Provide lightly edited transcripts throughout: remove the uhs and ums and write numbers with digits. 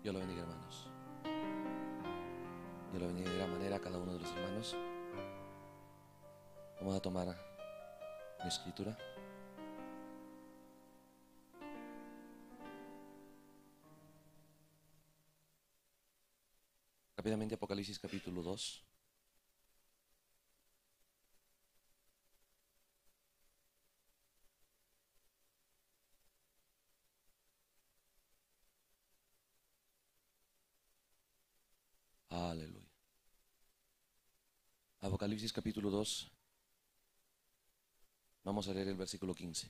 Dios lo bendiga, hermanos. Dios lo bendiga de gran manera a cada uno de los hermanos. Vamos a tomar la escritura. Rápidamente, Apocalipsis capítulo 2. Aleluya. Apocalipsis capítulo 2. Vamos a leer el versículo 15.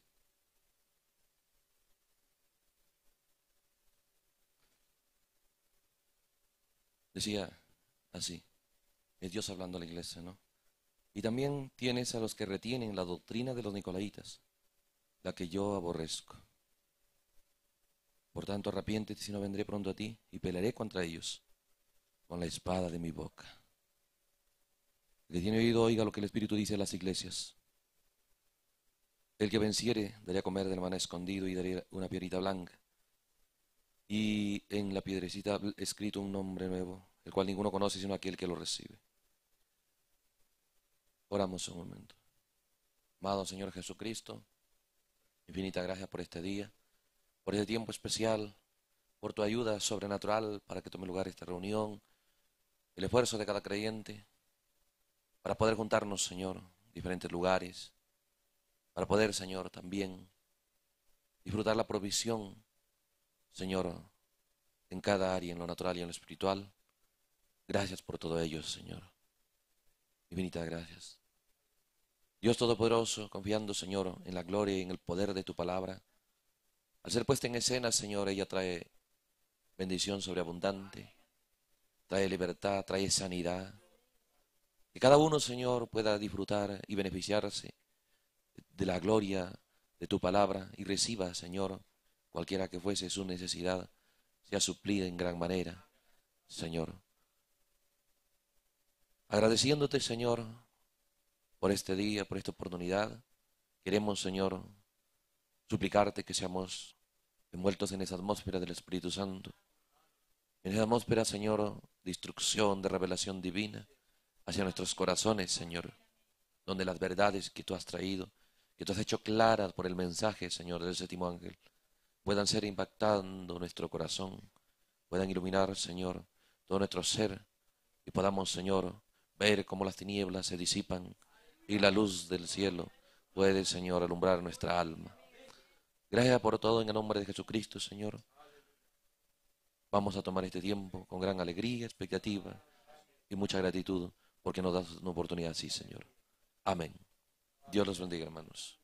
Decía así, es Dios hablando a la iglesia, ¿no? Y también tienes a los que retienen la doctrina de los nicolaitas, la que yo aborrezco. Por tanto, arrepiéntete, si no vendré pronto a ti y pelearé contra ellos con la espada de mi boca. El que tiene oído, oiga lo que el Espíritu dice a las iglesias. El que venciere, daré a comer del maná escondido y daré una piedrita blanca. Y en la piedrecita escrito un nombre nuevo, el cual ninguno conoce sino aquel que lo recibe. Oramos un momento. Amado Señor Jesucristo, infinita gracias por este día, por este tiempo especial, por tu ayuda sobrenatural para que tome lugar esta reunión, el esfuerzo de cada creyente, para poder juntarnos, Señor, en diferentes lugares, para poder, Señor, también disfrutar la provisión, Señor, en cada área, en lo natural y en lo espiritual. Gracias por todo ello, Señor. Infinitas gracias. Dios Todopoderoso, confiando, Señor, en la gloria y en el poder de tu palabra, al ser puesta en escena, Señor, ella trae bendición sobreabundante, trae libertad, trae sanidad. Que cada uno, Señor, pueda disfrutar y beneficiarse de la gloria de tu palabra y reciba, Señor, cualquiera que fuese su necesidad, sea suplida en gran manera, Señor. Agradeciéndote, Señor, por este día, por esta oportunidad, queremos, Señor, suplicarte que seamos envueltos en esa atmósfera del Espíritu Santo, en esa atmósfera, Señor, de instrucción, de revelación divina, hacia nuestros corazones, Señor, donde las verdades que tú has traído, que tú has hecho claras por el mensaje, Señor, del séptimo ángel, puedan ser impactando nuestro corazón, puedan iluminar, Señor, todo nuestro ser y podamos, Señor, ver cómo las tinieblas se disipan y la luz del cielo puede, Señor, alumbrar nuestra alma. Gracias por todo en el nombre de Jesucristo, Señor. Vamos a tomar este tiempo con gran alegría, expectativa y mucha gratitud porque nos das una oportunidad así, Señor. Amén. Dios los bendiga, hermanos.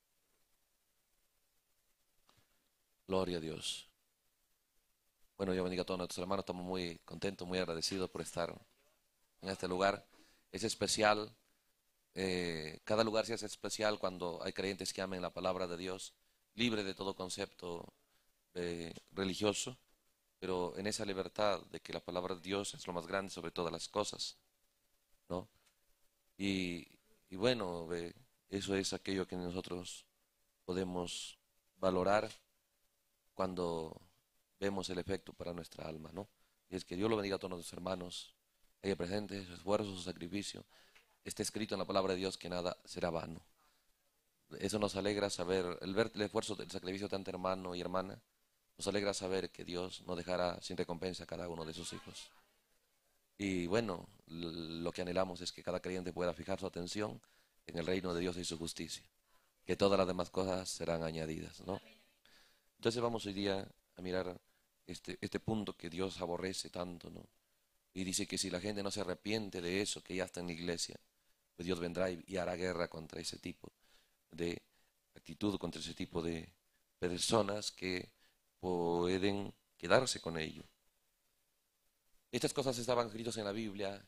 Gloria a Dios. Bueno, Dios bendiga a todos nuestros hermanos. Estamos muy contentos, muy agradecidos por estar en este lugar. Es especial. Cada lugar se hace especial cuando hay creyentes que amen la palabra de Dios, libre de todo concepto religioso, pero en esa libertad de que la palabra de Dios es lo más grande sobre todas las cosas, ¿no? Y, y bueno, eso es aquello que nosotros podemos valorar cuando vemos el efecto para nuestra alma, ¿no? Y es que Dios lo bendiga a todos nuestros hermanos, ella presente, su esfuerzo, su sacrificio. Está escrito en la palabra de Dios que nada será vano. Eso nos alegra saber, el ver el esfuerzo del sacrificio de tanto hermano y hermana, nos alegra saber que Dios no dejará sin recompensa a cada uno de sus hijos. Y bueno, lo que anhelamos es que cada creyente pueda fijar su atención en el reino de Dios y su justicia, que todas las demás cosas serán añadidas, ¿no? Entonces vamos hoy día a mirar este punto que Dios aborrece tanto, ¿no? Y dice que si la gente no se arrepiente de eso que ya está en la iglesia, pues Dios vendrá y hará guerra contra ese tipo de actitud, contra ese tipo de personas que pueden quedarse con ello. Estas cosas estaban escritas en la Biblia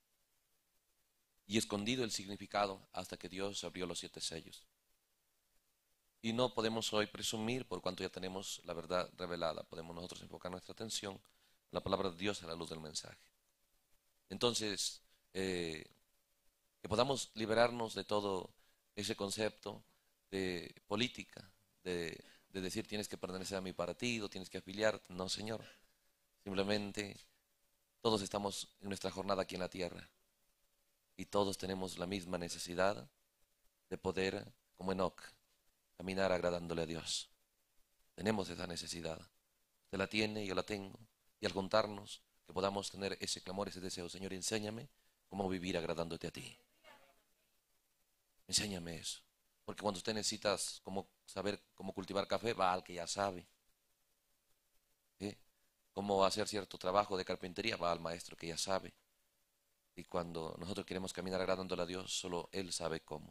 y escondido el significado hasta que Dios abrió los 7 sellos. Y no podemos hoy presumir, por cuanto ya tenemos la verdad revelada, podemos nosotros enfocar nuestra atención en la palabra de Dios a la luz del mensaje. Entonces, que podamos liberarnos de todo ese concepto de política, de decir tienes que pertenecer a mi partido, tienes que afiliarte. No, Señor, Simplemente todos estamos en nuestra jornada aquí en la tierra y todos tenemos la misma necesidad de poder, como Enoc, caminar agradándole a Dios. Tenemos esa necesidad. Usted la tiene, yo la tengo. Y al juntarnos, que podamos tener ese clamor, ese deseo. Señor, enséñame cómo vivir agradándote a ti. Enséñame eso. Porque cuando usted necesitas saber cómo cultivar café, va al que ya sabe. ¿Sí? Cómo hacer cierto trabajo de carpintería, va al maestro que ya sabe. Y cuando nosotros queremos caminar agradándole a Dios, solo Él sabe cómo.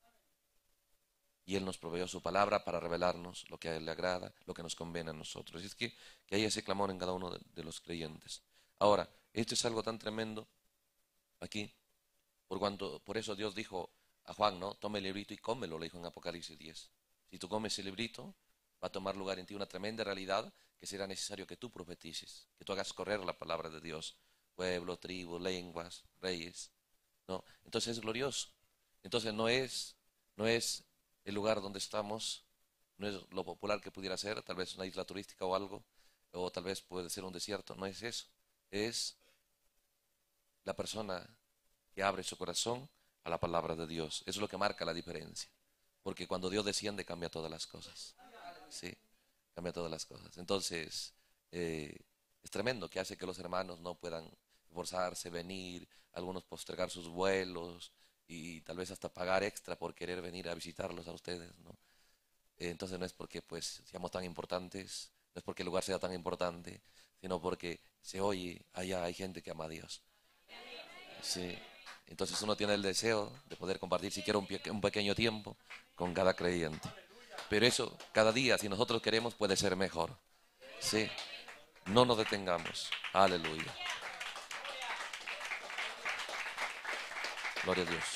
Y Él nos proveyó su palabra para revelarnos lo que a Él le agrada, lo que nos conviene a nosotros. Y es que hay ese clamor en cada uno de los creyentes. Ahora, esto es algo tan tremendo aquí, por eso Dios dijo a Juan, ¿no? Tome el librito y cómelo, le dijo en Apocalipsis 10. Si tú comes el librito, va a tomar lugar en ti una tremenda realidad que será necesario que tú profetices, que tú hagas correr la palabra de Dios. Pueblo, tribu, lenguas, reyes, ¿no? Entonces es glorioso. Entonces no es el lugar donde estamos, no es lo popular que pudiera ser, tal vez una isla turística o algo, o tal vez puede ser un desierto, no es eso. Es la persona que abre su corazón a la palabra de Dios. Eso es lo que marca la diferencia. Porque cuando Dios desciende cambia todas las cosas. Sí, cambia todas las cosas. Entonces, es tremendo que hace que los hermanos no puedan esforzarse, venir, algunos postergar sus vuelos y tal vez hasta pagar extra por querer venir a visitarlos a ustedes, ¿no? Entonces no es porque pues seamos tan importantes, no es porque el lugar sea tan importante, sino porque se oye, allá hay gente que ama a Dios. Sí. Entonces uno tiene el deseo de poder compartir siquiera un pequeño tiempo con cada creyente. Pero eso, cada día, si nosotros queremos, puede ser mejor. Sí. No nos detengamos. Aleluya. Gloria a Dios.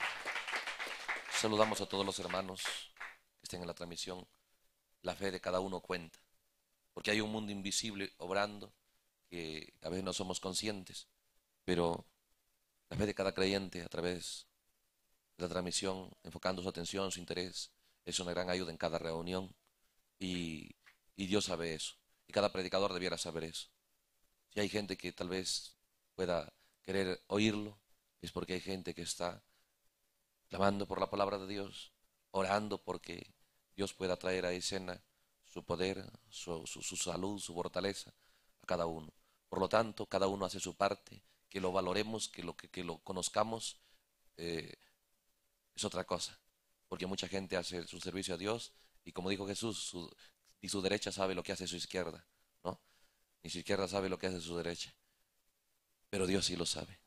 Saludamos a todos los hermanos que estén en la transmisión. La fe de cada uno cuenta. Porque hay un mundo invisible obrando que a veces no somos conscientes. Pero la fe de cada creyente a través de la transmisión, enfocando su atención, su interés, es una gran ayuda en cada reunión. Y Dios sabe eso. Y cada predicador debiera saber eso. Si hay gente que tal vez pueda querer oírlo, es porque hay gente que está clamando por la palabra de Dios, orando porque Dios pueda traer a escena su poder, su salud, su fortaleza a cada uno. Por lo tanto, cada uno hace su parte, que lo valoremos, que lo conozcamos, eh, es otra cosa. Porque mucha gente hace su servicio a Dios y como dijo Jesús, ni su derecha sabe lo que hace su izquierda, ¿no? Ni su izquierda sabe lo que hace su derecha. Pero Dios sí lo sabe.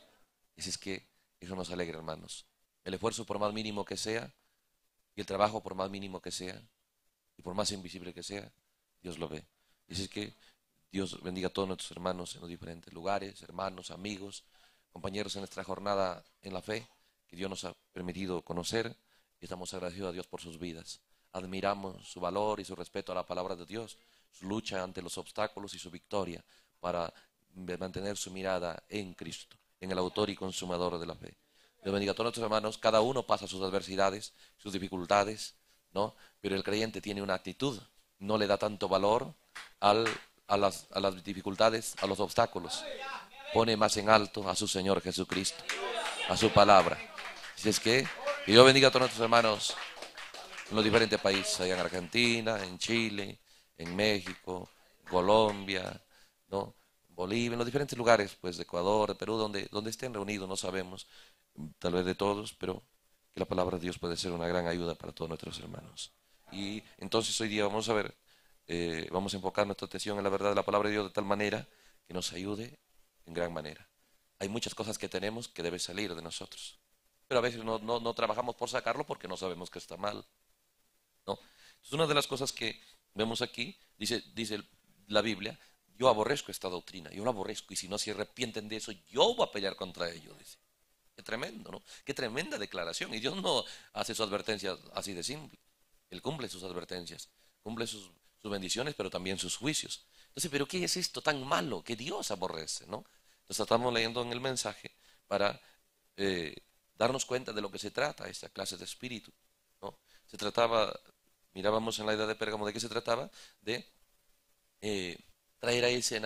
Y si es que eso nos alegra, hermanos. El esfuerzo, por más mínimo que sea, y el trabajo, por más mínimo que sea, y por más invisible que sea, Dios lo ve. Y si es que Dios bendiga a todos nuestros hermanos en los diferentes lugares, hermanos, amigos, compañeros en nuestra jornada en la fe, que Dios nos ha permitido conocer, y estamos agradecidos a Dios por sus vidas. Admiramos su valor y su respeto a la palabra de Dios, su lucha ante los obstáculos y su victoria para mantener su mirada en Cristo, en el autor y consumador de la fe. Dios bendiga a todos nuestros hermanos, cada uno pasa sus adversidades, sus dificultades, ¿no? Pero el creyente tiene una actitud, no le da tanto valor a las dificultades, a los obstáculos. Pone más en alto a su Señor Jesucristo, a su palabra. Así es que Dios bendiga a todos nuestros hermanos en los diferentes países, allá en Argentina, en Chile, en México, Colombia, ¿no? Bolivia, en los diferentes lugares, pues de Ecuador, de Perú, donde estén reunidos, no sabemos, tal vez de todos, pero que la palabra de Dios puede ser una gran ayuda para todos nuestros hermanos. Y entonces hoy día vamos a ver, vamos a enfocar nuestra atención en la verdad de la palabra de Dios de tal manera que nos ayude en gran manera. Hay muchas cosas que tenemos que deben salir de nosotros, pero a veces no trabajamos por sacarlo porque no sabemos que está mal, ¿no? Es una de las cosas que vemos aquí, dice la Biblia, yo aborrezco esta doctrina, yo la aborrezco y si no se arrepienten de eso, yo voy a pelear contra ellos, dice. Qué tremendo, ¿no? Qué tremenda declaración. Y Dios no hace sus advertencias así de simple. Él cumple sus advertencias, cumple sus bendiciones, pero también sus juicios. Entonces, ¿pero qué es esto tan malo que Dios aborrece, ¿no? Entonces estamos leyendo en el mensaje para eh, darnos cuenta de lo que se trata esta clase de espíritu, ¿no? Se trataba, mirábamos en la edad de Pérgamo de qué se trataba, de traer a escena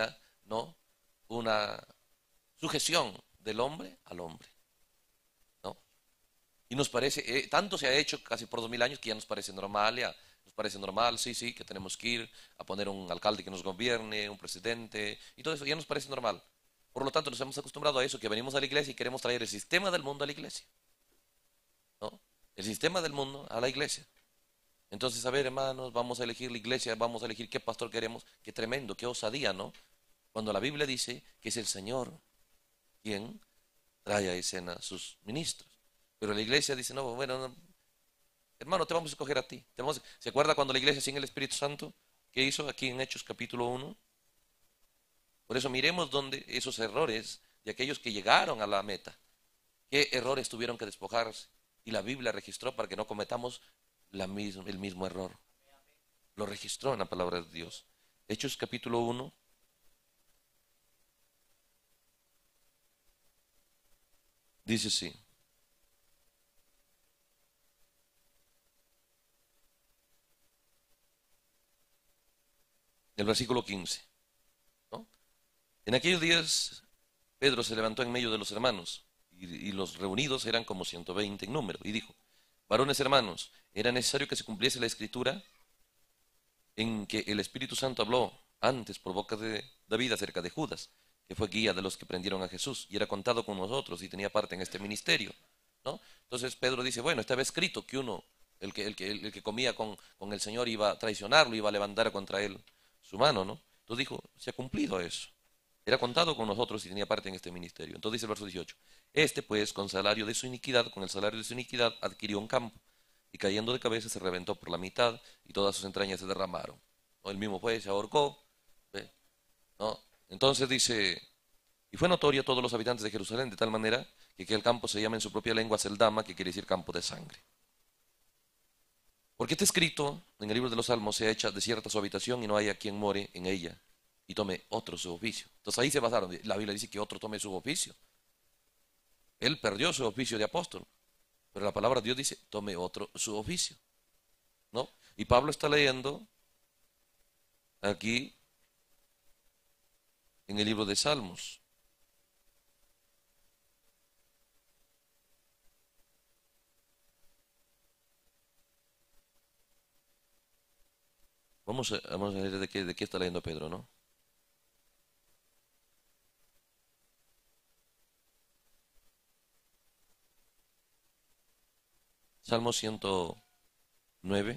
¿no? Una sujeción del hombre al hombre, ¿no? Y nos parece, tanto se ha hecho casi por 2000 años que ya nos parece normal, nos parece normal, sí, sí, que tenemos que ir a poner un alcalde que nos gobierne, un presidente, y todo eso ya nos parece normal. Por lo tanto, nos hemos acostumbrado a eso, que venimos a la iglesia y queremos traer el sistema del mundo a la iglesia, ¿no? El sistema del mundo a la iglesia. Entonces, a ver, hermanos, vamos a elegir la iglesia, vamos a elegir qué pastor queremos. Qué tremendo, qué osadía, ¿no? Cuando la Biblia dice que es el Señor quien trae a escena a sus ministros. Pero la iglesia dice, no, bueno, no, hermano, te vamos a escoger a ti. ¿Se acuerda cuando la iglesia sin el Espíritu Santo, qué hizo aquí en Hechos capítulo 1? Por eso miremos donde esos errores de aquellos que llegaron a la meta, qué errores tuvieron que despojarse. Y la Biblia registró para que no cometamos el mismo error. Lo registró en la palabra de Dios. Hechos capítulo 1. Dice así. El versículo 15, ¿no? En aquellos días Pedro se levantó en medio de los hermanos y los reunidos eran como 120 en número y dijo, varones hermanos, era necesario que se cumpliese la escritura en que el Espíritu Santo habló antes por boca de David acerca de Judas, que fue guía de los que prendieron a Jesús y era contado con nosotros y tenía parte en este ministerio, ¿no? Entonces Pedro dice, bueno, estaba escrito que uno, el que comía con el Señor iba a traicionarlo, iba a levantar contra él su mano, ¿no? Entonces dijo, se ha cumplido eso. Era contado con nosotros y tenía parte en este ministerio. Entonces dice el verso 18, este pues con salario de su iniquidad, con el salario de su iniquidad adquirió un campo y cayendo de cabeza se reventó por la mitad y todas sus entrañas se derramaron, ¿no? Él mismo fue, se ahorcó, ¿ve? ¿No? Entonces dice, y fue notorio a todos los habitantes de Jerusalén de tal manera que aquel campo se llama en su propia lengua Seldama, que quiere decir campo de sangre. Porque está escrito en el libro de los Salmos, sea hecha desierta su habitación y no haya quien more en ella y tome otro su oficio. Entonces ahí se basaron, la Biblia dice que otro tome su oficio. Él perdió su oficio de apóstol, pero la palabra de Dios dice, tome otro su oficio, ¿no? Y Pablo está leyendo aquí en el libro de Salmos. Vamos a ver de qué está leyendo Pedro, ¿no? Salmo 109.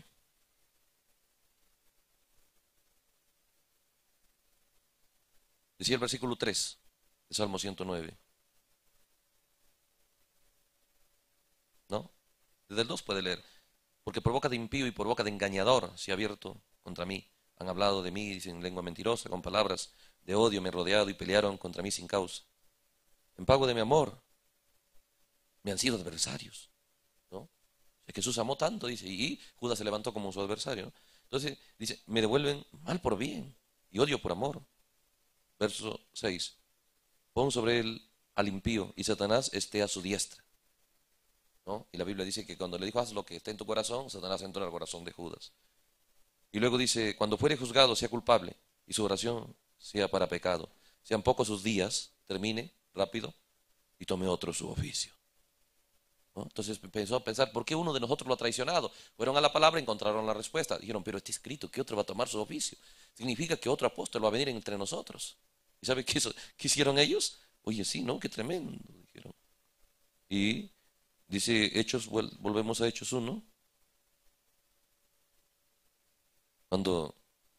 Decía el versículo 3 de Salmo 109, ¿no? Desde el 2 puede leer. Porque por boca de impío y por boca de engañador se ha abierto contra mí. Han hablado de mí en lengua mentirosa, con palabras de odio me han rodeado y pelearon contra mí sin causa. En pago de mi amor me han sido adversarios, ¿no? Jesús amó tanto, dice, y Judas se levantó como su adversario, ¿no? Entonces dice, me devuelven mal por bien y odio por amor. Verso 6. Pon sobre él al impío y Satanás esté a su diestra, ¿no? Y la Biblia dice que cuando le dijo, haz lo que esté en tu corazón, Satanás entró en el corazón de Judas. Y luego dice, cuando fuere juzgado, sea culpable y su oración sea para pecado. Sean pocos sus días, termine rápido y tome otro su oficio, ¿no? Entonces empezó a pensar, ¿por qué uno de nosotros lo ha traicionado? Fueron a la palabra y encontraron la respuesta. Dijeron, pero está escrito que otro va a tomar su oficio. Significa que otro apóstol va a venir entre nosotros. ¿Y sabe qué hicieron ellos? Oye, sí, ¿no? Qué tremendo, dijeron. Y dice Hechos, volvemos a Hechos 1, cuando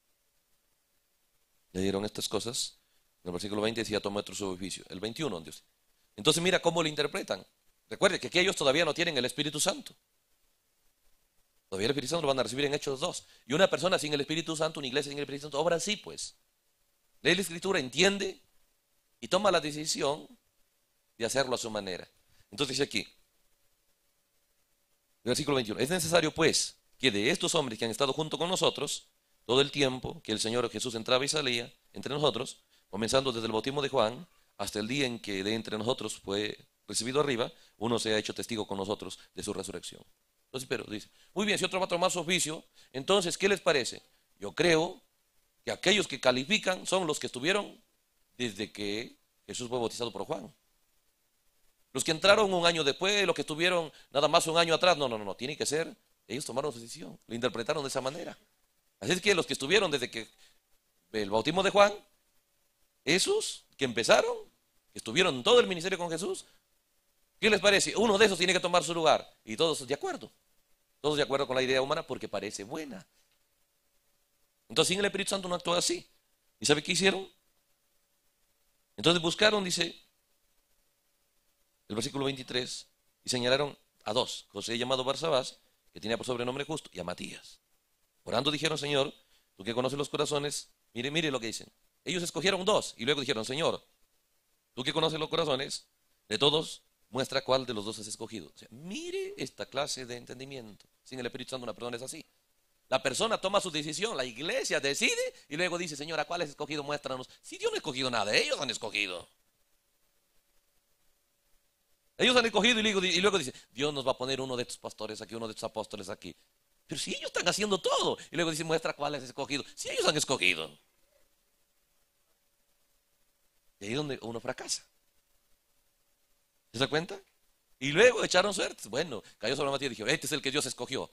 le dieron estas cosas, en el versículo 20 decía, toma otro su oficio. El 21, Dios. Entonces mira cómo lo interpretan. Recuerde que aquí ellos todavía no tienen el Espíritu Santo. Todavía el Espíritu Santo lo van a recibir en Hechos 2. Y una persona sin el Espíritu Santo, una iglesia sin el Espíritu Santo, obra así pues. Lee la Escritura, entiende y toma la decisión de hacerlo a su manera. Entonces dice aquí, versículo 21, es necesario pues que de estos hombres que han estado junto con nosotros, todo el tiempo que el Señor Jesús entraba y salía entre nosotros, comenzando desde el bautismo de Juan hasta el día en que de entre nosotros fue recibido arriba, uno se ha hecho testigo con nosotros de su resurrección. Entonces, pero dice, muy bien, si otro va a tomar su oficio, entonces, ¿qué les parece? Yo creo que aquellos que califican son los que estuvieron desde que Jesús fue bautizado por Juan. Los que entraron un año después, los que estuvieron nada más un año atrás, no, no, no, no, tiene que ser, ellos tomaron su decisión, lo interpretaron de esa manera. Así es que los que estuvieron desde que el bautismo de Juan, esos que empezaron, que estuvieron en todo el ministerio con Jesús, ¿qué les parece? Uno de esos tiene que tomar su lugar. Y todos de acuerdo. Todos de acuerdo con la idea humana porque parece buena. Entonces, sin el Espíritu Santo no actúa así. ¿Y sabe qué hicieron? Entonces buscaron, dice el versículo 23, y señalaron a dos: José llamado Barsabás, que tenía por sobrenombre Justo, y a Matías. Orando dijeron: Señor, tú que conoces los corazones, mire, mire lo que dicen. Ellos escogieron dos y luego dijeron: Señor, tú que conoces los corazones de todos, muestra cuál de los dos has escogido. O sea, mire esta clase de entendimiento. Sin el Espíritu Santo una persona es así. La persona toma su decisión, la iglesia decide y luego dice: Señor, ¿a cuál has escogido? Muéstranos. Si Dios no ha escogido nada, ellos han escogido. Ellos han escogido y luego dice: Dios nos va a poner uno de estos pastores aquí, uno de estos apóstoles aquí. Pero si ellos están haciendo todo. Y luego dice: muestra cuál has escogido. Si ellos han escogido. Y ahí es donde uno fracasa. ¿Se da cuenta? Y luego echaron suerte. Bueno, cayó sobre Matías y dijo: este es el que Dios escogió.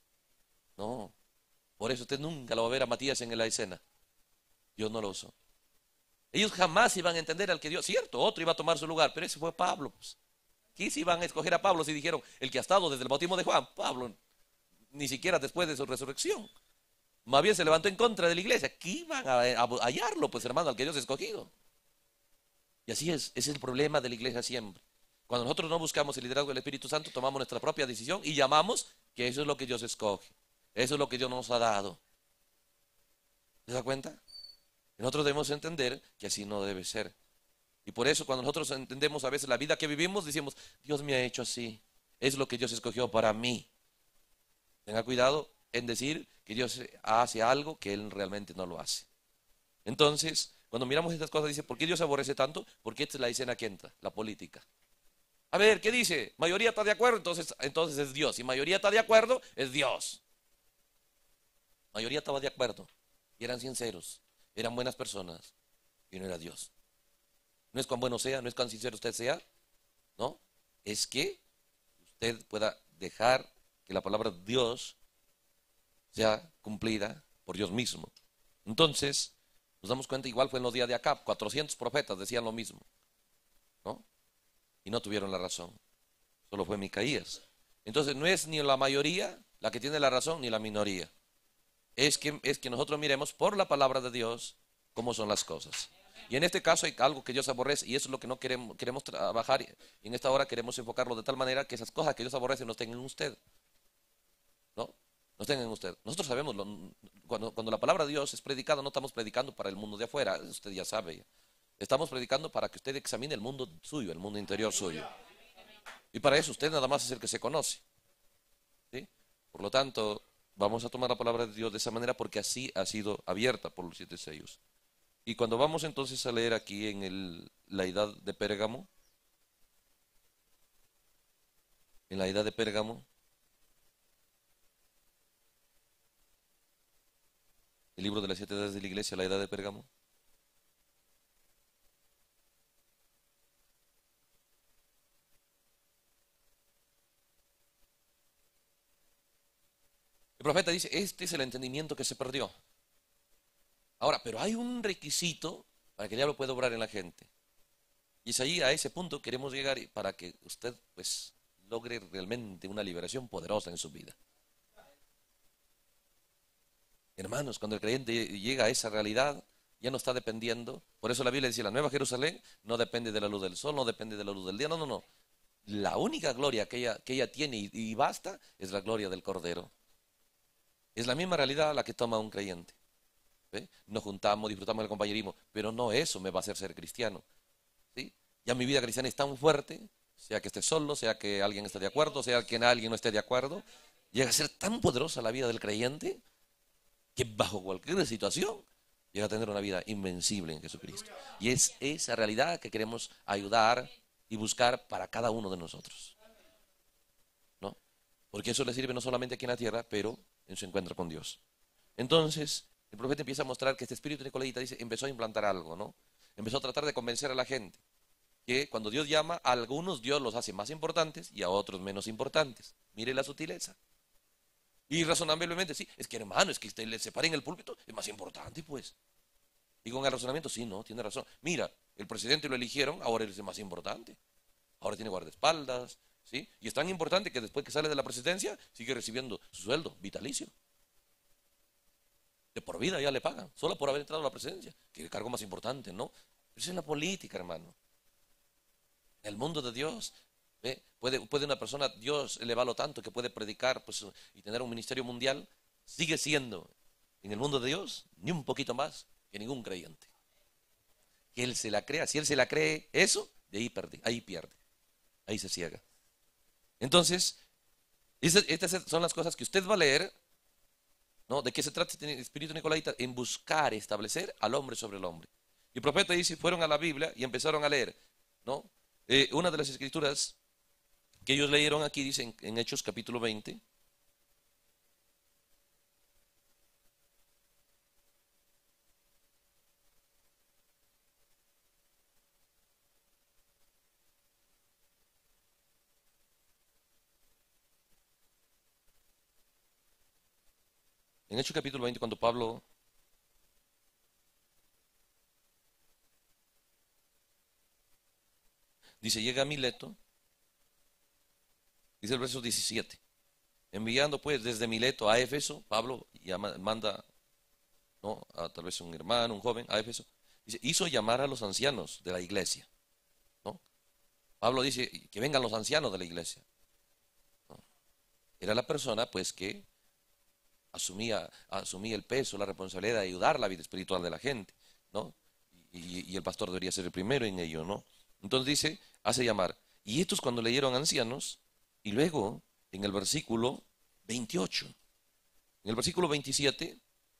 No. Por eso usted nunca lo va a ver a Matías en la escena. Dios no lo usó. Ellos jamás iban a entender al que Dios. Cierto, otro iba a tomar su lugar, pero ese fue Pablo. Pues. ¿Qué se iban a escoger a Pablo si dijeron el que ha estado desde el bautismo de Juan? Pablo, ni siquiera después de su resurrección. Más bien se levantó en contra de la iglesia. ¿Qué iban a hallarlo, pues, hermano, al que Dios ha escogido? Y así es, ese es el problema de la iglesia siempre. Cuando nosotros no buscamos el liderazgo del Espíritu Santo, tomamos nuestra propia decisión y llamamos que eso es lo que Dios escoge. Eso es lo que Dios nos ha dado. ¿Se da cuenta? Y nosotros debemos entender que así no debe ser. Y por eso cuando nosotros entendemos a veces la vida que vivimos, decimos: Dios me ha hecho así. Es lo que Dios escogió para mí. Tenga cuidado en decir que Dios hace algo que Él realmente no lo hace. Entonces, cuando miramos estas cosas, dice: ¿por qué Dios aborrece tanto? Porque esta es la escena que entra, la política. A ver, ¿qué dice? Mayoría está de acuerdo, entonces es Dios. Si mayoría está de acuerdo, es Dios. Mayoría estaba de acuerdo y eran sinceros, eran buenas personas y no era Dios. No es cuán bueno sea, no es cuán sincero usted sea, no, es que usted pueda dejar que la palabra de Dios sea cumplida por Dios mismo. Entonces, nos damos cuenta, igual fue en los días de Acab, 400 profetas decían lo mismo, ¿no? Y no tuvieron la razón, solo fue Micaías. Entonces, no es ni la mayoría la que tiene la razón, ni la minoría. Es que nosotros miremos por la palabra de Dios cómo son las cosas. Y en este caso hay algo que Dios aborrece y eso es lo que no queremos trabajar. Y en esta hora queremos enfocarlo de tal manera que esas cosas que Dios aborrece no estén en usted. ¿No? No estén en usted. Nosotros sabemos, cuando la palabra de Dios es predicada, no estamos predicando para el mundo de afuera, usted ya sabe. Estamos predicando para que usted examine el mundo suyo, el mundo interior suyo. Y para eso usted nada más es el que se conoce. ¿Sí? Por lo tanto, vamos a tomar la palabra de Dios de esa manera porque así ha sido abierta por los 7 sellos. Y cuando vamos entonces a leer aquí en la edad de Pérgamo, en la edad de Pérgamo, el libro de las 7 edades de la iglesia, la edad de Pérgamo. El profeta dice: este es el entendimiento que se perdió. Ahora, pero hay un requisito para que el diablo pueda obrar en la gente. Y es ahí, a ese punto queremos llegar para que usted pues logre realmente una liberación poderosa en su vida. Hermanos, cuando el creyente llega a esa realidad, ya no está dependiendo. Por eso la Biblia dice: la Nueva Jerusalén no depende de la luz del sol, no depende de la luz del día. No, no, no. La única gloria que ella tiene y basta es la gloria del Cordero. Es la misma realidad la que toma un creyente. ¿Ve? Nos juntamos, disfrutamos del compañerismo, pero no eso me va a hacer ser cristiano. ¿Sí? Ya mi vida cristiana es tan fuerte, sea que esté solo, sea que alguien esté de acuerdo, sea que alguien no esté de acuerdo, llega a ser tan poderosa la vida del creyente que bajo cualquier situación llega a tener una vida invencible en Jesucristo. Y es esa realidad que queremos ayudar y buscar para cada uno de nosotros, ¿no? Porque eso le sirve no solamente aquí en la tierra, pero en su encuentro con Dios. Entonces, el profeta empieza a mostrar que este espíritu nicolaitas dice, empezó a implantar algo, ¿no? empezó a tratar de convencer a la gente que cuando Dios llama, a algunos Dios los hace más importantes y a otros menos importantes. Mire la sutileza. Y razonablemente, sí, es que hermano, es que usted le separe en el púlpito, es más importante, pues. Y con el razonamiento, sí, no, tiene razón. Mira, el presidente lo eligieron, ahora es el más importante. Ahora tiene guardaespaldas, ¿sí? Y es tan importante que después que sale de la presidencia, sigue recibiendo su sueldo vitalicio. De por vida ya le pagan, solo por haber entrado a la presidencia, que es el cargo más importante, ¿no? Pero eso es la política, hermano. En el mundo de Dios, ¿ve? Puede una persona, Dios elevalo tanto que puede predicar pues, y tener un ministerio mundial, sigue siendo en el mundo de Dios ni un poquito más que ningún creyente. Que él se la crea, si él se la cree eso, de ahí pierde, ahí se ciega. Entonces, estas son las cosas que usted va a leer, ¿no? ¿De qué se trata este espíritu nicolaita? En buscar establecer al hombre sobre el hombre. Y el profeta dice, fueron a la Biblia y empezaron a leer, ¿no? Una de las escrituras que ellos leyeron aquí dice en Hechos capítulo 20. En Hechos capítulo 20, cuando Pablo dice, llega a Mileto, dice el verso 17. Enviando pues desde Mileto a Éfeso, Pablo manda, ¿no? A tal vez un hermano, un joven, a Éfeso. Dice, hizo llamar a los ancianos de la iglesia, ¿no? Pablo dice, que vengan los ancianos de la iglesia, ¿no? Era la persona pues que asumía el peso, la responsabilidad de ayudar la vida espiritual de la gente, ¿no? Y el pastor debería ser el primero en ello, ¿no? Entonces dice, hace llamar. Y estos cuando leyeron ancianos, y luego en el versículo 28, en el versículo 27,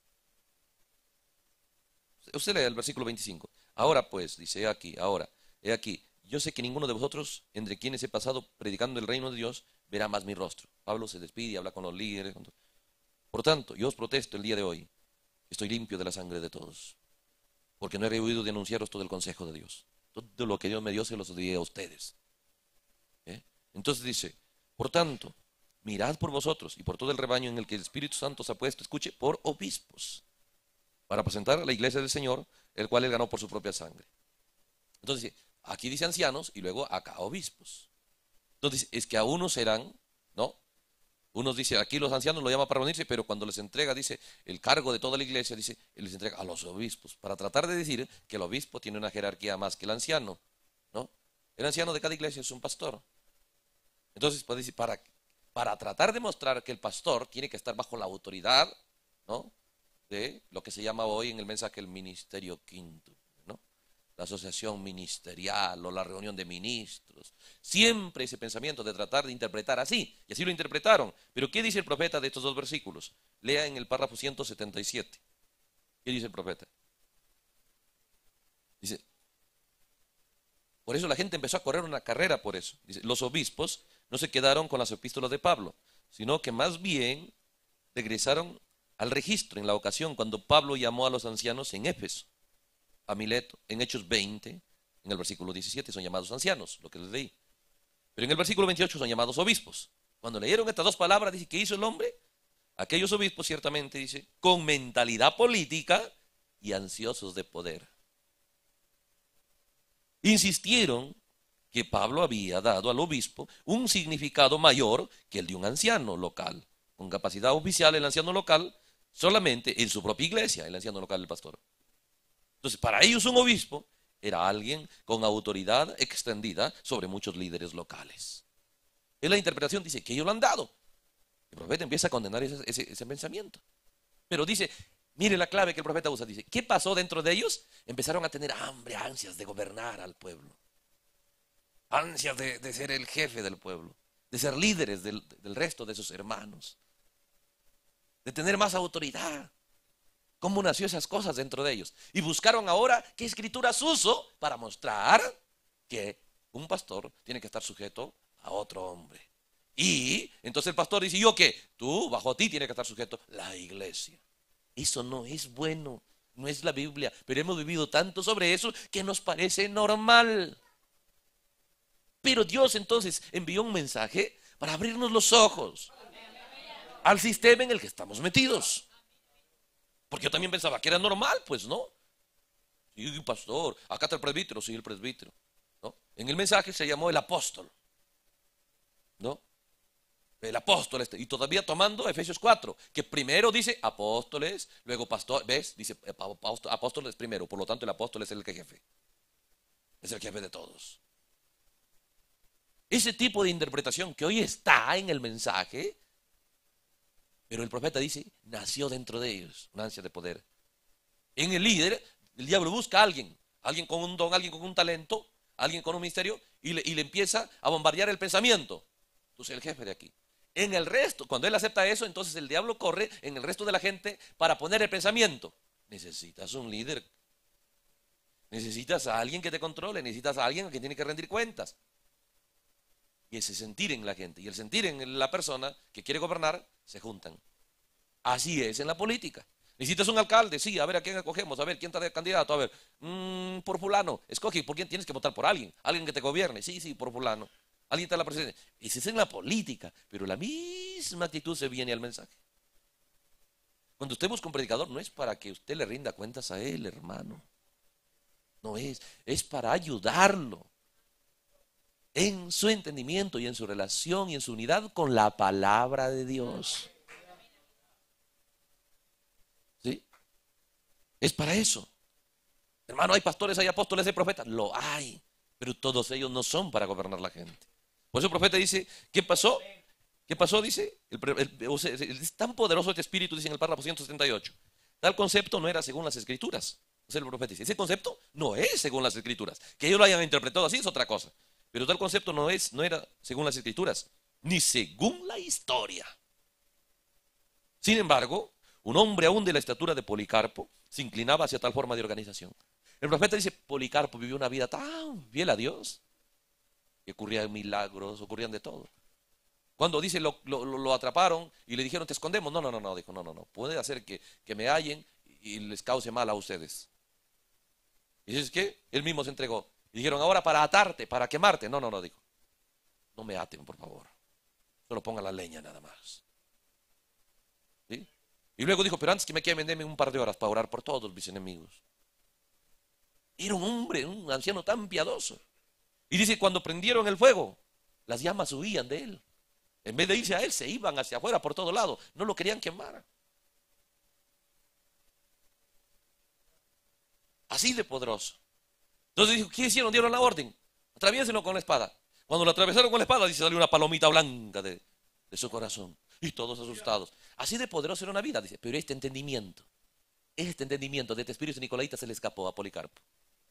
usted lee el versículo 25. Ahora pues, dice, he aquí, yo sé que ninguno de vosotros, entre quienes he pasado predicando el reino de Dios, verá más mi rostro. Pablo se despide y habla con los líderes. Por tanto, yo os protesto el día de hoy, estoy limpio de la sangre de todos, porque no he rehuido de anunciaros todo el consejo de Dios. Todo lo que Dios me dio se los di a ustedes. Entonces dice, por tanto, mirad por vosotros y por todo el rebaño en el que el Espíritu Santo se ha puesto, escuche, por obispos, para presentar a la iglesia del Señor, el cual él ganó por su propia sangre. Entonces, aquí dice ancianos y luego acá obispos. Entonces, es que a unos serán, ¿no? Unos dicen, aquí los ancianos lo llaman para reunirse, pero cuando les entrega, dice, el cargo de toda la iglesia, dice, él les entrega a los obispos, para tratar de decir que el obispo tiene una jerarquía más que el anciano, ¿no? El anciano de cada iglesia es un pastor. Entonces, puede decir, para tratar de mostrar que el pastor tiene que estar bajo la autoridad, ¿no? De lo que se llama hoy en el mensaje el ministerio quinto, ¿no? La asociación ministerial o la reunión de ministros. Siempre ese pensamiento de tratar de interpretar así, y así lo interpretaron. Pero ¿qué dice el profeta de estos dos versículos? Lea en el párrafo 177. ¿Qué dice el profeta? Dice, por eso la gente empezó a correr una carrera por eso. Dice, los obispos no se quedaron con las epístolas de Pablo, sino que más bien regresaron al registro en la ocasión cuando Pablo llamó a los ancianos en Éfeso, a Mileto, en Hechos 20, en el versículo 17 son llamados ancianos, lo que les leí. Pero en el versículo 28 son llamados obispos. Cuando leyeron estas dos palabras, dice, ¿qué hizo el hombre? Aquellos obispos ciertamente, dice, con mentalidad política y ansiosos de poder. Insistieron que Pablo había dado al obispo un significado mayor que el de un anciano local. Con capacidad oficial, el anciano local solamente en su propia iglesia, el anciano local, el pastor. Entonces, para ellos un obispo era alguien con autoridad extendida sobre muchos líderes locales. Es la interpretación, dice, que ellos lo han dado. El profeta empieza a condenar ese pensamiento. Pero dice, mire la clave que el profeta usa, dice, ¿qué pasó dentro de ellos? Empezaron a tener hambre, ansias de gobernar al pueblo. Ansias de ser el jefe del pueblo, de ser líderes del resto de sus hermanos, de tener más autoridad. ¿Cómo nació esas cosas dentro de ellos? Y buscaron ahora qué escrituras uso para mostrar que un pastor tiene que estar sujeto a otro hombre. Y entonces el pastor dice, ¿yo qué? Tú, bajo ti tiene que estar sujeto la iglesia. Eso no es bueno. No es la Biblia, pero hemos vivido tanto sobre eso que nos parece normal. Pero Dios entonces envió un mensaje para abrirnos los ojos al sistema en el que estamos metidos. Porque yo también pensaba que era normal, pues no. Sí, pastor, acá está el presbítero, sí, el presbítero, ¿no? En el mensaje se llamó el apóstol, ¿no? El apóstol y todavía tomando Efesios 4, que primero dice apóstoles, luego pastor, ¿ves? Dice apóstoles primero, por lo tanto el apóstol es el jefe, es el jefe de todos. Ese tipo de interpretación que hoy está en el mensaje, pero el profeta dice, nació dentro de ellos, una ansia de poder. En el líder, el diablo busca a alguien con un don, alguien con un talento, alguien con un misterio, y le empieza a bombardear el pensamiento. Tú eres el jefe de aquí. En el resto, cuando él acepta eso, entonces el diablo corre en el resto de la gente para poner el pensamiento. Necesitas un líder. Necesitas a alguien que te controle, necesitas a alguien que tiene que rendir cuentas. Y ese sentir en la gente y el sentir en la persona que quiere gobernar se juntan. Así es en la política. Necesitas un alcalde, sí, a ver a quién escogemos, a ver quién está de candidato, a ver, por fulano, escoge, ¿por quién tienes que votar? Por alguien que te gobierne, sí, por fulano. Alguien está en la presidencia. Ese es en la política, pero la misma actitud se viene al mensaje. Cuando usted busca un predicador, no es para que usted le rinda cuentas a él, hermano. No es para ayudarlo en su entendimiento y en su relación y en su unidad con la palabra de Dios. ¿Sí? Es para eso. Hermano, hay pastores, hay apóstoles, hay profetas. Lo hay, pero todos ellos no son para gobernar la gente. Por eso el profeta dice, ¿qué pasó? ¿Qué pasó? Dice, es tan poderoso este espíritu, dice en el párrafo 178. Tal concepto no era según las escrituras. O sea, el profeta dice, ese concepto no es según las escrituras. Que ellos lo hayan interpretado así es otra cosa. Pero tal concepto no era según las escrituras, ni según la historia. Sin embargo, un hombre aún de la estatura de Policarpo se inclinaba hacia tal forma de organización. El profeta dice, Policarpo vivió una vida tan fiel a Dios que ocurrían milagros, ocurrían de todo. Cuando dice lo atraparon y le dijeron te escondemos, no, dijo, no, puede hacer que me hallen y les cause mal a ustedes. Y dices que él mismo se entregó. Y dijeron ahora para atarte, para quemarte, no, dijo, no me aten por favor, solo pongan la leña nada más. ¿Sí? Y luego dijo, pero antes que me quemen, denme un par de horas para orar por todos mis enemigos. Era un hombre, un anciano tan piadoso. Y dice, cuando prendieron el fuego, las llamas huían de él. En vez de irse a él, se iban hacia afuera por todo lado. No lo querían quemar. Así de poderoso. Entonces dijo, ¿qué hicieron? Dieron la orden. Atraviésenlo con la espada. Cuando lo atravesaron con la espada, dice, salió una palomita blanca de su corazón. Y todos asustados. Así de poderoso era una vida, dice. Pero este entendimiento de este espíritu nicolaita se le escapó a Policarpo.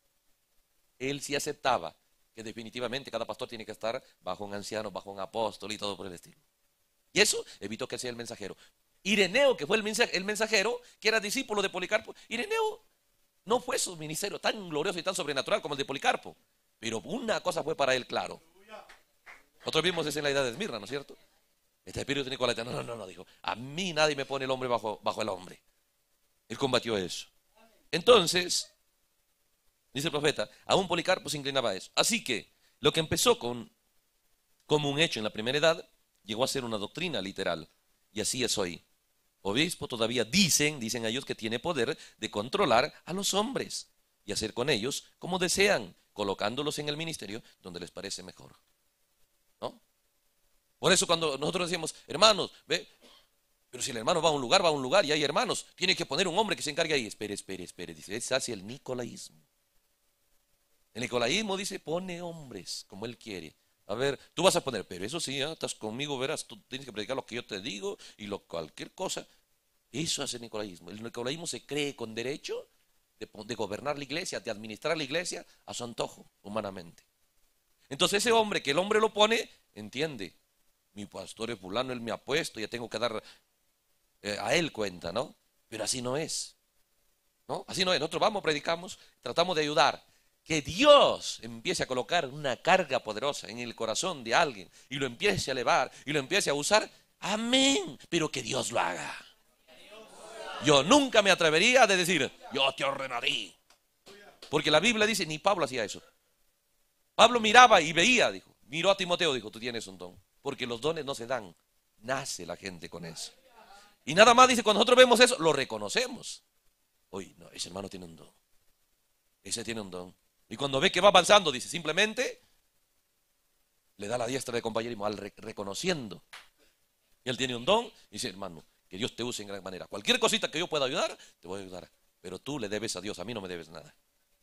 Él sí aceptaba que definitivamente cada pastor tiene que estar bajo un anciano, bajo un apóstol y todo por el estilo. Y eso evitó que sea el mensajero. Ireneo, que fue el mensajero, que era discípulo de Policarpo, Ireneo no fue su ministerio tan glorioso y tan sobrenatural como el de Policarpo, pero una cosa fue para él claro. Nosotros vimos eso en la edad de Esmirna, ¿no es cierto? Este espíritu nicolaita, no, dijo, a mí nadie me pone el hombre bajo el hombre. Él combatió eso. Entonces, dice el profeta, aún Policarpo se inclinaba a eso. Así que lo que empezó como un hecho en la primera edad, llegó a ser una doctrina literal. Y así es hoy. Obispo todavía dicen ellos que tiene poder de controlar a los hombres y hacer con ellos como desean, colocándolos en el ministerio donde les parece mejor. ¿No? Por eso cuando nosotros decimos, hermanos, ve, pero si el hermano va a un lugar y hay hermanos, tiene que poner un hombre que se encargue ahí. Espere, dice, es hacia el nicolaísmo. El nicolaísmo dice, pone hombres como él quiere. A ver, tú vas a poner, pero eso sí, estás conmigo, verás, tú tienes que predicar lo que yo te digo y cualquier cosa. Eso hace el nicolaísmo. El nicolaísmo se cree con derecho de gobernar la iglesia, de administrar la iglesia a su antojo, humanamente. Entonces ese hombre, que el hombre lo pone, entiende, mi pastor es fulano, él me ha puesto, ya tengo que dar a él cuenta, ¿no? Pero así no es, ¿no? Así no es. Nosotros vamos, predicamos, tratamos de ayudar. Que Dios empiece a colocar una carga poderosa en el corazón de alguien y lo empiece a elevar y lo empiece a usar, amén, pero que Dios lo haga. Yo nunca me atrevería a decir, yo te ordenaré. Porque la Biblia dice, ni Pablo hacía eso. Pablo miraba y veía, dijo. Miró a Timoteo, dijo, tú tienes un don. Porque los dones no se dan, nace la gente con eso. Y nada más dice, cuando nosotros vemos eso, lo reconocemos. Oye, no, ese hermano tiene un don. Ese tiene un don. Y cuando ve que va avanzando, dice, simplemente le da la diestra de compañerismo al reconociendo. Y él tiene un don, y dice, hermano, que Dios te use en gran manera. Cualquier cosita que yo pueda ayudar, te voy a ayudar. Pero tú le debes a Dios, a mí no me debes nada.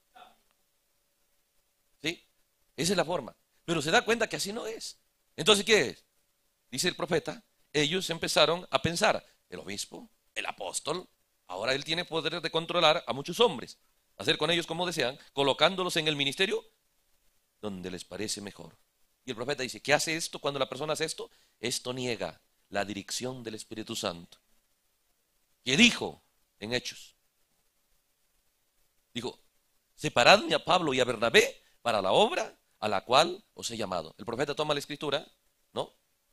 ¿Sí? Esa es la forma. Pero se da cuenta que así no es. Entonces, ¿qué es? Dice el profeta, ellos empezaron a pensar, el obispo, el apóstol, ahora él tiene poder de controlar a muchos hombres, hacer con ellos como desean, colocándolos en el ministerio donde les parece mejor. Y el profeta dice, ¿qué hace esto cuando la persona hace esto? Esto niega la dirección del Espíritu Santo. ¿Qué dijo en Hechos? Dijo, separadme a Pablo y a Bernabé para la obra a la cual os he llamado. El profeta toma la escritura, ¿no?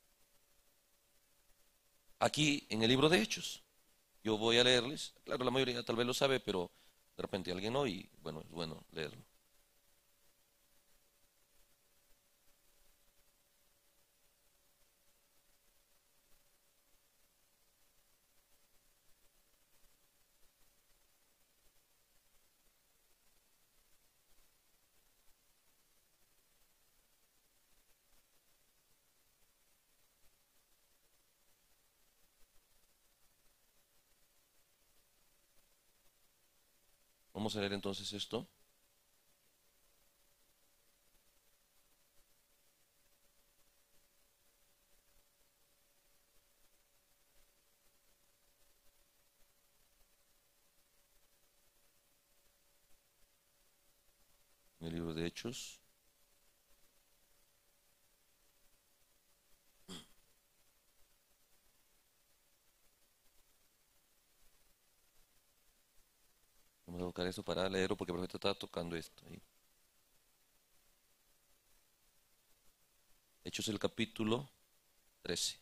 Aquí en el libro de Hechos. Yo voy a leerles. Claro, la mayoría tal vez lo sabe, pero de repente alguien no, y bueno, es bueno leerlo. Vamos a leer entonces esto. En el libro de Hechos. Vamos a buscar esto para leerlo porque el profeta está tocando esto ahí. Hechos el capítulo 13.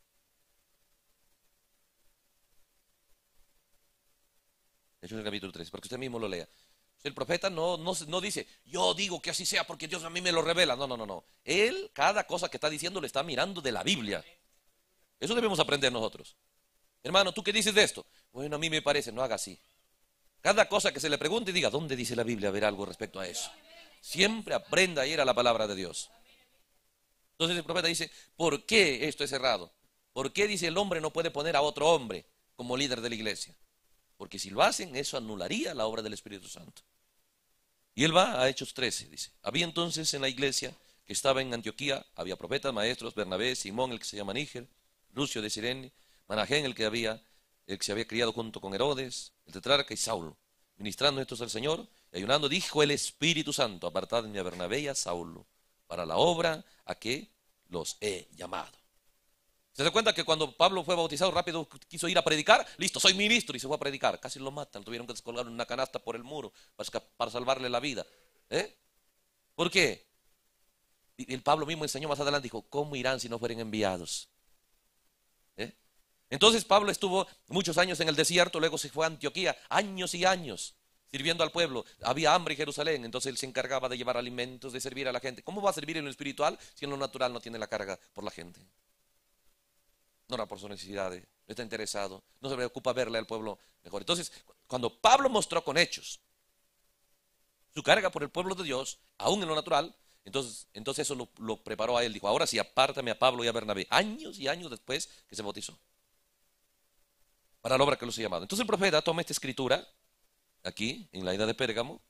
Hechos el capítulo 13, para que usted mismo lo lea. El profeta no dice, yo digo que así sea porque Dios a mí me lo revela. No, no, no, no. Él, cada cosa que está diciendo, le está mirando de la Biblia. Eso debemos aprender nosotros. Hermano, ¿tú qué dices de esto? Bueno, a mí me parece, no haga así. Cada cosa que se le pregunte, diga, ¿dónde dice la Biblia? A ver algo respecto a eso. Siempre aprenda a ir a la palabra de Dios. Entonces el profeta dice, ¿por qué esto es errado? ¿Por qué dice el hombre no puede poner a otro hombre como líder de la iglesia? Porque si lo hacen, eso anularía la obra del Espíritu Santo. Y él va a Hechos 13, dice, había entonces en la iglesia que estaba en Antioquía, había profetas, maestros, Bernabé, Simón, el que se llama Níger, Lucio de Sirene, Manahén, el que se había criado junto con Herodes, el tetrarca, y Saulo. Ministrando estos al Señor y ayunando, dijo el Espíritu Santo, apartadme a Bernabé y a Saulo para la obra a que los he llamado. ¿Se da cuenta que cuando Pablo fue bautizado rápido quiso ir a predicar? Listo, soy ministro, y se fue a predicar. Casi lo matan, tuvieron que descolgar una canasta por el muro para salvarle la vida. ¿Por qué? Y el Pablo mismo enseñó más adelante, dijo, ¿cómo irán si no fueren enviados? Entonces Pablo estuvo muchos años en el desierto, luego se fue a Antioquía, años y años, sirviendo al pueblo. Había hambre en Jerusalén, entonces él se encargaba de llevar alimentos, de servir a la gente. ¿Cómo va a servir en lo espiritual si en lo natural no tiene la carga por la gente? No era por sus necesidades, no está interesado, no se preocupa verle al pueblo mejor. Entonces, cuando Pablo mostró con hechos su carga por el pueblo de Dios, aún en lo natural, entonces eso lo preparó a él. Dijo, ahora sí, apártame a Pablo y a Bernabé, años y años después que se bautizó, para la obra que los he llamado. Entonces el profeta toma esta escritura, aquí, en la isla de Pérgamo,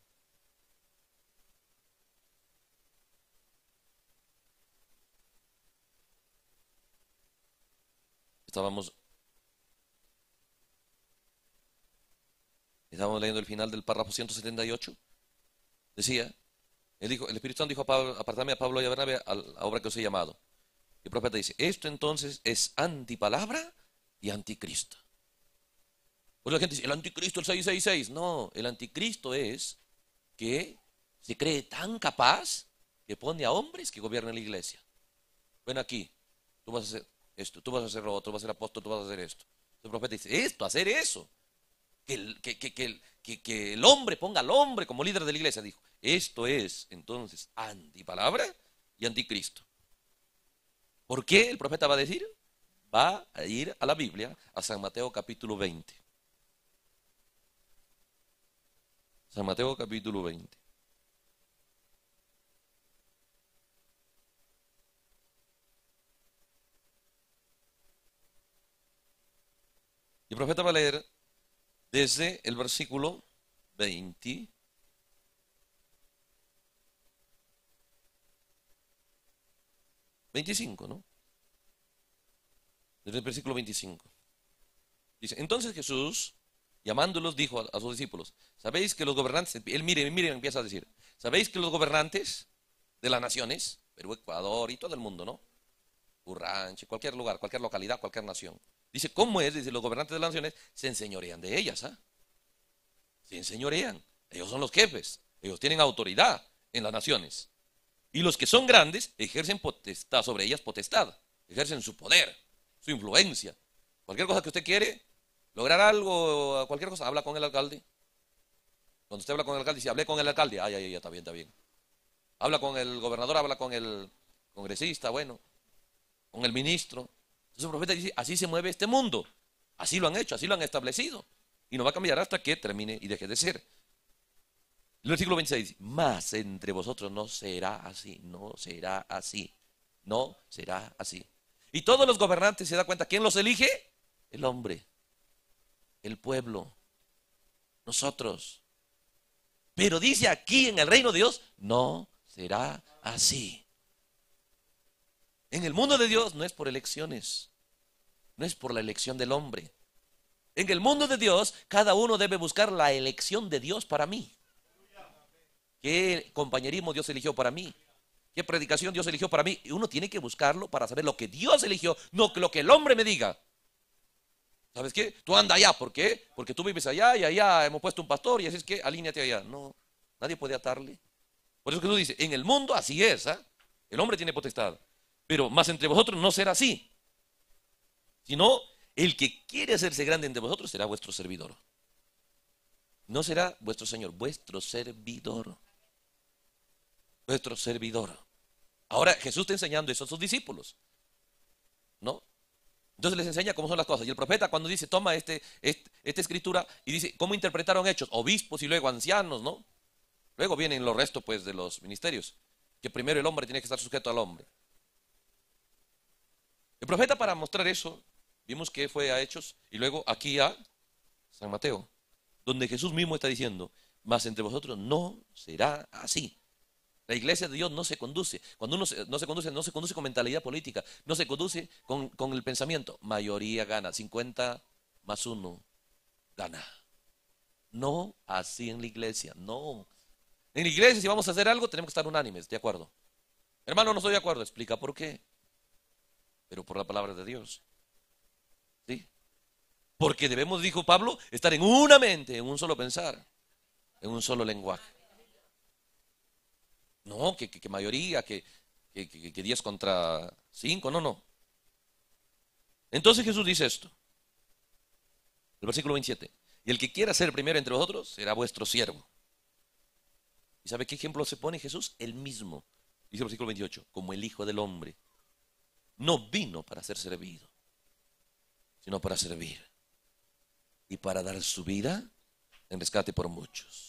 estábamos leyendo el final del párrafo 178, decía, el Espíritu Santo dijo a Pablo, apartadme a Pablo y a Bernabé a la obra que os he llamado. Y el profeta dice, esto entonces es antipalabra y anticristo. Pues la gente dice, el anticristo, el 666. No, el anticristo es que se cree tan capaz que pone a hombres que gobiernan la iglesia. Ven aquí, tú vas a hacer esto, tú vas a hacer lo otro, tú vas a ser apóstol, tú vas a hacer esto. El profeta dice, esto, hacer eso, que el hombre ponga al hombre como líder de la iglesia. Dijo, esto es entonces antipalabra y anticristo. ¿Por qué el profeta va a decir? Va a ir a la Biblia, a San Mateo capítulo 20. San Mateo capítulo 20. Y el profeta va a leer desde el versículo 20. 25, ¿no? Desde el versículo 25. Dice, entonces Jesús, llamándolos, dijo a sus discípulos, ¿sabéis que los gobernantes, él mire, empieza a decir, ¿sabéis que los gobernantes de las naciones, Perú, Ecuador y todo el mundo, ¿no? Urranche, cualquier lugar, cualquier localidad, cualquier nación. Dice, ¿cómo es? Dice, los gobernantes de las naciones se enseñorean de ellas, ¿ah? Se enseñorean. Ellos son los jefes. Ellos tienen autoridad en las naciones. Y los que son grandes ejercen potestad sobre ellas, potestad. Ejercen su poder, su influencia. Cualquier cosa que usted quiere, lograr algo, cualquier cosa, habla con el alcalde. Cuando usted habla con el alcalde, dice, hablé con el alcalde. Ay, ay, ya está bien, está bien. Habla con el gobernador, habla con el congresista, bueno, con el ministro. Entonces el profeta dice, así se mueve este mundo. Así lo han hecho, así lo han establecido. Y no va a cambiar hasta que termine y deje de ser. El versículo 26 dice, mas entre vosotros no será así, no será así, no será así. Y todos los gobernantes se dan cuenta, ¿quién los elige? El hombre, el pueblo, nosotros. Pero dice aquí en el reino de Dios, no será así. En el mundo de Dios no es por elecciones, no es por la elección del hombre. En el mundo de Dios, cada uno debe buscar la elección de Dios para mí. ¿Qué compañerismo Dios eligió para mí? ¿Qué predicación Dios eligió para mí? Y uno tiene que buscarlo para saber lo que Dios eligió, no lo que el hombre me diga. ¿Sabes qué? Tú anda allá, ¿por qué? Porque tú vives allá y allá hemos puesto un pastor y así es que alíñate allá. No, nadie puede atarle. Por eso que tú dices, en el mundo así es, ¿ah? El hombre tiene potestad. Pero más entre vosotros no será así. Sino, el que quiere hacerse grande entre vosotros será vuestro servidor. No será vuestro señor, vuestro servidor. Vuestro servidor. Ahora Jesús está enseñando eso a sus discípulos, ¿no? Entonces les enseña cómo son las cosas. Y el profeta cuando dice, toma esta escritura y dice, ¿cómo interpretaron hechos? Obispos y luego ancianos, ¿no? Luego vienen los restos, pues, de los ministerios. Que primero el hombre tiene que estar sujeto al hombre. El profeta para mostrar eso, vimos que fue a Hechos y luego aquí a San Mateo, donde Jesús mismo está diciendo, mas entre vosotros no será así. La iglesia de Dios no se conduce. Cuando uno no se conduce con mentalidad política, no se conduce con el pensamiento. Mayoría gana, 50 más 1 gana. No así en la iglesia, no. En la iglesia si vamos a hacer algo tenemos que estar unánimes, ¿de acuerdo? Hermano, no estoy de acuerdo, explica por qué. Pero por la palabra de Dios. ¿Sí? Porque debemos, dijo Pablo, estar en una mente, en un solo pensar, en un solo lenguaje. No, que mayoría, que 10 contra 5, no. Entonces Jesús dice esto, el versículo 27, y el que quiera ser primero entre vosotros será vuestro siervo. ¿Y sabe qué ejemplo se pone Jesús? Él mismo, dice el versículo 28, como el Hijo del Hombre, no vino para ser servido, sino para servir y para dar su vida en rescate por muchos.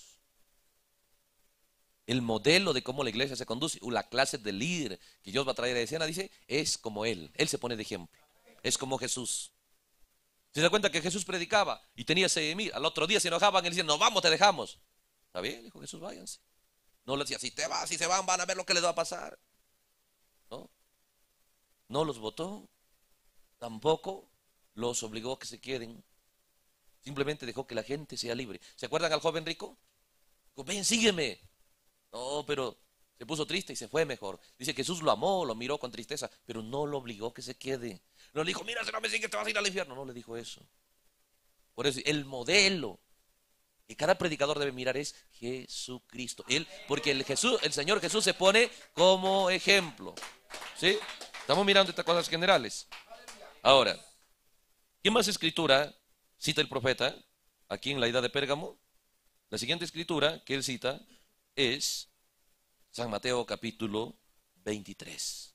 El modelo de cómo la iglesia se conduce, o la clase de líder que Dios va a traer a escena, dice, es como Él. Él se pone de ejemplo. Es como Jesús. Se da cuenta que Jesús predicaba y tenía 6,000. Al otro día se enojaban y le decían, no vamos, te dejamos. ¿Está bien? Dijo Jesús, váyanse. No le decía, si te vas, si se van a ver lo que les va a pasar. No. No los votó. Tampoco los obligó a que se queden. Simplemente dejó que la gente sea libre. ¿Se acuerdan al joven rico? Dijo, ven, sígueme. No, pero se puso triste y se fue mejor. Dice que Jesús lo amó, lo miró con tristeza, pero no lo obligó a que se quede. No le dijo, mira, si no me sigues te vas a ir al infierno. No le dijo eso. Por eso el modelo que cada predicador debe mirar es Jesucristo. Porque el Señor Jesús se pone como ejemplo. ¿Sí? Estamos mirando estas cosas generales. Ahora, ¿qué más escritura cita el profeta aquí en la isla de Pérgamo, la siguiente escritura que él cita es San Mateo capítulo 23.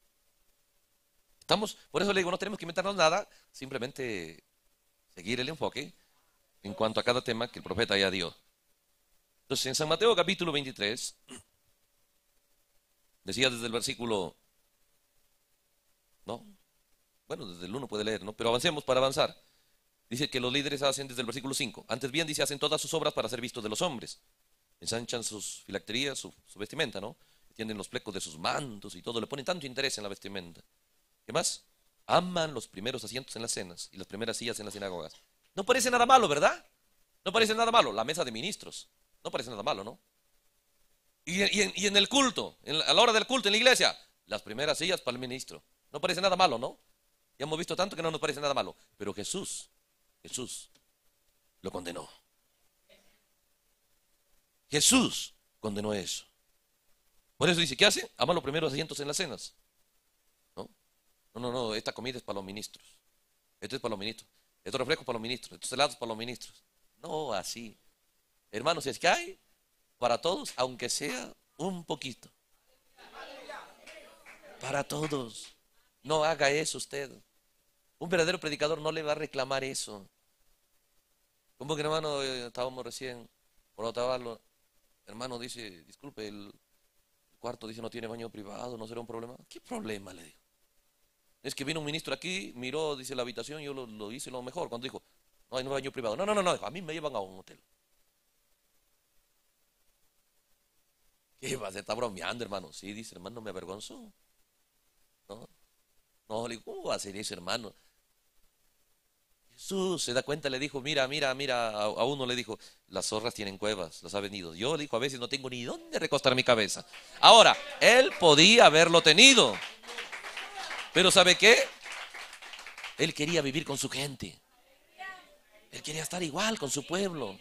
Por eso le digo, no tenemos que inventarnos nada, simplemente seguir el enfoque en cuanto a cada tema que el profeta ya dio. Entonces, en San Mateo capítulo 23, decía desde el versículo, no, bueno, desde el 1 puede leer, ¿no? Pero avancemos para avanzar. Dice que los líderes hacen desde el versículo 5. Antes bien, dice, hacen todas sus obras para ser vistos de los hombres. Ensanchan sus filacterías, su vestimenta, ¿no? Tienen los flecos de sus mantos y todo. Le ponen tanto interés en la vestimenta. ¿Qué más? Aman los primeros asientos en las cenas y las primeras sillas en las sinagogas. No parece nada malo, ¿verdad? No parece nada malo. La mesa de ministros. No parece nada malo, ¿no? Y en el culto, a la hora del culto en la iglesia, las primeras sillas para el ministro. No parece nada malo, ¿no? Ya hemos visto tanto que no nos parece nada malo. Pero Jesús lo condenó. Jesús condenó eso. Por eso dice, ¿qué hace? Ama los primeros asientos en las cenas. No, esta comida es para los ministros. Esto es para los ministros. Estos refrescos para los ministros. Estos helados para los ministros. No así. Hermanos, es que hay para todos, aunque sea un poquito. Para todos. No haga eso usted. Un verdadero predicador no le va a reclamar eso. Como que hermano, estábamos recién por Otavalo. Hermano dice, disculpe, el cuarto dice no tiene baño privado, ¿no será un problema? ¿Qué problema? Le digo. Es que vino un ministro aquí, miró, dice la habitación, yo lo hice lo mejor. Cuando dijo, no hay baño privado. No, a mí me llevan a un hotel. ¿Qué va a hacer? Está bromeando, hermano. Sí, dice, hermano, me avergonzó. No, le digo, ¿cómo va a hacer eso, hermano? Jesús se da cuenta, le dijo, mira, a uno le dijo, las zorras tienen cuevas, las ha venido. Yo le dijo, a veces no tengo ni dónde recostar mi cabeza. Ahora, él podía haberlo tenido. Pero ¿sabe qué? Él quería vivir con su gente. Él quería estar igual con su pueblo.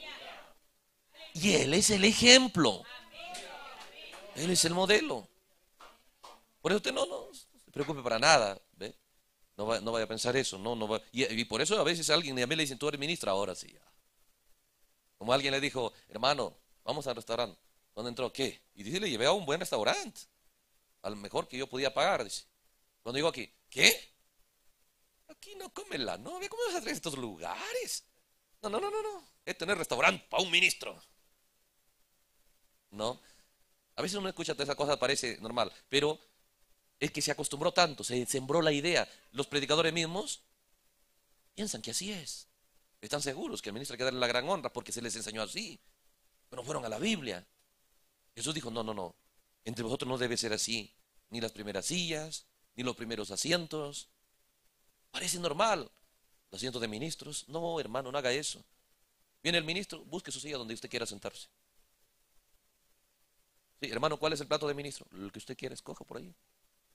Y él es el ejemplo. Él es el modelo. Por eso usted no se preocupe para nada. ¿Ve? No vaya a pensar eso. No va. Y por eso a veces alguien a mí le dice, tú eres ministro, ahora sí. Como alguien le dijo, hermano, vamos al restaurante. ¿Dónde entró? ¿Qué? Y dice, le llevé a un buen restaurante. Al mejor que yo podía pagar, dice. Cuando digo aquí, ¿qué? Aquí no comen la novia. ¿Cómo vas a traer estos lugares? No. Este no es restaurante para un ministro. No. A veces uno escucha todas esas cosas, parece normal. Pero es que se acostumbró tanto, se sembró la idea. Los predicadores mismos piensan que así es. Están seguros que al ministro hay que darle la gran honra porque se les enseñó así. Pero fueron a la Biblia. Jesús dijo, no. Entre vosotros no debe ser así. Ni las primeras sillas, ni los primeros asientos. Parece normal. Los asientos de ministros. No, hermano, no haga eso. Viene el ministro, busque su silla donde usted quiera sentarse. Sí, hermano, ¿cuál es el plato de ministro? El que usted quiera, escoja por ahí.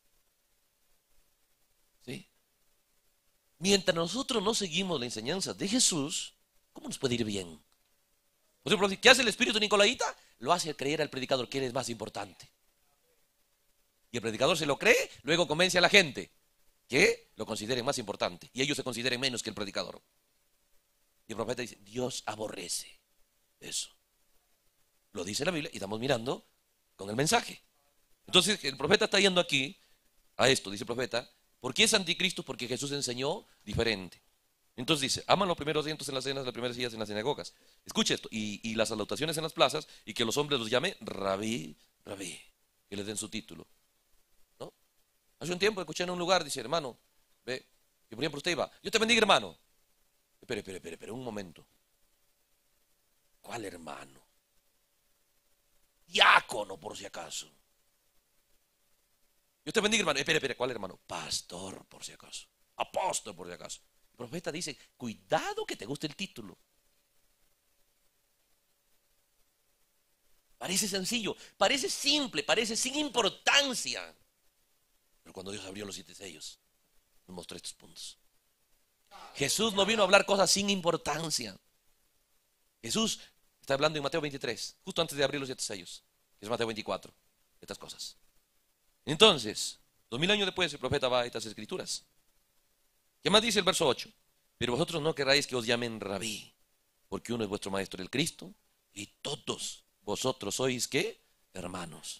Sí. Mientras nosotros no seguimos la enseñanza de Jesús, ¿cómo nos puede ir bien? Por ejemplo, ¿qué hace el espíritu nicolaíta? Lo hace creer al predicador que él es más importante. Y el predicador se lo cree, luego convence a la gente que lo consideren más importante. Y ellos se consideren menos que el predicador. Y el profeta dice, Dios aborrece eso. Lo dice la Biblia y estamos mirando con el mensaje. Entonces el profeta está yendo aquí a esto, dice el profeta. ¿Por qué es anticristo? Porque Jesús enseñó diferente. Entonces dice, aman los primeros asientos en las cenas, las primeras sillas en las sinagogas. Escuche esto, y las salutaciones en las plazas, y que los hombres los llamen rabí, que les den su título. ¿No? Hace un tiempo escuché en un lugar, dice, hermano, ve, que por ejemplo usted iba, Dios te bendiga, hermano. Espere, un momento. ¿Cuál hermano? Diácono, por si acaso. Dios te bendiga, hermano. Espere, ¿cuál hermano? Pastor, por si acaso. Apóstol, por si acaso. El profeta dice, cuidado que te guste el título. Parece sencillo, parece simple, parece sin importancia. Pero cuando Dios abrió los 7 sellos, nos mostró estos puntos. Jesús no vino a hablar cosas sin importancia. Jesús está hablando en Mateo 23, justo antes de abrir los 7 sellos, que es Mateo 24, estas cosas. Entonces, 2000 años después, el profeta va a estas escrituras. ¿Qué más dice el verso 8? Pero vosotros no queráis que os llamen rabí. porque uno es vuestro Maestro, el Cristo, y todos vosotros sois, ¿qué? Hermanos.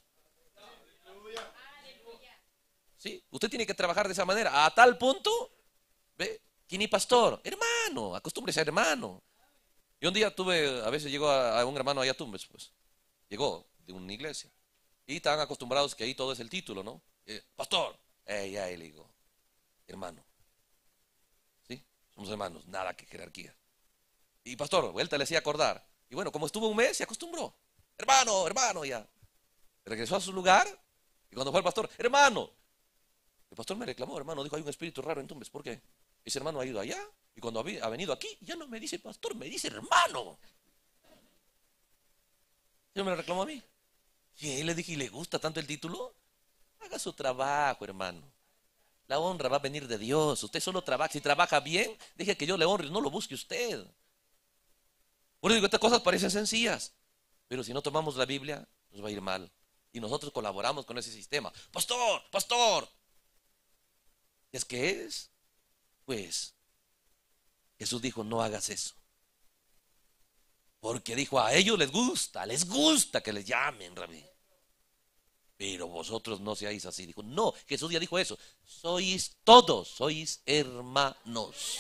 ¿Sí? Usted tiene que trabajar de esa manera, a tal punto, ¿ve? Que ni pastor, hermano, acostúmbrese a ser hermano. Y un día tuve, a veces llegó a un hermano allá a Tumbes, pues, llegó de una iglesia. Y estaban acostumbrados que ahí todo es el título, ¿no? Pastor, ya, le digo, hermano, ¿sí? Somos hermanos, nada que jerarquía. Y pastor, vuelta le hacía acordar. Y bueno, como estuvo un mes, se acostumbró. Hermano, hermano, ya. Regresó a su lugar y cuando fue el pastor, hermano. El pastor me reclamó, hermano, dijo, hay un espíritu raro en Tumbes. ¿Por qué? Ese hermano ha ido allá y cuando ha venido aquí, ya no me dice pastor, me dice hermano. Y me lo reclamó a mí. Y le dije, ¿y le gusta tanto el título? Haga su trabajo, hermano. La honra va a venir de Dios. Usted solo trabaja. Si trabaja bien, deje que yo le honre, no lo busque usted. Por eso digo, estas cosas parecen sencillas, pero si no tomamos la Biblia, nos va a ir mal. Y nosotros colaboramos con ese sistema. Pastor, pastor. ¿Es que es? Pues Jesús dijo, no hagas eso. Porque dijo, a ellos les gusta que les llamen, rabí. Pero vosotros no seáis así. Dijo, no, Jesús ya dijo eso. Sois todos, sois hermanos.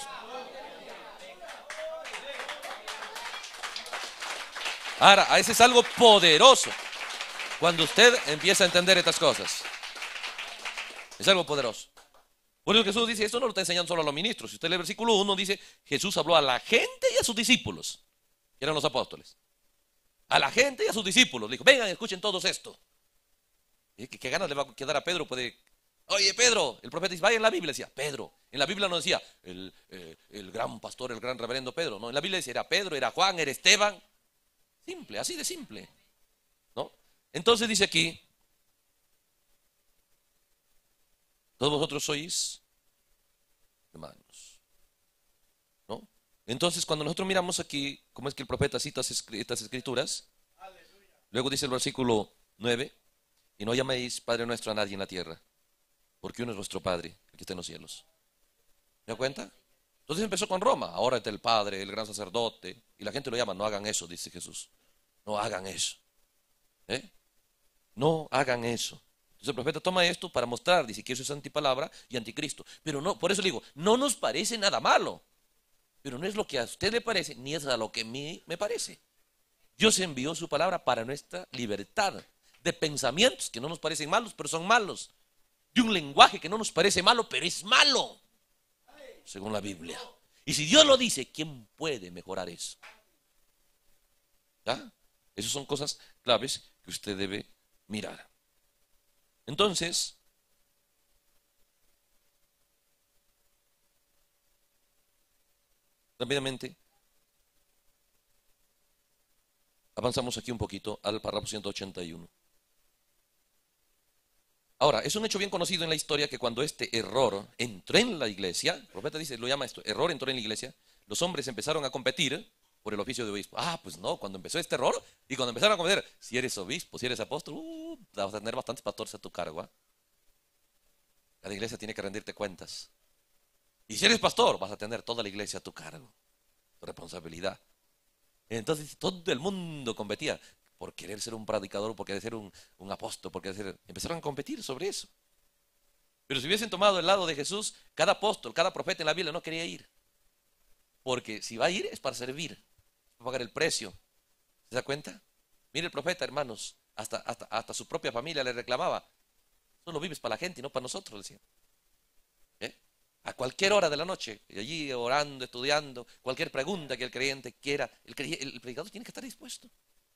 Ahora, a ese es algo poderoso. Cuando usted empieza a entender estas cosas. Es algo poderoso. Por eso Jesús dice, esto no lo está enseñando solo a los ministros. Si usted lee el versículo 1, dice, Jesús habló a la gente y a sus discípulos, que eran los apóstoles. A la gente y a sus discípulos. Le dijo, vengan, escuchen todos esto. ¿Qué ganas le va a quedar a Pedro? Oye, Pedro, el profeta dice, vaya en la Biblia, decía, Pedro. En la Biblia no decía, el gran pastor, el gran reverendo Pedro. No, en la Biblia decía, era Pedro, era Juan, era Esteban. Simple, así de simple. ¿No? Entonces dice aquí, todos vosotros sois hermanos. ¿No? Entonces, cuando nosotros miramos aquí, cómo es que el profeta cita estas escrituras, luego dice el versículo 9, y no llaméis Padre nuestro a nadie en la tierra, porque uno es vuestro Padre, el que está en los cielos. ¿Se da cuenta? Entonces empezó con Roma, ahora está el Padre, el gran sacerdote, y la gente lo llama, no hagan eso, dice Jesús. No hagan eso. No hagan eso. Entonces el profeta toma esto para mostrar, dice que eso es antipalabra y anticristo. Pero no, por eso le digo, no nos parece nada malo. Pero no es lo que a usted le parece, ni es a lo que a mí me parece. Dios envió su palabra para nuestra libertad de pensamientos que no nos parecen malos, pero son malos. De un lenguaje que no nos parece malo, pero es malo, según la Biblia. Y si Dios lo dice, ¿quién puede mejorar eso? ¿Ya? Esas son cosas claves que usted debe mirar. Entonces, rápidamente, avanzamos aquí un poquito al párrafo 181. Ahora, es un hecho bien conocido en la historia que cuando este error entró en la iglesia, el profeta dice, lo llama esto, error entró en la iglesia, los hombres empezaron a competir por el oficio de obispo. Pues no, cuando empezó este error y cuando empezaron a competir, si eres obispo, si eres apóstol, vas a tener bastantes pastores a tu cargo. Cada iglesia tiene que rendirte cuentas. Y si eres pastor, vas a tener toda la iglesia a tu cargo, tu responsabilidad. Entonces todo el mundo competía por querer ser un predicador, por querer ser un apóstol, por querer ser... Empezaron a competir sobre eso. Pero si hubiesen tomado el lado de Jesús, cada apóstol, cada profeta en la Biblia no quería ir. Porque si va a ir es para servir, para pagar el precio. ¿Se da cuenta? Mire el profeta, hermanos, hasta su propia familia le reclamaba. Solo vives para la gente y no para nosotros, decía. A cualquier hora de la noche, y allí orando, estudiando, cualquier pregunta que el creyente quiera, el predicador tiene que estar dispuesto.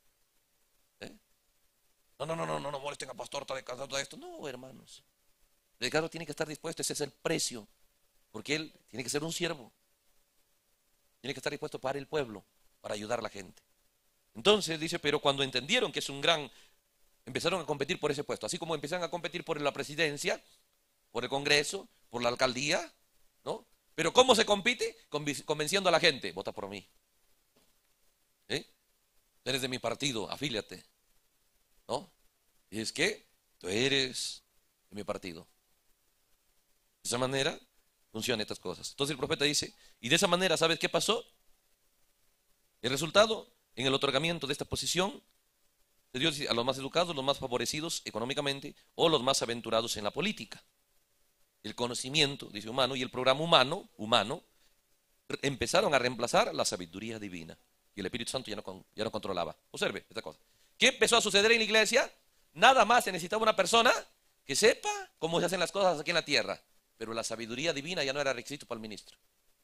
No molesten al pastor, está descansando de esto. No, hermanos. El predicador tiene que estar dispuesto, ese es el precio. Porque él tiene que ser un siervo. Tiene que estar dispuesto para el pueblo, para ayudar a la gente. Entonces dice, pero cuando entendieron que es un gran, empezaron a competir por ese puesto. Así como empezaron a competir por la presidencia, por el Congreso, por la alcaldía, ¿no? Pero ¿cómo se compite? Convenciendo a la gente, vota por mí. Eres de mi partido, afíliate. ¿No? Y es que tú eres de mi partido. De esa manera funcionan estas cosas. Entonces el profeta dice, y de esa manera, ¿sabes qué pasó? El resultado, en el otorgamiento de esta posición, de Dios a los más educados, los más favorecidos económicamente o los más aventurados en la política. El conocimiento, dice humano, y el programa humano, empezaron a reemplazar la sabiduría divina. Y el Espíritu Santo ya no controlaba. Observe esta cosa. ¿Qué empezó a suceder en la iglesia? Nada más se necesitaba una persona que sepa cómo se hacen las cosas aquí en la tierra. Pero la sabiduría divina ya no era requisito para el ministro.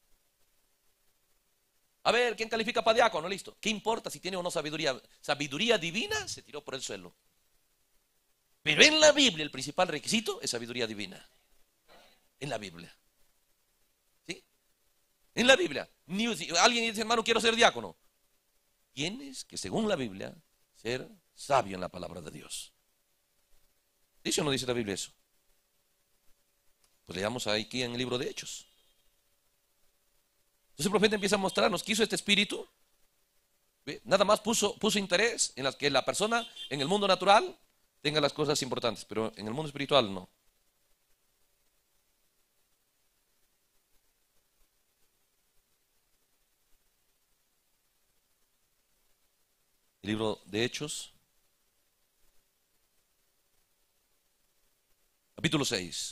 A ver, ¿quién califica para diácono? Listo. ¿Qué importa si tiene o no sabiduría? Sabiduría divina se tiró por el suelo. Pero en la Biblia el principal requisito es sabiduría divina. En la Biblia. ¿Sí? En la Biblia. Si alguien dice, hermano, quiero ser diácono. Tienes que, según la Biblia, ser sabio en la palabra de Dios. ¿Dice o no dice la Biblia eso? Pues leamos aquí en el libro de Hechos. Entonces el profeta empieza a mostrarnos que hizo este espíritu. ¿Ve? Nada más puso interés en que la persona en el mundo natural tenga las cosas importantes, pero en el mundo espiritual no. El libro de Hechos, capítulo 6.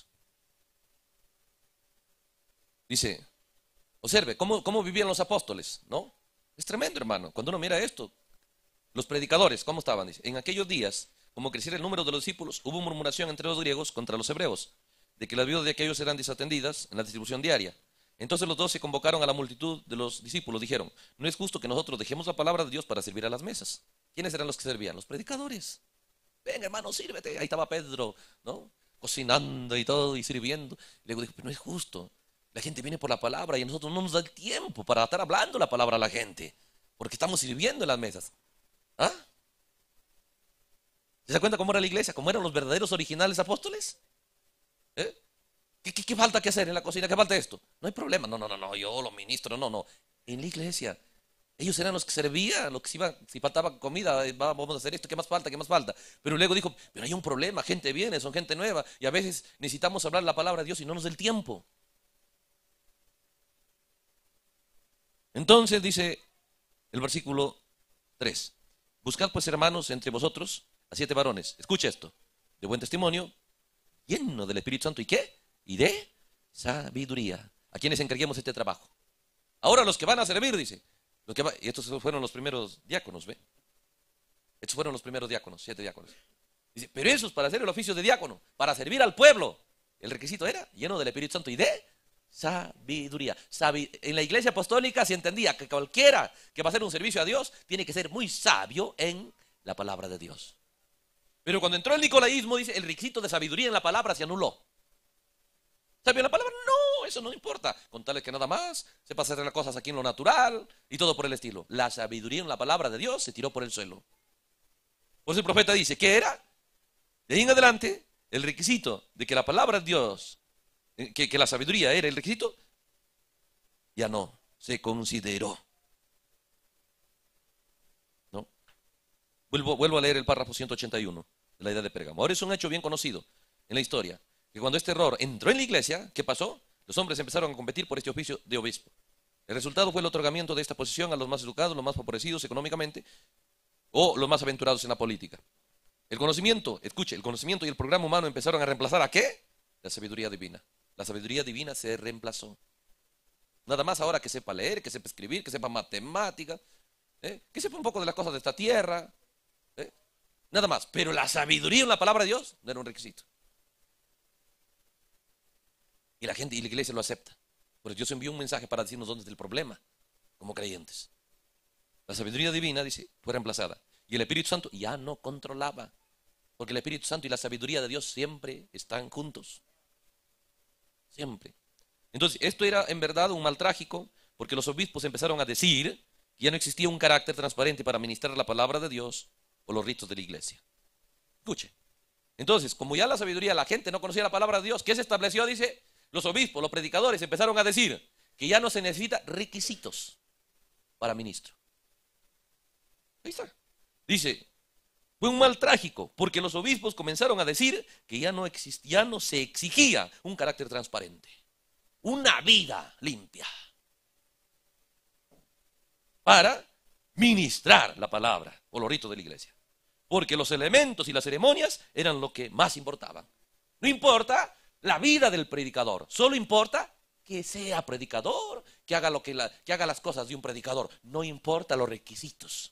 Dice, observe cómo vivían los apóstoles, ¿no? Es tremendo, hermano. Cuando uno mira esto, los predicadores, ¿cómo estaban? Dice, en aquellos días, como creciera el número de los discípulos, hubo murmuración entre los griegos contra los hebreos, de que las viudas de aquellos eran desatendidas en la distribución diaria. Entonces los 12 convocaron a la multitud de los discípulos, dijeron, no es justo que nosotros dejemos la palabra de Dios para servir a las mesas. ¿Quiénes eran los que servían? Los predicadores. Venga, hermano, sírvete. Ahí estaba Pedro, ¿no? Cocinando y todo y sirviendo. Y luego dijo, pero no es justo. La gente viene por la palabra y a nosotros no nos da el tiempo para estar hablando la palabra a la gente, porque estamos sirviendo en las mesas. ¿Ah? ¿Se da cuenta cómo era la iglesia? ¿Cómo eran los verdaderos originales apóstoles? ¿Eh? ¿Qué falta que hacer en la cocina? ¿Qué falta esto? No hay problema. No, yo lo ministro, no. En la iglesia, ellos eran los que servían, los que si faltaba comida, vamos a hacer esto, ¿qué más falta? ¿Qué más falta? Pero luego dijo, pero hay un problema, gente viene, son gente nueva, y a veces necesitamos hablar la palabra de Dios y no nos da el tiempo. Entonces dice el versículo 3, buscad pues hermanos entre vosotros a 7 varones, escucha esto, de buen testimonio, lleno del Espíritu Santo, ¿y qué? Y de sabiduría, a quienes encarguemos este trabajo. Ahora los que van a servir, dice, y estos fueron los primeros diáconos, ¿ve? Estos fueron los primeros diáconos, 7 diáconos. Dice, pero esos para hacer el oficio de diácono, para servir al pueblo, el requisito era lleno del Espíritu Santo y de sabiduría. En la iglesia apostólica se entendía que cualquiera que va a hacer un servicio a Dios tiene que ser muy sabio en la palabra de Dios. Pero cuando entró el nicolaísmo, dice, el requisito de sabiduría en la palabra se anuló. ¿Sabio en la palabra? No, eso no importa. Con tal que nada más sepa hacer las cosas aquí en lo natural y todo por el estilo. La sabiduría en la palabra de Dios se tiró por el suelo. Por eso el profeta dice, ¿qué era? De ahí en adelante, el requisito de que la palabra de Dios, que la sabiduría era el requisito, ya no se consideró. ¿No? Vuelvo a leer el párrafo 181 de la edad de Pérgamo. Ahora es un hecho bien conocido en la historia, que cuando este error entró en la iglesia, ¿qué pasó? Los hombres empezaron a competir por este oficio de obispo. El resultado fue el otorgamiento de esta posición a los más educados, los más favorecidos económicamente o los más aventurados en la política. El conocimiento, escuche, el conocimiento y el programa humano empezaron a reemplazar ¿a qué? La sabiduría divina. La sabiduría divina se reemplazó. Nada más ahora que sepa leer, que sepa escribir, que sepa matemáticas, que sepa un poco de las cosas de esta tierra. Nada más. Pero la sabiduría en la palabra de Dios no era un requisito. Y la gente y la iglesia lo acepta. Pero Dios envió un mensaje para decirnos dónde está el problema, como creyentes. La sabiduría divina, dice, fue reemplazada. Y el Espíritu Santo ya no controlaba. Porque el Espíritu Santo y la sabiduría de Dios siempre están juntos. Siempre. Entonces, esto era en verdad un mal trágico, porque los obispos empezaron a decir que ya no existía un carácter transparente para ministrar la palabra de Dios o los ritos de la iglesia. Escuche. Entonces, como ya la sabiduría, la gente no conocía la palabra de Dios, ¿qué se estableció? Dice, los obispos, los predicadores empezaron a decir que ya no se necesita requisitos para ministro. Ahí está. Dice, fue un mal trágico, porque los obispos comenzaron a decir que ya no se exigía un carácter transparente, una vida limpia, para ministrar la palabra o los ritos de la iglesia. Porque los elementos y las ceremonias eran lo que más importaban. No importa la vida del predicador, solo importa que sea predicador, que haga las cosas de un predicador. No importa los requisitos.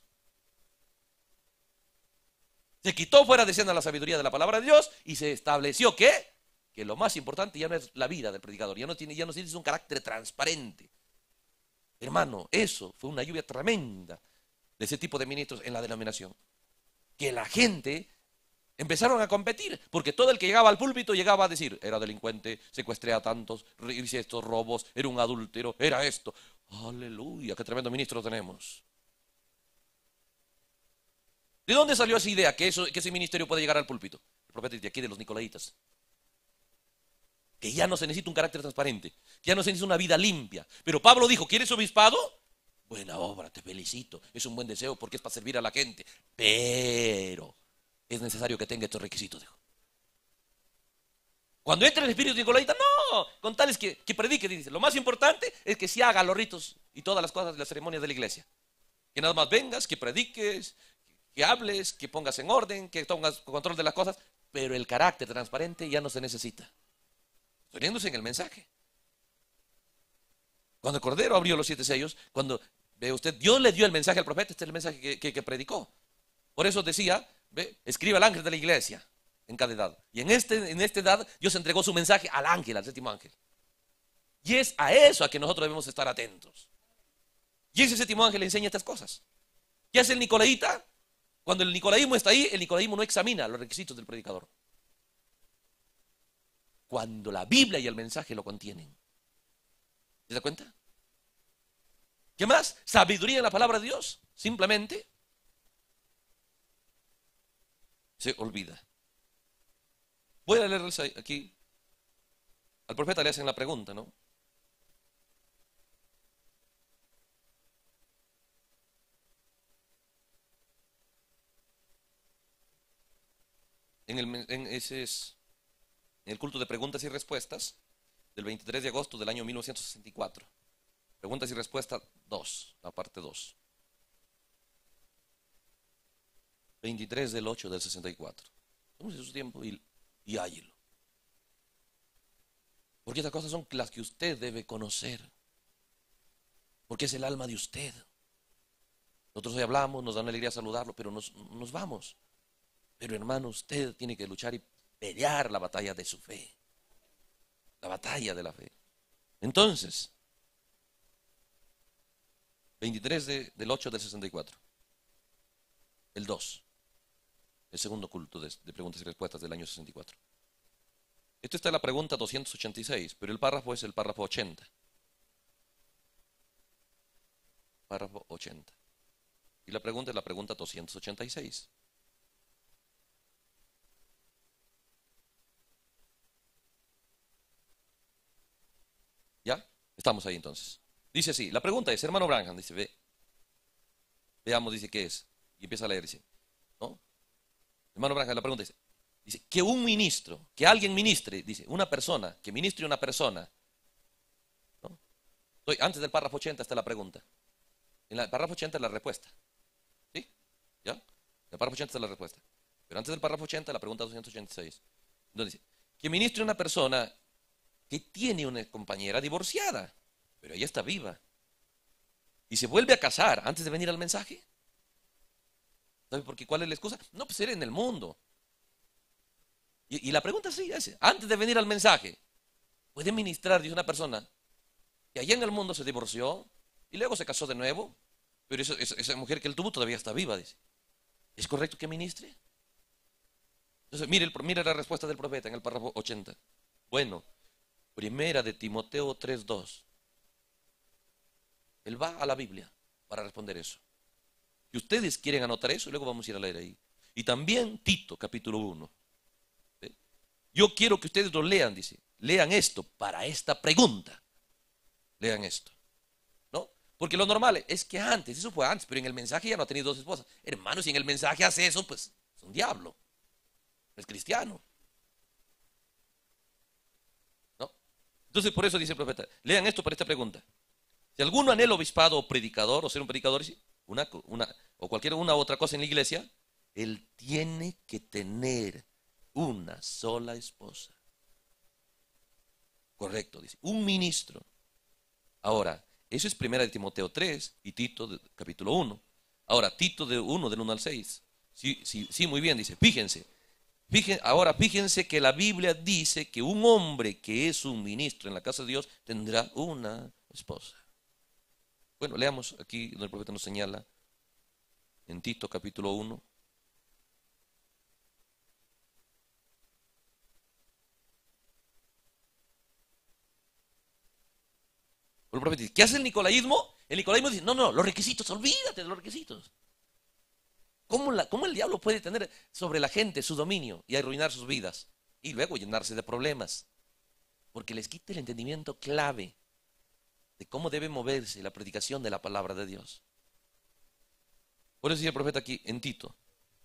Se quitó fuera de escena la sabiduría de la palabra de Dios y se estableció que lo más importante ya no es la vida del predicador, ya no tiene un carácter transparente. Hermano, eso fue una lluvia tremenda de ese tipo de ministros en la denominación. Que la gente empezaron a competir, porque todo el que llegaba al púlpito llegaba a decir, era delincuente, secuestré a tantos, hice estos robos, era un adúltero, era esto. Aleluya, qué tremendo ministro tenemos. ¿De dónde salió esa idea que ese ministerio puede llegar al púlpito? El profeta de aquí de los Nicolaitas. Que ya no se necesita un carácter transparente, que ya no se necesita una vida limpia. Pero Pablo dijo, ¿quieres obispado? Buena obra, te felicito, es un buen deseo porque es para servir a la gente. Pero es necesario que tenga estos requisitos, dijo. Cuando entra el espíritu nicolaita, no, con tales que predique, dice, lo más importante es que se haga los ritos y todas las cosas de las ceremonias de la iglesia. Que nada más vengas, que prediques, que hables, que pongas en orden, que tengas control de las cosas, pero el carácter transparente ya no se necesita. Poniéndose en el mensaje. Cuando el Cordero abrió los 7 sellos, cuando ve usted, Dios le dio el mensaje al profeta, este es el mensaje que predicó. Por eso decía, ve, escribe al ángel de la iglesia en cada edad. Y en esta edad, Dios entregó su mensaje al ángel, al 7º ángel. Y es a eso a que nosotros debemos estar atentos. Y ese 7º ángel le enseña estas cosas. ¿Qué hace el nicolaíta? Cuando el nicolaísmo está ahí, el nicolaísmo no examina los requisitos del predicador. Cuando la Biblia y el mensaje lo contienen. ¿Se da cuenta? ¿Qué más? Sabiduría en la palabra de Dios. Simplemente se olvida. Voy a leerles aquí. Al profeta le hacen la pregunta, ¿no? Ese es el culto de preguntas y respuestas del 23 de agosto del año 1964. Preguntas y respuestas 2, la parte 2. 23 del 8 del 64. Tómese su tiempo y hállelo. Porque estas cosas son las que usted debe conocer. Porque es el alma de usted. Nosotros hoy hablamos, nos da una alegría saludarlo, pero nos vamos. Pero hermano, usted tiene que luchar y pelear la batalla de su fe. La batalla de la fe. Entonces, 23 del 8 del 64. El 2. El segundo culto de preguntas y respuestas del año 64. Esto está en la pregunta 286, pero el párrafo es el párrafo 80. Párrafo 80. Y la pregunta es la pregunta 286. ¿Ya? Estamos ahí entonces. Dice así, la pregunta es, hermano Branham, dice, veamos, dice, ¿qué es? Y empieza a leer, dice, ¿no? Hermano Branham, la pregunta dice, que un ministro, que alguien ministre, dice, una persona, que ministre una persona, ¿no? Antes del párrafo 80 está la pregunta. En el párrafo 80 es la respuesta. ¿Sí? ¿Ya? En el párrafo 80 está la respuesta. Pero antes del párrafo 80, la pregunta 286. Entonces dice, que ministre una persona que tiene una compañera divorciada, pero ella está viva, y se vuelve a casar antes de venir al mensaje. ¿Sabe por qué? ¿Cuál es la excusa? No, pues era en el mundo. Y la pregunta sí es, antes de venir al mensaje, ¿puede ministrar, dice, una persona que allá en el mundo se divorció y luego se casó de nuevo, pero esa mujer que él tuvo todavía está viva, dice? ¿Es correcto que ministre? Entonces, mire la respuesta del profeta en el párrafo 80. Bueno, Primera de Timoteo 3:2. Él va a la Biblia para responder eso. Y ustedes quieren anotar eso y luego vamos a ir a leer ahí. Y también Tito, capítulo 1. ¿Sí? Yo quiero que ustedes lo lean, dice. Lean esto para esta pregunta. Lean esto. ¿No? Porque lo normal es que antes, eso fue antes, pero en el mensaje ya no ha tenido 2 esposas. Hermanos, si en el mensaje hace eso, pues es un diablo. No es cristiano. ¿No? Entonces por eso dice el profeta, lean esto para esta pregunta. Si alguno anhela obispado o predicador, o ser un predicador, o cualquier una u otra cosa en la iglesia, él tiene que tener una sola esposa. Correcto, dice, un ministro. Ahora, eso es primera de Timoteo 3 y Tito capítulo 1. Ahora, Tito de 1 del 1 al 6. Sí, sí, sí, muy bien, dice, fíjense. Ahora fíjense que la Biblia dice que un hombre que es un ministro en la casa de Dios tendrá una esposa. Bueno, leamos aquí donde el profeta nos señala en Tito capítulo 1. El profeta dice, ¿qué hace el nicolaísmo? El nicolaísmo dice, no, los requisitos, olvídate de los requisitos. ¿Cómo el diablo puede tener sobre la gente su dominio y arruinar sus vidas? Y luego llenarse de problemas. Porque les quita el entendimiento clave de cómo debe moverse la predicación de la palabra de Dios. Por eso dice el profeta aquí en Tito,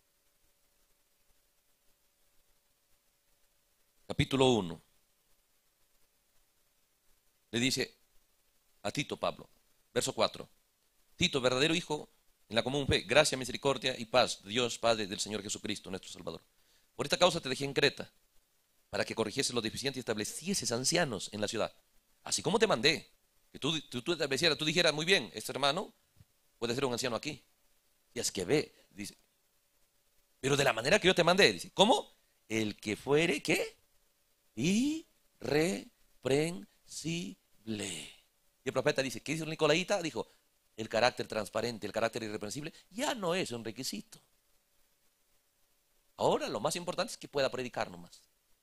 capítulo 1. Le dice a Tito Pablo, verso 4. Tito, verdadero hijo en la común fe, gracia, misericordia y paz de Dios Padre del Señor Jesucristo, nuestro Salvador. Por esta causa te dejé en Creta, para que corrigieses lo deficiente y establecieses ancianos en la ciudad. Así como te mandé, que tú establecieras, tú dijeras, muy bien, este hermano puede ser un anciano aquí. Y es que ve, dice, pero de la manera que yo te mandé, dice, ¿cómo? El que fuere, ¿qué? Irreprensible. Y el profeta dice, ¿qué dice el nicolaíta? Dijo, el carácter transparente, el carácter irreprensible, ya no es un requisito. Ahora lo más importante es que pueda predicar nomás.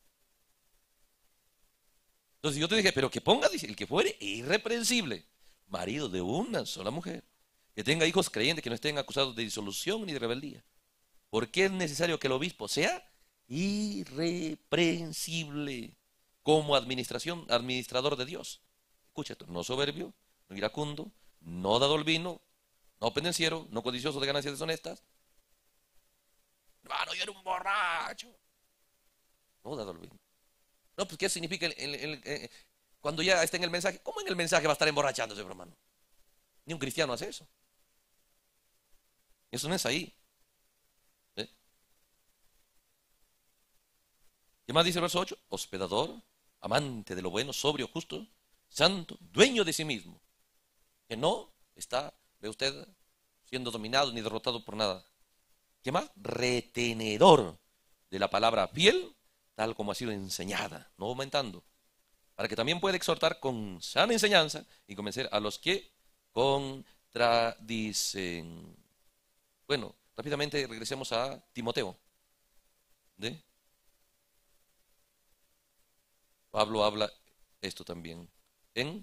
Entonces yo te dije, pero que ponga, dice, el que fuere irreprensible, marido de una sola mujer, que tenga hijos creyentes, que no estén acusados de disolución ni de rebeldía. Porque es necesario que el obispo sea irreprensible como administrador de Dios. Escucha esto, no soberbio, no iracundo, no dado al vino, no pendenciero, no codicioso de ganancias deshonestas. Hermano, yo era un borracho. No dado al vino. No, pues ¿qué significa cuando ya está en el mensaje? ¿Cómo en el mensaje va a estar emborrachándose, hermano? Ni un cristiano hace eso. Eso no es ahí. ¿Eh? ¿Qué más dice el verso 8? Hospedador, amante de lo bueno, sobrio, justo, santo, dueño de sí mismo. Que no está, ve usted, siendo dominado ni derrotado por nada. ¿Qué más? Retenedor de la palabra fiel, tal como ha sido enseñada, no aumentando, para que también pueda exhortar con sana enseñanza y convencer a los que contradicen. Bueno, rápidamente regresemos a Timoteo. ¿De? Pablo habla esto también en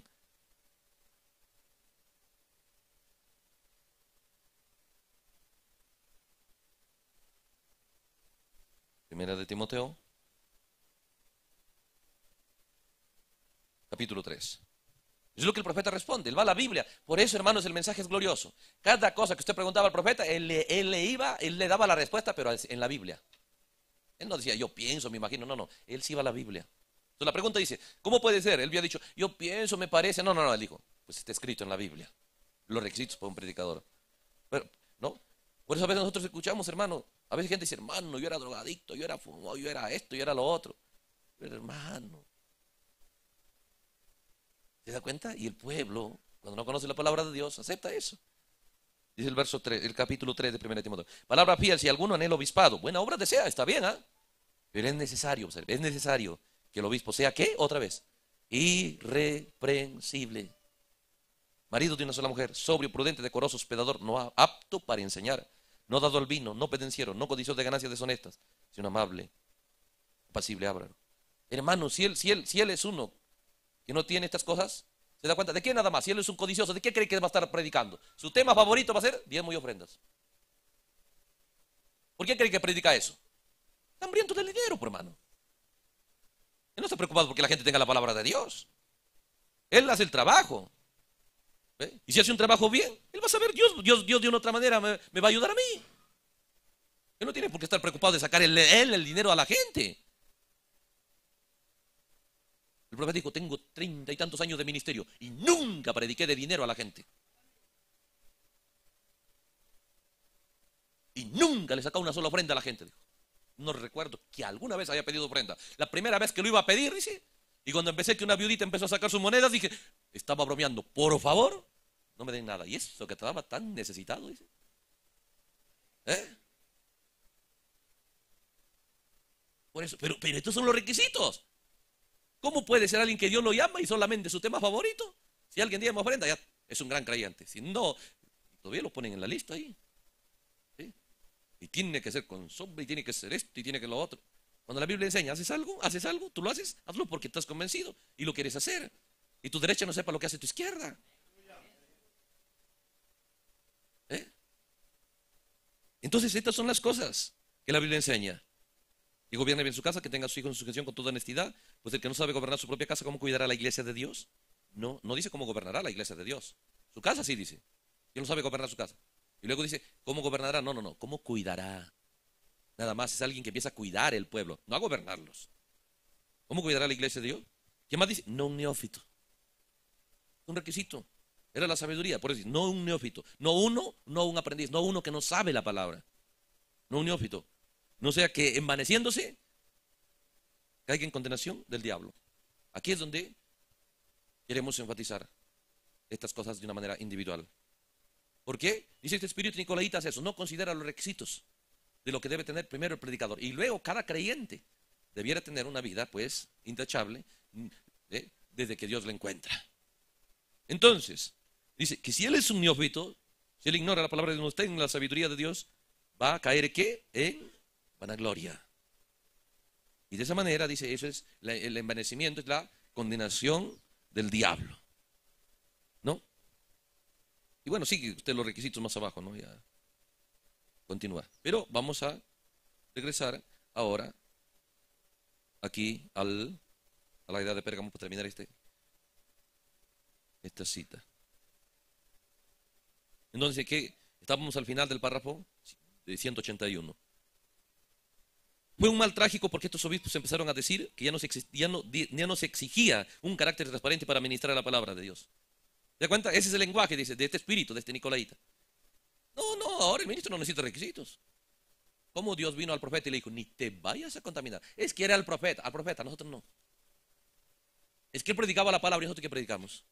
Primera de Timoteo, capítulo 3. Es lo que el profeta responde, él va a la Biblia. Por eso, hermanos, el mensaje es glorioso. Cada cosa que usted preguntaba al profeta, él le daba la respuesta, pero en la Biblia. Él no decía, yo pienso, me imagino, no, él sí iba a la Biblia. Entonces la pregunta dice, ¿cómo puede ser? Él había dicho, yo pienso, me parece. No, él dijo, pues está escrito en la Biblia. Los requisitos para un predicador. Pero, ¿no? Por eso a veces nosotros escuchamos, hermano, a veces gente dice, hermano, yo era drogadicto, yo era fumador, yo era esto, yo era lo otro. Pero hermano, ¿se da cuenta? Y el pueblo, cuando no conoce la palabra de Dios, acepta eso. Dice el verso 3, el capítulo 3 de 1 Timoteo. Palabra fiel, si alguno anhela obispado, buena obra desea, está bien, ¿ah? Pero es necesario, es necesario que el obispo sea, ¿qué? Otra vez, irreprensible. Marido de una sola mujer, sobrio, prudente, decoroso, hospedador, no apto para enseñar, no dado al vino, no pendenciero, no codicioso de ganancias deshonestas, sino amable, apacible, ábraro. Hermano, si él es uno que no tiene estas cosas, ¿se da cuenta? ¿De qué nada más? Si él es un codicioso, ¿de qué cree que va a estar predicando? Su tema favorito va a ser diezmo y ofrendas. ¿Por qué cree que predica eso? Está hambriento del dinero, por hermano. Él no está preocupado porque la gente tenga la palabra de Dios. Él hace el trabajo. ¿Ve? Y si hace un trabajo bien, él va a saber, Dios de una otra manera me va a ayudar a mí. Él no tiene por qué estar preocupado de sacar él el dinero a la gente. El profeta dijo, tengo 30 y tantos años de ministerio y nunca prediqué de dinero a la gente. Y nunca le sacaba una sola ofrenda a la gente, dijo. No recuerdo que alguna vez haya pedido ofrenda. La primera vez que lo iba a pedir, dice, y cuando empecé que una viudita empezó a sacar sus monedas, dije, estaba bromeando, por favor, no me den nada. Y eso que estaba tan necesitado, dice. ¿Eh? Por eso, pero estos son los requisitos. ¿Cómo puede ser alguien que Dios lo llama y solamente su tema favorito? Si alguien dice ofrenda, ya es un gran creyente. Si no, todavía lo ponen en la lista ahí. ¿Sí? Y tiene que ser con sombra, y tiene que ser esto, y tiene que lo otro. Cuando la Biblia enseña, haces algo, tú lo haces, hazlo porque estás convencido y lo quieres hacer. Y tu derecha no sepa lo que hace tu izquierda. ¿Eh? Entonces, estas son las cosas que la Biblia enseña. Y gobierne bien su casa, que tenga a sus hijos en sujeción con toda honestidad. Pues el que no sabe gobernar su propia casa, ¿cómo cuidará la iglesia de Dios? No, no dice cómo gobernará la iglesia de Dios. Su casa sí dice. Que no sabe gobernar su casa. Y luego dice, ¿cómo gobernará? No, ¿cómo cuidará? Nada más es alguien que empieza a cuidar el pueblo, no a gobernarlos. ¿Cómo cuidará la iglesia de Dios? ¿Qué más dice? No un neófito. Un requisito. Era la sabiduría. Por eso dice, no un neófito. No un aprendiz. No uno que no sabe la palabra. No un neófito. No sea que envaneciéndose caiga en condenación del diablo. Aquí es donde queremos enfatizar estas cosas de una manera individual. ¿Por qué? Dice este espíritu nicolaíta hace eso. No considera los requisitos de lo que debe tener primero el predicador. Y luego cada creyente debiera tener una vida, pues, intachable, desde que Dios le encuentra. Entonces, dice que si él es un neófito, si él ignora la palabra de Dios, no está en la sabiduría de Dios, va a caer ¿qué? En vanagloria. Y de esa manera, dice, eso es el envanecimiento, es la condenación del diablo. ¿No? Y bueno, sigue usted los requisitos más abajo, ¿no? Ya continúa. Pero vamos a regresar ahora aquí a la idea de Pérgamo para terminar esta cita. Entonces, ¿qué? Estábamos al final del párrafo de 181. Fue un mal trágico porque estos obispos empezaron a decir que ya no se exigía un carácter transparente para ministrar la palabra de Dios. ¿Se da cuenta? Ese es el lenguaje, dice, de este espíritu, de este nicolaíta. No, ahora el ministro no necesita requisitos. ¿Cómo Dios vino al profeta y le dijo, ni te vayas a contaminar? Es que era al profeta, nosotros no. Es que él predicaba la palabra y nosotros ¿qué predicamos?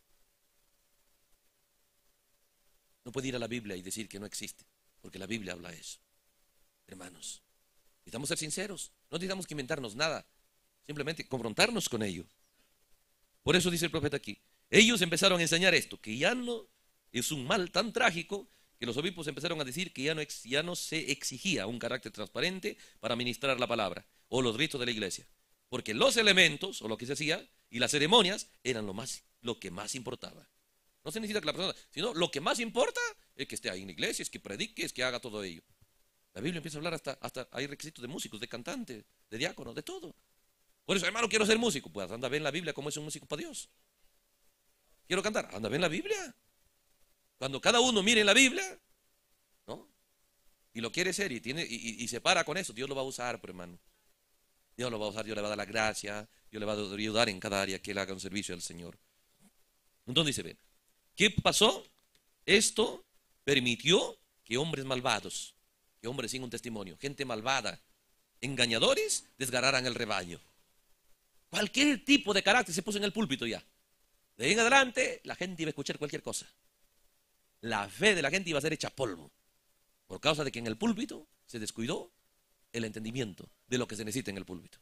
No puede ir a la Biblia y decir que no existe, porque la Biblia habla eso. Hermanos, necesitamos ser sinceros, no necesitamos que inventarnos nada, simplemente confrontarnos con ello. Por eso dice el profeta aquí, ellos empezaron a enseñar esto, que ya no es un mal tan trágico, que los obispos empezaron a decir que ya no se exigía un carácter transparente para ministrar la palabra, o los ritos de la iglesia, porque los elementos, o lo que se hacía, y las ceremonias, eran lo que más importaba. No se necesita que la persona, sino lo que más importa es que esté ahí en la iglesia, es que predique, es que haga todo ello. La Biblia empieza a hablar hasta hay requisitos de músicos, de cantantes, de diáconos, de todo. Por eso, hermano, quiero ser músico. Pues anda a ver en la Biblia cómo es un músico para Dios. Quiero cantar, anda a ver en la Biblia. Cuando cada uno mire en la Biblia, ¿no? Y lo quiere ser y se para con eso, Dios lo va a usar, pues, hermano. Dios lo va a usar, Dios le va a dar la gracia, Dios le va a ayudar en cada área que él haga un servicio al Señor. Entonces dice, ven, ¿qué pasó? Esto permitió que hombres malvados, que hombres sin un testimonio, gente malvada, engañadores, desgararan el rebaño. Cualquier tipo de carácter se puso en el púlpito ya. De ahí en adelante, la gente iba a escuchar cualquier cosa. La fe de la gente iba a ser hecha polvo, por causa de que en el púlpito se descuidó el entendimiento de lo que se necesita en el púlpito.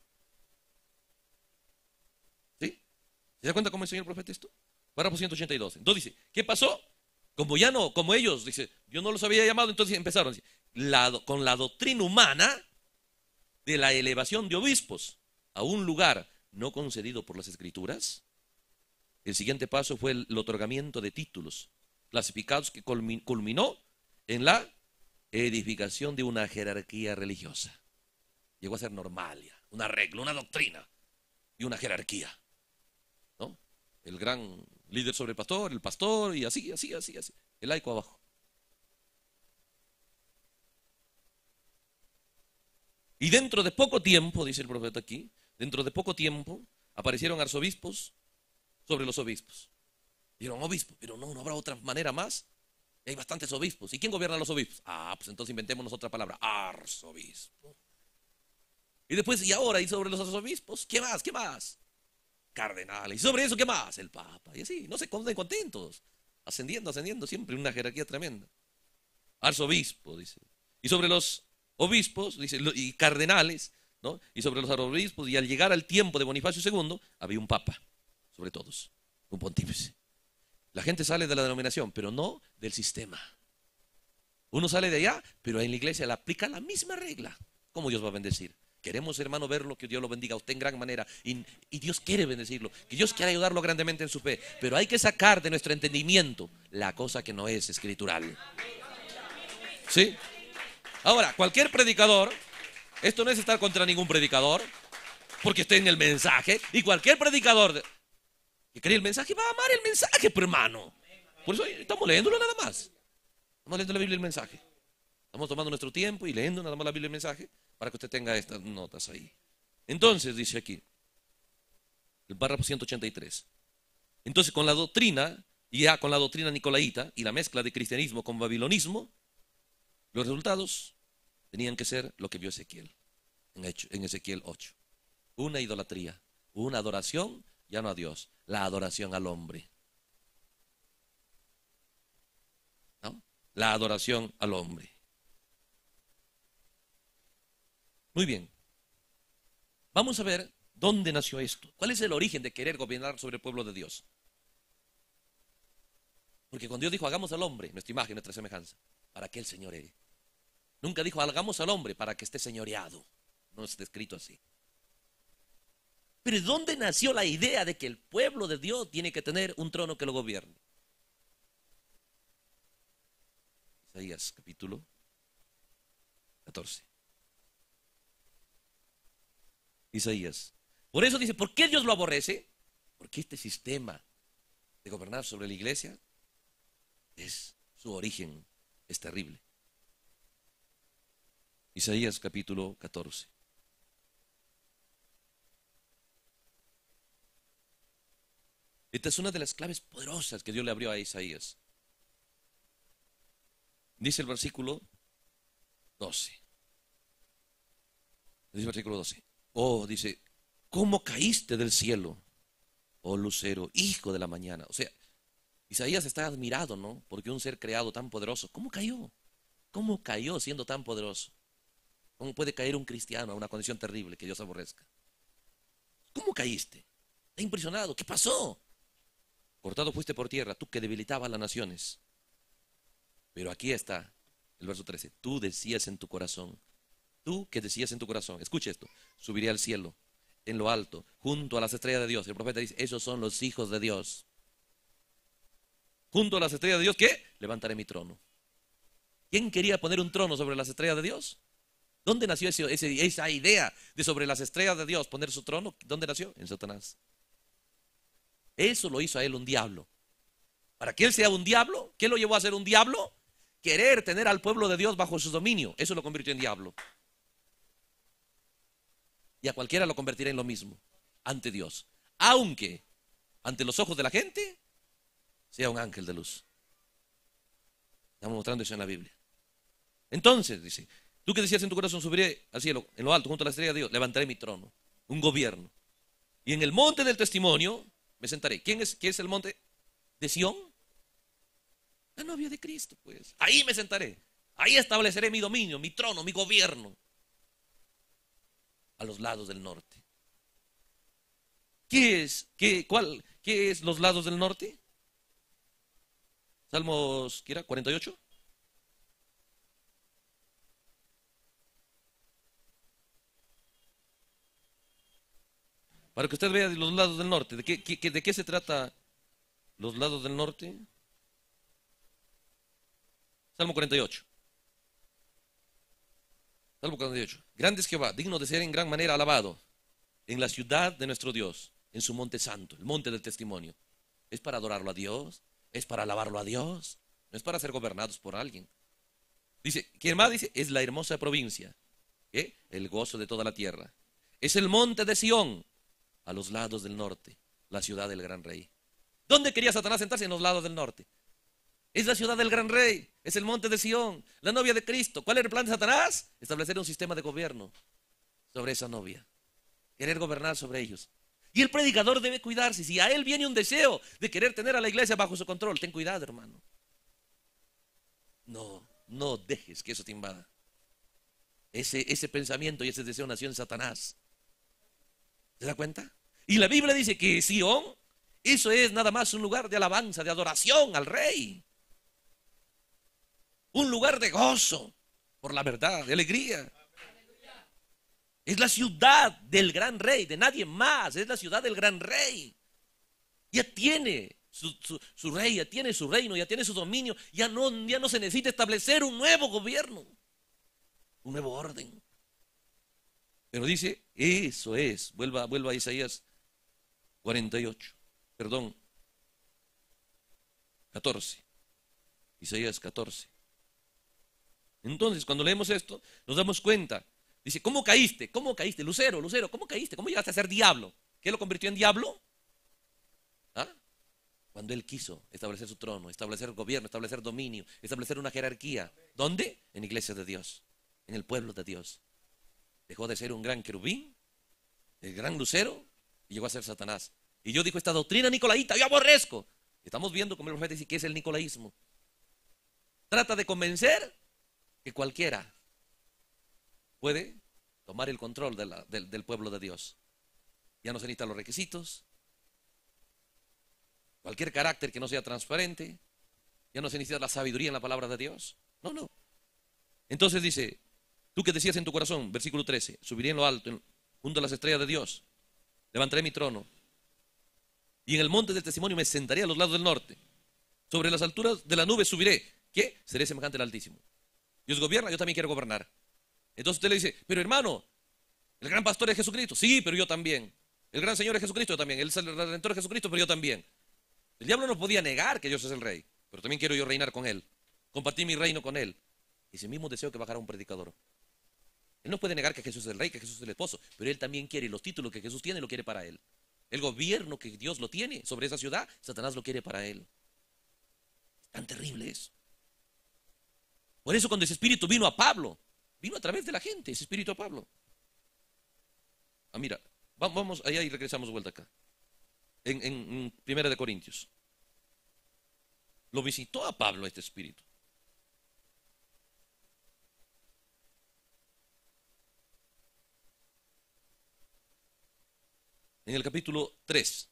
¿Sí? ¿Se da cuenta cómo enseñó el profeta esto? Párrafo 182. Entonces dice, ¿qué pasó? Como ellos, dice, yo no los había llamado, entonces empezaron con la doctrina humana de la elevación de obispos a un lugar no concedido por las Escrituras. El siguiente paso fue el otorgamiento de títulos clasificados que culminó en la edificación de una jerarquía religiosa. Llegó a ser normal ya, una regla, una doctrina y una jerarquía, ¿no? El gran líder sobre el pastor y así, el laico abajo. Y dentro de poco tiempo, dice el profeta aquí, dentro de poco tiempo aparecieron arzobispos sobre los obispos. Dijeron obispo, pero no habrá otra manera más. Y hay bastantes obispos. ¿Y quién gobierna a los obispos? Ah, pues entonces inventémonos otra palabra. Arzobispo. Y después, y ahora, y sobre los arzobispos, ¿qué más? ¿Qué más? Cardenales. Y sobre eso, ¿qué más? El Papa. Y así, no se ponen contentos. Ascendiendo, ascendiendo, siempre una jerarquía tremenda. Arzobispo, dice. Y sobre los obispos, dice, y cardenales, ¿no? Y sobre los arzobispos, y al llegar al tiempo de Bonifacio II, había un papa, sobre todos, un pontífice. La gente sale de la denominación, pero no del sistema. Uno sale de allá, pero en la iglesia le aplica la misma regla. ¿Cómo Dios va a bendecir? Queremos, hermano, verlo, que Dios lo bendiga a usted en gran manera. Y Dios quiere bendecirlo, que Dios quiere ayudarlo grandemente en su fe. Pero hay que sacar de nuestro entendimiento la cosa que no es escritural. ¿Sí? Ahora, cualquier predicador, esto no es estar contra ningún predicador, porque esté en el mensaje, y cualquier predicador que cree el mensaje va a amar el mensaje, pero hermano. Por eso estamos leyéndolo nada más. Estamos leyendo la Biblia y el mensaje. Estamos tomando nuestro tiempo y leyendo nada más la Biblia y el mensaje para que usted tenga estas notas ahí. Entonces, dice aquí, el párrafo 183. Entonces, con la doctrina, ya con la doctrina nicolaíta y la mezcla de cristianismo con babilonismo, los resultados tenían que ser lo que vio Ezequiel, en Ezequiel 8. Una idolatría, una adoración, ya no a Dios, la adoración al hombre. ¿No? La adoración al hombre. Muy bien. Vamos a ver dónde nació esto. ¿Cuál es el origen de querer gobernar sobre el pueblo de Dios? Porque cuando Dios dijo, hagamos al hombre, nuestra imagen, nuestra semejanza, para que Él señoree. Nunca dijo, hagamos al hombre para que esté señoreado. No está escrito así. Pero ¿dónde nació la idea de que el pueblo de Dios tiene que tener un trono que lo gobierne? Isaías capítulo 14. Isaías. Por eso dice, ¿por qué Dios lo aborrece? Porque este sistema de gobernar sobre la iglesia su origen es terrible. Isaías capítulo 14. Esta es una de las claves poderosas que Dios le abrió a Isaías. Dice el versículo 12. Dice el versículo 12. Oh, dice, ¿cómo caíste del cielo, oh lucero, hijo de la mañana? O sea, Isaías está admirado, ¿no? Porque un ser creado tan poderoso, ¿cómo cayó? ¿Cómo cayó siendo tan poderoso? ¿Cómo puede caer un cristiano a una condición terrible que Dios aborrezca? ¿Cómo caíste? Está impresionado. ¿Qué pasó? Cortado fuiste por tierra, tú que debilitabas las naciones. Pero aquí está el verso 13. Tú decías en tu corazón. Tú que decías en tu corazón. Escuche esto. Subiré al cielo, en lo alto, junto a las estrellas de Dios. El profeta dice, esos son los hijos de Dios. Junto a las estrellas de Dios, ¿qué? Levantaré mi trono. ¿Quién quería poner un trono sobre las estrellas de Dios? ¿Dónde nació esa idea de sobre las estrellas de Dios poner su trono? ¿Dónde nació? En Satanás. Eso lo hizo a él un diablo. Para que él sea un diablo, ¿qué lo llevó a ser un diablo? Querer tener al pueblo de Dios bajo su dominio. Eso lo convirtió en diablo. Y a cualquiera lo convertirá en lo mismo ante Dios. Aunque ante los ojos de la gente sea un ángel de luz. Estamos mostrando eso en la Biblia. Entonces, dice, tú que decías en tu corazón, subiré al cielo, en lo alto, junto a la estrella de Dios, levantaré mi trono, un gobierno. Y en el monte del testimonio me sentaré. ¿Qué es el monte de Sión? La novia de Cristo, pues. Ahí me sentaré. Ahí estableceré mi dominio, mi trono, mi gobierno. A los lados del norte. ¿Qué es los lados del norte? Salmos, ¿qué era? 48. Para que usted vea los lados del norte. ¿De qué se trata los lados del norte? Salmo 48. Salmo 48. Grande es Jehová, digno de ser en gran manera alabado, en la ciudad de nuestro Dios, en su monte santo, el monte del testimonio. ¿Es para adorarlo a Dios? ¿Es para alabarlo a Dios? No es para ser gobernados por alguien. Dice, ¿quién más dice? Es la hermosa provincia, ¿qué? El gozo de toda la tierra. Es el monte de Sión, a los lados del norte, la ciudad del gran rey. ¿Dónde quería Satanás sentarse? En los lados del norte. Es la ciudad del gran rey, es el monte de Sión, la novia de Cristo. ¿Cuál era el plan de Satanás? Establecer un sistema de gobierno sobre esa novia, querer gobernar sobre ellos. Y el predicador debe cuidarse. Si a él viene un deseo de querer tener a la iglesia bajo su control, ten cuidado, hermano. No dejes que eso te invada. Ese pensamiento y ese deseo nació en Satanás. ¿Se da cuenta? Y la Biblia dice que Sión, eso es nada más un lugar de alabanza, de adoración al rey. Un lugar de gozo por la verdad, de alegría. Es la ciudad del gran rey, de nadie más. Es la ciudad del gran rey. Ya tiene su rey, ya tiene su reino, ya tiene su dominio. Ya no se necesita establecer un nuevo gobierno, un nuevo orden. Pero dice, eso es. Vuelva a Isaías 48. Perdón. 14. Isaías 14. Entonces, cuando leemos esto, nos damos cuenta. Dice, ¿cómo caíste? ¿Cómo caíste? Lucero, ¿cómo caíste? ¿Cómo llegaste a ser diablo? ¿Qué lo convirtió en diablo? ¿Ah? Cuando él quiso establecer su trono, establecer gobierno, establecer dominio, establecer una jerarquía. ¿Dónde? En iglesias de Dios, en el pueblo de Dios. Dejó de ser un gran querubín, el gran lucero, y llegó a ser Satanás. Y yo digo, esta doctrina nicolaíta, yo aborrezco. Estamos viendo como el profeta dice que es el nicolaísmo. Trata de convencer que cualquiera puede tomar el control del pueblo de Dios. Ya no se necesitan los requisitos. Cualquier carácter que no sea transparente. Ya no se necesita la sabiduría en la palabra de Dios. No. Entonces dice, tú que decías en tu corazón, versículo 13, subiré en lo alto, junto a las estrellas de Dios, levantaré mi trono, y en el monte del testimonio me sentaré a los lados del norte. Sobre las alturas de la nube subiré. ¿Qué? Seré semejante al Altísimo. Dios gobierna, yo también quiero gobernar. Entonces usted le dice, pero hermano, el gran pastor es Jesucristo. Sí, pero yo también. El gran Señor es Jesucristo, yo también. El Redentor es Jesucristo, pero yo también. El diablo no podía negar que Dios es el rey, pero también quiero yo reinar con él, compartir mi reino con él. Ese mismo deseo que bajará un predicador. Él no puede negar que Jesús es el rey, que Jesús es el esposo, pero él también quiere, y los títulos que Jesús tiene lo quiere para él. El gobierno que Dios lo tiene sobre esa ciudad, Satanás lo quiere para él. Es tan terrible eso. Por eso cuando ese espíritu vino a Pablo, vino a través de la gente, ese espíritu a Pablo. Mira, vamos allá y regresamos de vuelta acá. En 1 de Corintios. Lo visitó a Pablo este espíritu. En el capítulo 3.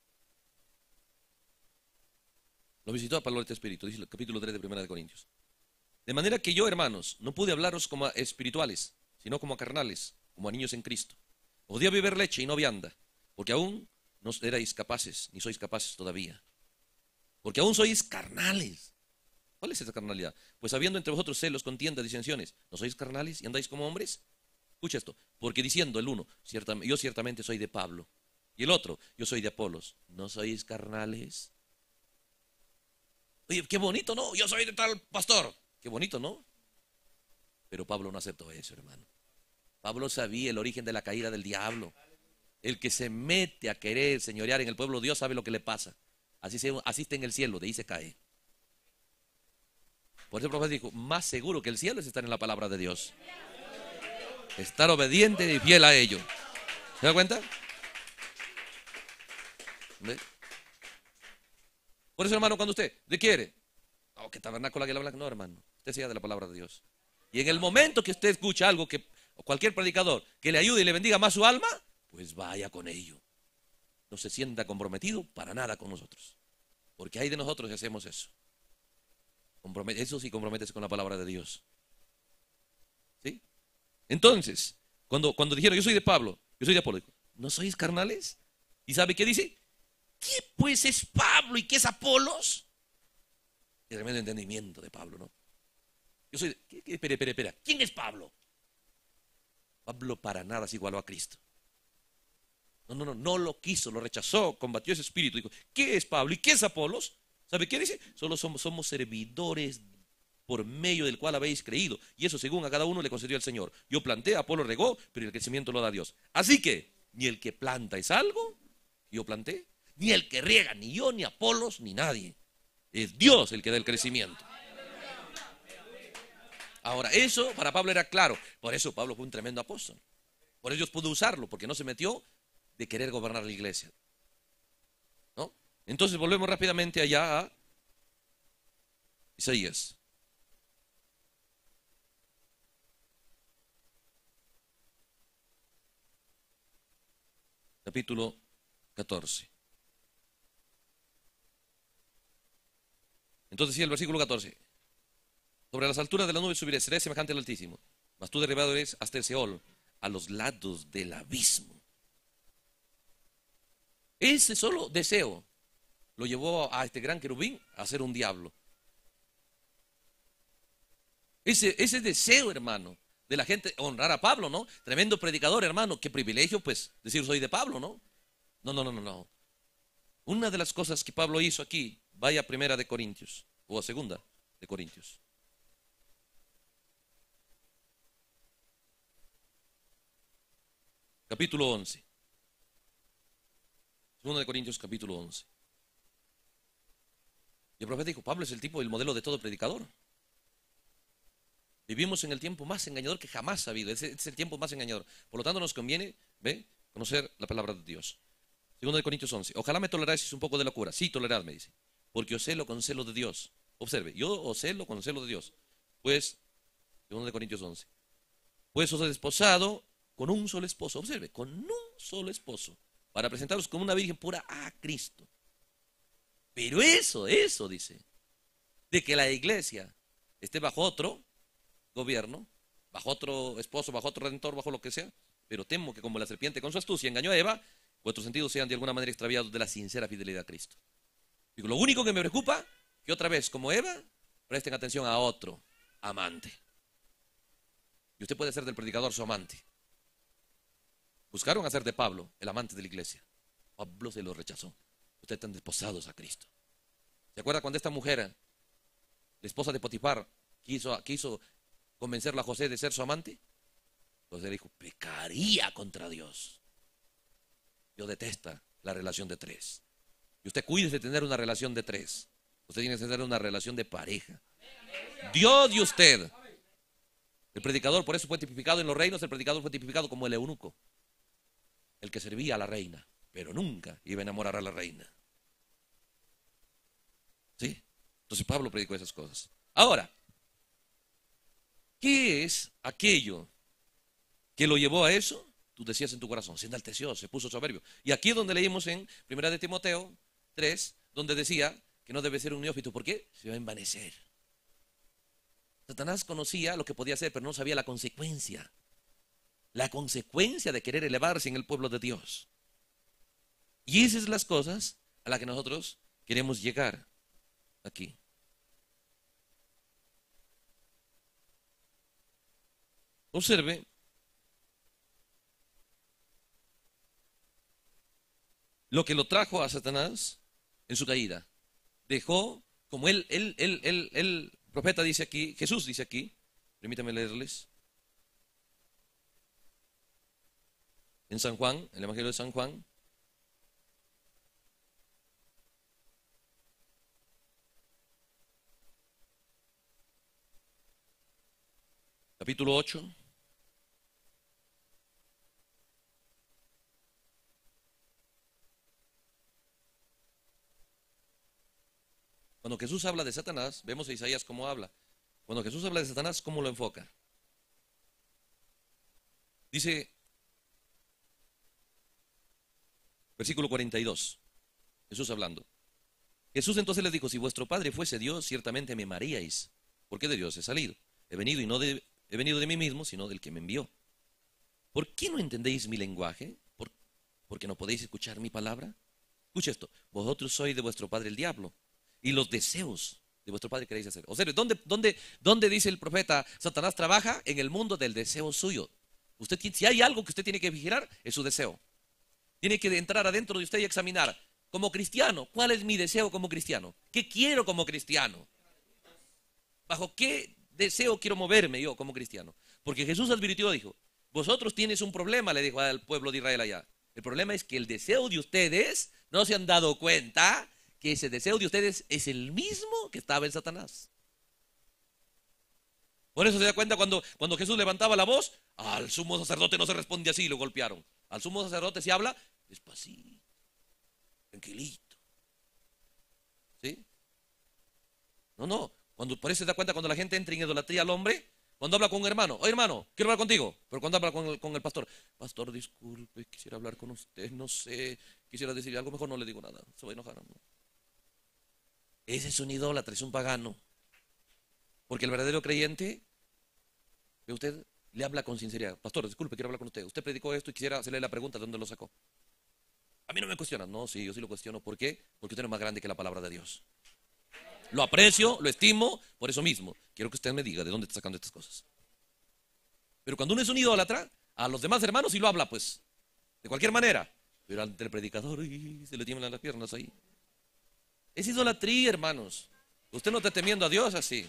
Lo visitó a Pablo este espíritu, dice el capítulo 3 de 1 de Corintios. De manera que yo, hermanos, no pude hablaros como a espirituales, sino como a carnales, como a niños en Cristo. Podía beber leche y no vianda, porque aún no erais capaces, ni sois capaces todavía. Porque aún sois carnales. ¿Cuál es esa carnalidad? Pues habiendo entre vosotros celos, contiendas, disensiones, ¿no sois carnales y andáis como hombres? Escucha esto, porque diciendo el uno, yo ciertamente soy de Pablo, y el otro, yo soy de Apolos, ¿no sois carnales? Oye, qué bonito, ¿no? Yo soy de tal pastor. Qué bonito, ¿no? Pero Pablo no aceptó eso, hermano. Pablo sabía el origen de la caída del diablo. El que se mete a querer señorear en el pueblo de Dios sabe lo que le pasa. Así está en el cielo, de ahí se cae. Por eso el profeta dijo, más seguro que el cielo es estar en la palabra de Dios. Estar obediente y fiel a ello. ¿Se da cuenta? ¿Ve? Por eso, hermano, cuando usted le quiere, oh, que tabernáculo que le habla, no, hermano, usted sea de la palabra de Dios. Y en el momento que usted escucha algo o cualquier predicador que le ayude y le bendiga más su alma, pues vaya con ello. No se sienta comprometido para nada con nosotros. Porque hay de nosotros si hacemos eso. Eso sí, comprométese con la palabra de Dios. ¿Sí? Entonces, cuando dijeron, yo soy de Pablo, yo soy de Apolo, dijo, ¿no sois carnales? ¿Y sabe qué dice? ¿Qué pues es Pablo y qué es Apolos? El tremendo entendimiento de Pablo, ¿no? Yo soy espera. ¿Quién es Pablo? Pablo para nada se igualó a Cristo. No lo quiso, lo rechazó, combatió ese espíritu. Dijo, ¿qué es Pablo y qué es Apolos? ¿Sabe qué dice? Solo somos servidores por medio del cual habéis creído. Y eso según a cada uno le concedió el Señor. Yo planté, Apolo regó, pero el crecimiento lo da Dios. Así que, ni el que planta es algo, yo planté, ni el que riega, ni yo, ni Apolos, ni nadie. Es Dios el que da el crecimiento. Ahora, eso para Pablo era claro. Por eso Pablo fue un tremendo apóstol. Por eso Dios pudo usarlo, porque no se metió de querer gobernar la iglesia, ¿no? Entonces volvemos rápidamente allá a Isaías. Capítulo 14. Entonces decía el versículo 14. Sobre las alturas de la nube subiré, seré semejante al Altísimo, mas tú derribado eres hasta el Seol, a los lados del abismo. Ese solo deseo lo llevó a este gran querubín a ser un diablo. Ese deseo, hermano, de la gente honrar a Pablo, ¿no? Tremendo predicador, hermano. Qué privilegio, pues, decir soy de Pablo, ¿no? No. Una de las cosas que Pablo hizo aquí, vaya a Primera de Corintios, o a Segunda de Corintios. Capítulo 11. Segunda de Corintios, capítulo 11. Y el profeta dijo, Pablo es el tipo, el modelo de todo predicador. Vivimos en el tiempo más engañador que jamás ha habido. Es el tiempo más engañador. Por lo tanto, nos conviene, conocer la palabra de Dios. Segunda de Corintios 11. Ojalá me toleráis un poco de locura. Sí, toleradme, dice. Porque os celo con celo de Dios. Observe, yo os celo con celo de Dios. Pues, segunda de Corintios 11. Pues os he desposado con un solo esposo. Observe, con un solo esposo. Para presentaros como una virgen pura a Cristo. Pero eso, dice. De que la iglesia esté bajo otro gobierno, bajo otro esposo, bajo otro redentor, bajo lo que sea, pero temo que como la serpiente con su astucia engañó a Eva, vuestros sentidos sean de alguna manera extraviados de la sincera fidelidad a Cristo. Digo, lo único que me preocupa, que otra vez, como Eva, presten atención a otro amante. Y usted puede ser del predicador su amante. Buscaron hacer de Pablo el amante de la iglesia. Pablo se lo rechazó. Ustedes están desposados a Cristo. ¿Se acuerda cuando esta mujer, la esposa de Potifar, quiso convencerla a José de ser su amante? José le dijo, pecaría contra Dios. Dios detesta la relación de tres. Y usted cuide de tener una relación de tres. Usted tiene que tener una relación de pareja. Dios y usted. El predicador, por eso fue tipificado en los reinos, el predicador fue tipificado como el eunuco. El que servía a la reina, pero nunca iba a enamorar a la reina. ¿Sí? Entonces Pablo predicó esas cosas. Ahora, ¿qué es aquello que lo llevó a eso? Tú decías en tu corazón, se enalteció, se puso soberbio. Y aquí es donde leímos en 1 de Timoteo 3, donde decía que no debe ser un neófito. ¿Por qué? Se va a envanecer. Satanás conocía lo que podía hacer, pero no sabía la consecuencia. La consecuencia de querer elevarse en el pueblo de Dios. Y esas son las cosas a las que nosotros queremos llegar aquí. Observe lo que lo trajo a Satanás en su caída. Dejó, como el profeta dice aquí, Jesús dice aquí, permítame leerles, en San Juan, el Evangelio de San Juan, capítulo 8. Cuando Jesús habla de Satanás, vemos a Isaías cómo habla. Cuando Jesús habla de Satanás, ¿cómo lo enfoca? Dice, versículo 42, Jesús hablando. Jesús entonces les dijo, si vuestro Padre fuese Dios, ciertamente me amaríais, porque de Dios he salido. He venido he venido de mí mismo, sino del que me envió. ¿Por qué no entendéis mi lenguaje? ¿Porque no podéis escuchar mi palabra? Escucha esto, vosotros sois de vuestro padre el diablo, y los deseos de vuestro padre queréis hacer. O sea, ¿dónde dice el profeta? Satanás trabaja en el mundo del deseo suyo. Si hay algo que usted tiene que vigilar, es su deseo. Tiene que entrar adentro de usted y examinar. Como cristiano, ¿cuál es mi deseo como cristiano? ¿Qué quiero como cristiano? ¿Bajo qué deseo quiero moverme yo como cristiano? Porque Jesús advirtió, dijo, vosotros tienes un problema, le dijo al pueblo de Israel allá. El problema es que el deseo de ustedes no se han dado cuenta que ese deseo de ustedes es el mismo que estaba en Satanás. Por eso se da cuenta cuando Jesús levantaba la voz, al sumo sacerdote no se responde así, lo golpearon. Al sumo sacerdote se habla despacito, tranquilito. ¿Sí? No. Por eso se da cuenta cuando la gente entra en idolatría al hombre, cuando habla con un hermano, oye hermano, quiero hablar contigo. Pero cuando habla con el pastor, pastor, disculpe, quisiera hablar con usted, no sé, quisiera decirle algo, mejor no le digo nada, se va a enojar. ¿No? Ese es un idólatra, es un pagano. Porque el verdadero creyente, ve usted, le habla con sinceridad. Pastor, disculpe, quiero hablar con usted. Usted predicó esto y quisiera hacerle la pregunta de dónde lo sacó. A mí no me cuestiona. No, sí, yo sí lo cuestiono. ¿Por qué? Porque usted no es más grande que la palabra de Dios. Lo aprecio, lo estimo, por eso mismo. Quiero que usted me diga de dónde está sacando estas cosas. Pero cuando uno es un idólatra, a los demás hermanos sí lo habla, pues, de cualquier manera. Pero ante el predicador, se le tiemblan las piernas ahí. Es idolatría, hermanos. Usted no está temiendo a Dios así.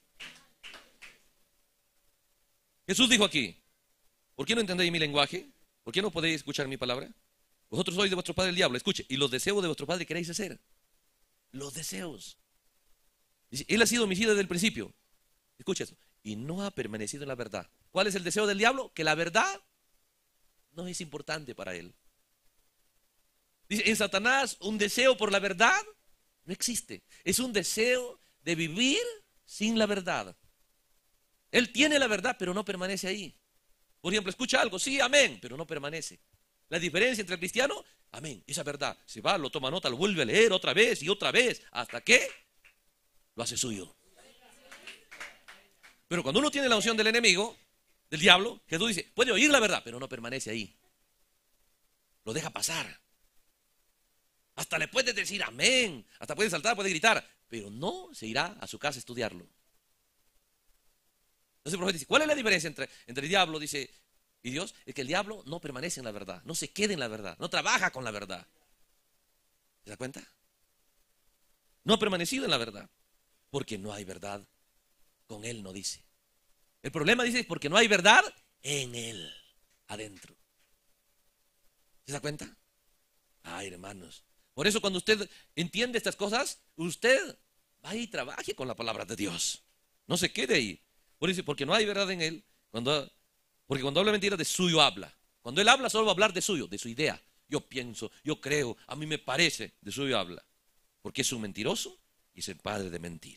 Jesús dijo aquí, ¿por qué no entendéis mi lenguaje? ¿Por qué no podéis escuchar mi palabra? Vosotros sois de vuestro padre el diablo, escuche, y los deseos de vuestro padre queréis hacer. Los deseos. Dice, él ha sido homicida desde el principio. Escuche eso. Y no ha permanecido en la verdad. ¿Cuál es el deseo del diablo? Que la verdad no es importante para él. Dice, en Satanás un deseo por la verdad no existe. Es un deseo de vivir sin la verdad. Él tiene la verdad, pero no permanece ahí. Por ejemplo, escucha algo, sí, amén, pero no permanece. La diferencia entre el cristiano, amén, esa verdad. Se va, lo toma nota, lo vuelve a leer otra vez y otra vez, hasta que lo hace suyo. Pero cuando uno tiene la unción del enemigo, del diablo, Jesús dice, puede oír la verdad, pero no permanece ahí. Lo deja pasar. Hasta le puede decir amén, hasta puede saltar, puede gritar, pero no se irá a su casa a estudiarlo. Entonces el profeta dice, ¿cuál es la diferencia entre el diablo, dice, y Dios? Es que el diablo no permanece en la verdad, no se queda en la verdad, no trabaja con la verdad. ¿Se da cuenta? No ha permanecido en la verdad, porque no hay verdad con él, no dice. El problema, dice, es porque no hay verdad en él, adentro. ¿Se da cuenta? Ay, hermanos. Por eso cuando usted entiende estas cosas, usted va y trabaje con la palabra de Dios. No se quede ahí. Por eso, porque no hay verdad en él, porque cuando habla mentira, de suyo habla. Cuando él habla, solo va a hablar de suyo, de su idea. Yo pienso, yo creo, a mí me parece, de suyo habla. Porque es un mentiroso y es el padre de mentira.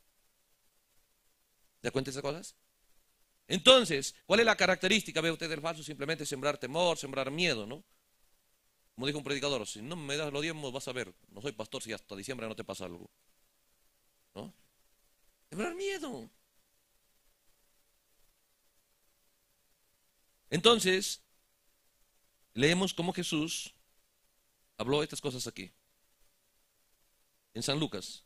¿Se da cuenta de esas cosas? Entonces, ¿cuál es la característica, ve usted, del falso? Simplemente sembrar temor, sembrar miedo, ¿no? Como dijo un predicador, si no me das los diezmos, vas a ver, no soy pastor si hasta diciembre no te pasa algo. ¿No? Sembrar miedo. Entonces, leemos cómo Jesús habló estas cosas aquí, en San Lucas.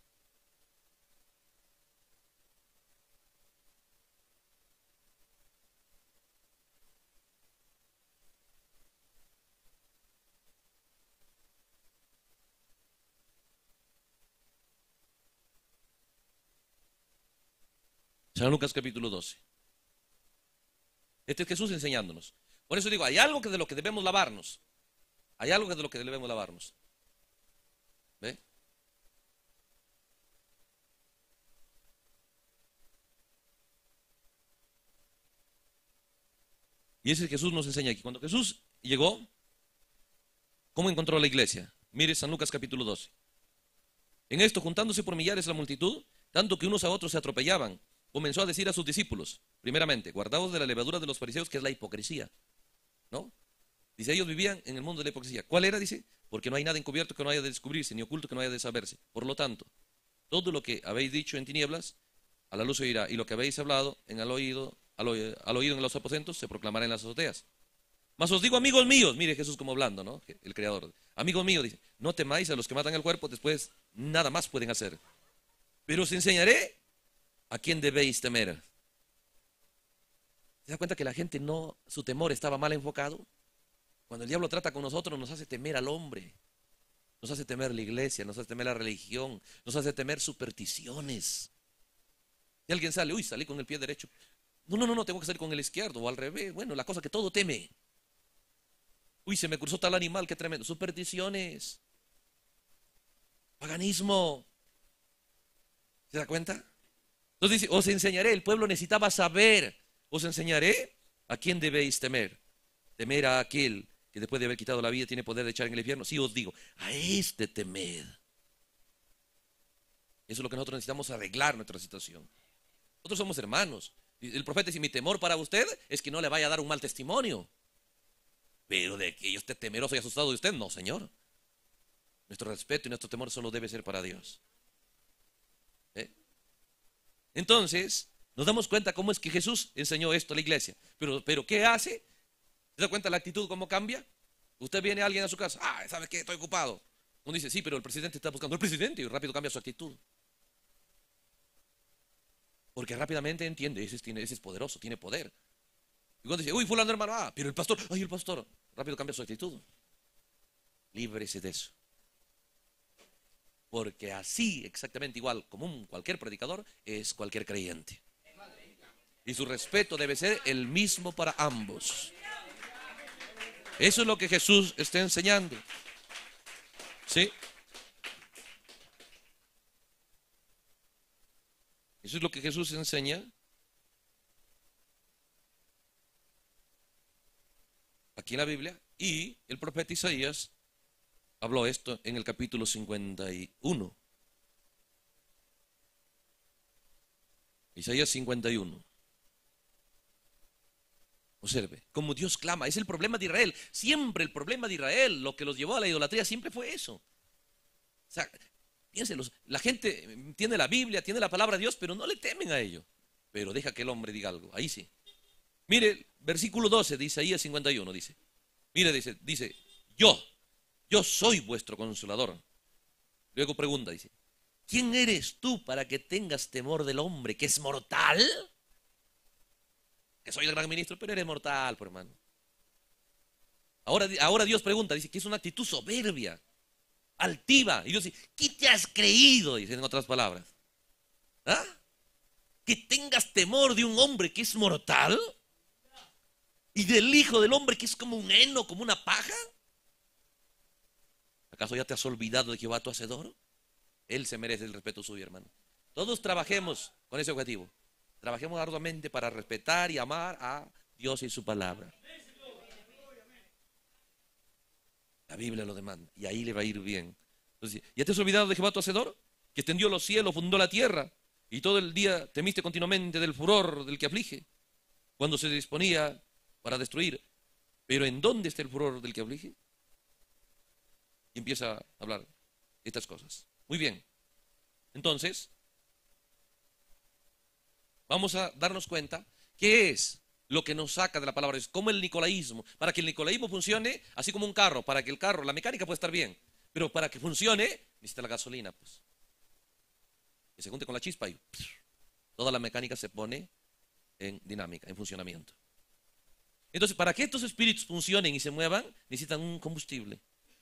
San Lucas capítulo 12. Este es Jesús enseñándonos. Por eso digo, hay algo que de lo que debemos lavarnos. Hay algo que de lo que debemos lavarnos. ¿Ve? Y ese Jesús nos enseña aquí. Cuando Jesús llegó, ¿cómo encontró a la iglesia? Mire San Lucas capítulo 12. En esto, juntándose por millares la multitud, tanto que unos a otros se atropellaban, comenzó a decir a sus discípulos, primeramente, guardaos de la levadura de los fariseos, que es la hipocresía. ¿No? Dice, ellos vivían en el mundo de la hipocresía. ¿Cuál era? Dice, porque no hay nada encubierto que no haya de descubrirse, ni oculto que no haya de saberse. Por lo tanto, todo lo que habéis dicho en tinieblas, a la luz se oirá, y lo que habéis hablado al oído en los aposentos, se proclamará en las azoteas. Mas os digo, amigos míos, mire Jesús como hablando, ¿no? El Creador. Amigos míos, dice, no temáis a los que matan el cuerpo, después nada más pueden hacer. Pero os enseñaré a quién debéis temer. ¿Se da cuenta que la gente no, su temor estaba mal enfocado? Cuando el diablo trata con nosotros, nos hace temer al hombre, nos hace temer la iglesia, nos hace temer la religión, nos hace temer supersticiones. Y alguien sale, uy, salí con el pie derecho. No, tengo que salir con el izquierdo o al revés. Bueno, la cosa que todo teme. Uy, se me cruzó tal animal, qué tremendo. Supersticiones. Paganismo. ¿Se da cuenta? Entonces dice, os enseñaré, el pueblo necesitaba saber, os enseñaré a quién debéis temer. Temer a aquel que después de haber quitado la vida tiene poder de echar en el infierno. Sí os digo, a este temed. Eso es lo que nosotros necesitamos, arreglar nuestra situación. Nosotros somos hermanos. El profeta dice, mi temor para usted es que no le vaya a dar un mal testimonio. Pero de que yo esté temeroso y asustado de usted, no, Señor. Nuestro respeto y nuestro temor solo debe ser para Dios. Entonces, nos damos cuenta cómo es que Jesús enseñó esto a la iglesia. Pero ¿qué hace? ¿Se da cuenta la actitud cómo cambia? Usted viene a alguien a su casa, ¿sabe qué? Estoy ocupado. Uno dice, sí, pero el presidente está buscando al presidente, y rápido cambia su actitud. Porque rápidamente entiende, ese es poderoso, tiene poder. Y cuando dice, uy, fulano hermano, pero el pastor, el pastor, rápido cambia su actitud. Líbrese de eso. Porque así, exactamente igual como cualquier predicador, es cualquier creyente. Y su respeto debe ser el mismo para ambos. Eso es lo que Jesús está enseñando. ¿Sí? Eso es lo que Jesús enseña. Aquí en la Biblia. Y el profeta Isaías habló esto en el capítulo 51. Isaías 51. Observe, como Dios clama, es el problema de Israel. Siempre el problema de Israel, lo que los llevó a la idolatría, siempre fue eso. O sea, piénsenlo, la gente tiene la Biblia, tiene la palabra de Dios, pero no le temen a ello. Pero deja que el hombre diga algo, ahí sí. Mire, versículo 12 de Isaías 51 dice, mire, dice, yo soy vuestro consolador. Luego pregunta, dice, ¿quién eres tú para que tengas temor del hombre que es mortal? Que soy el gran ministro, pero eres mortal, por hermano. Ahora Dios pregunta, dice que es una actitud soberbia, altiva. Y Dios dice, ¿qué te has creído? Dice en otras palabras. Que tengas temor de un hombre que es mortal y del hijo del hombre que es como un heno, como una paja. ¿Acaso ya te has olvidado de Jehová tu hacedor? Él se merece el respeto suyo, hermano. Todos trabajemos con ese objetivo. Trabajemos arduamente para respetar y amar a Dios y su palabra. La Biblia lo demanda y ahí le va a ir bien. Entonces, ¿ya te has olvidado de Jehová tu hacedor? Que extendió los cielos, fundó la tierra y todo el día temiste continuamente del furor del que aflige, cuando se disponía para destruir. Pero ¿en dónde está el furor del que aflige? Y empieza a hablar estas cosas. Muy bien. Entonces, vamos a darnos cuenta qué es lo que nos saca de la palabra de Dios, como el nicolaísmo. Para que el nicolaísmo funcione, así como un carro, para que el carro, la mecánica puede estar bien, pero para que funcione, necesita la gasolina, pues. Que se junte con la chispa y toda la mecánica se pone en dinámica, en funcionamiento. Entonces, para que estos espíritus funcionen y se muevan, necesitan un combustible.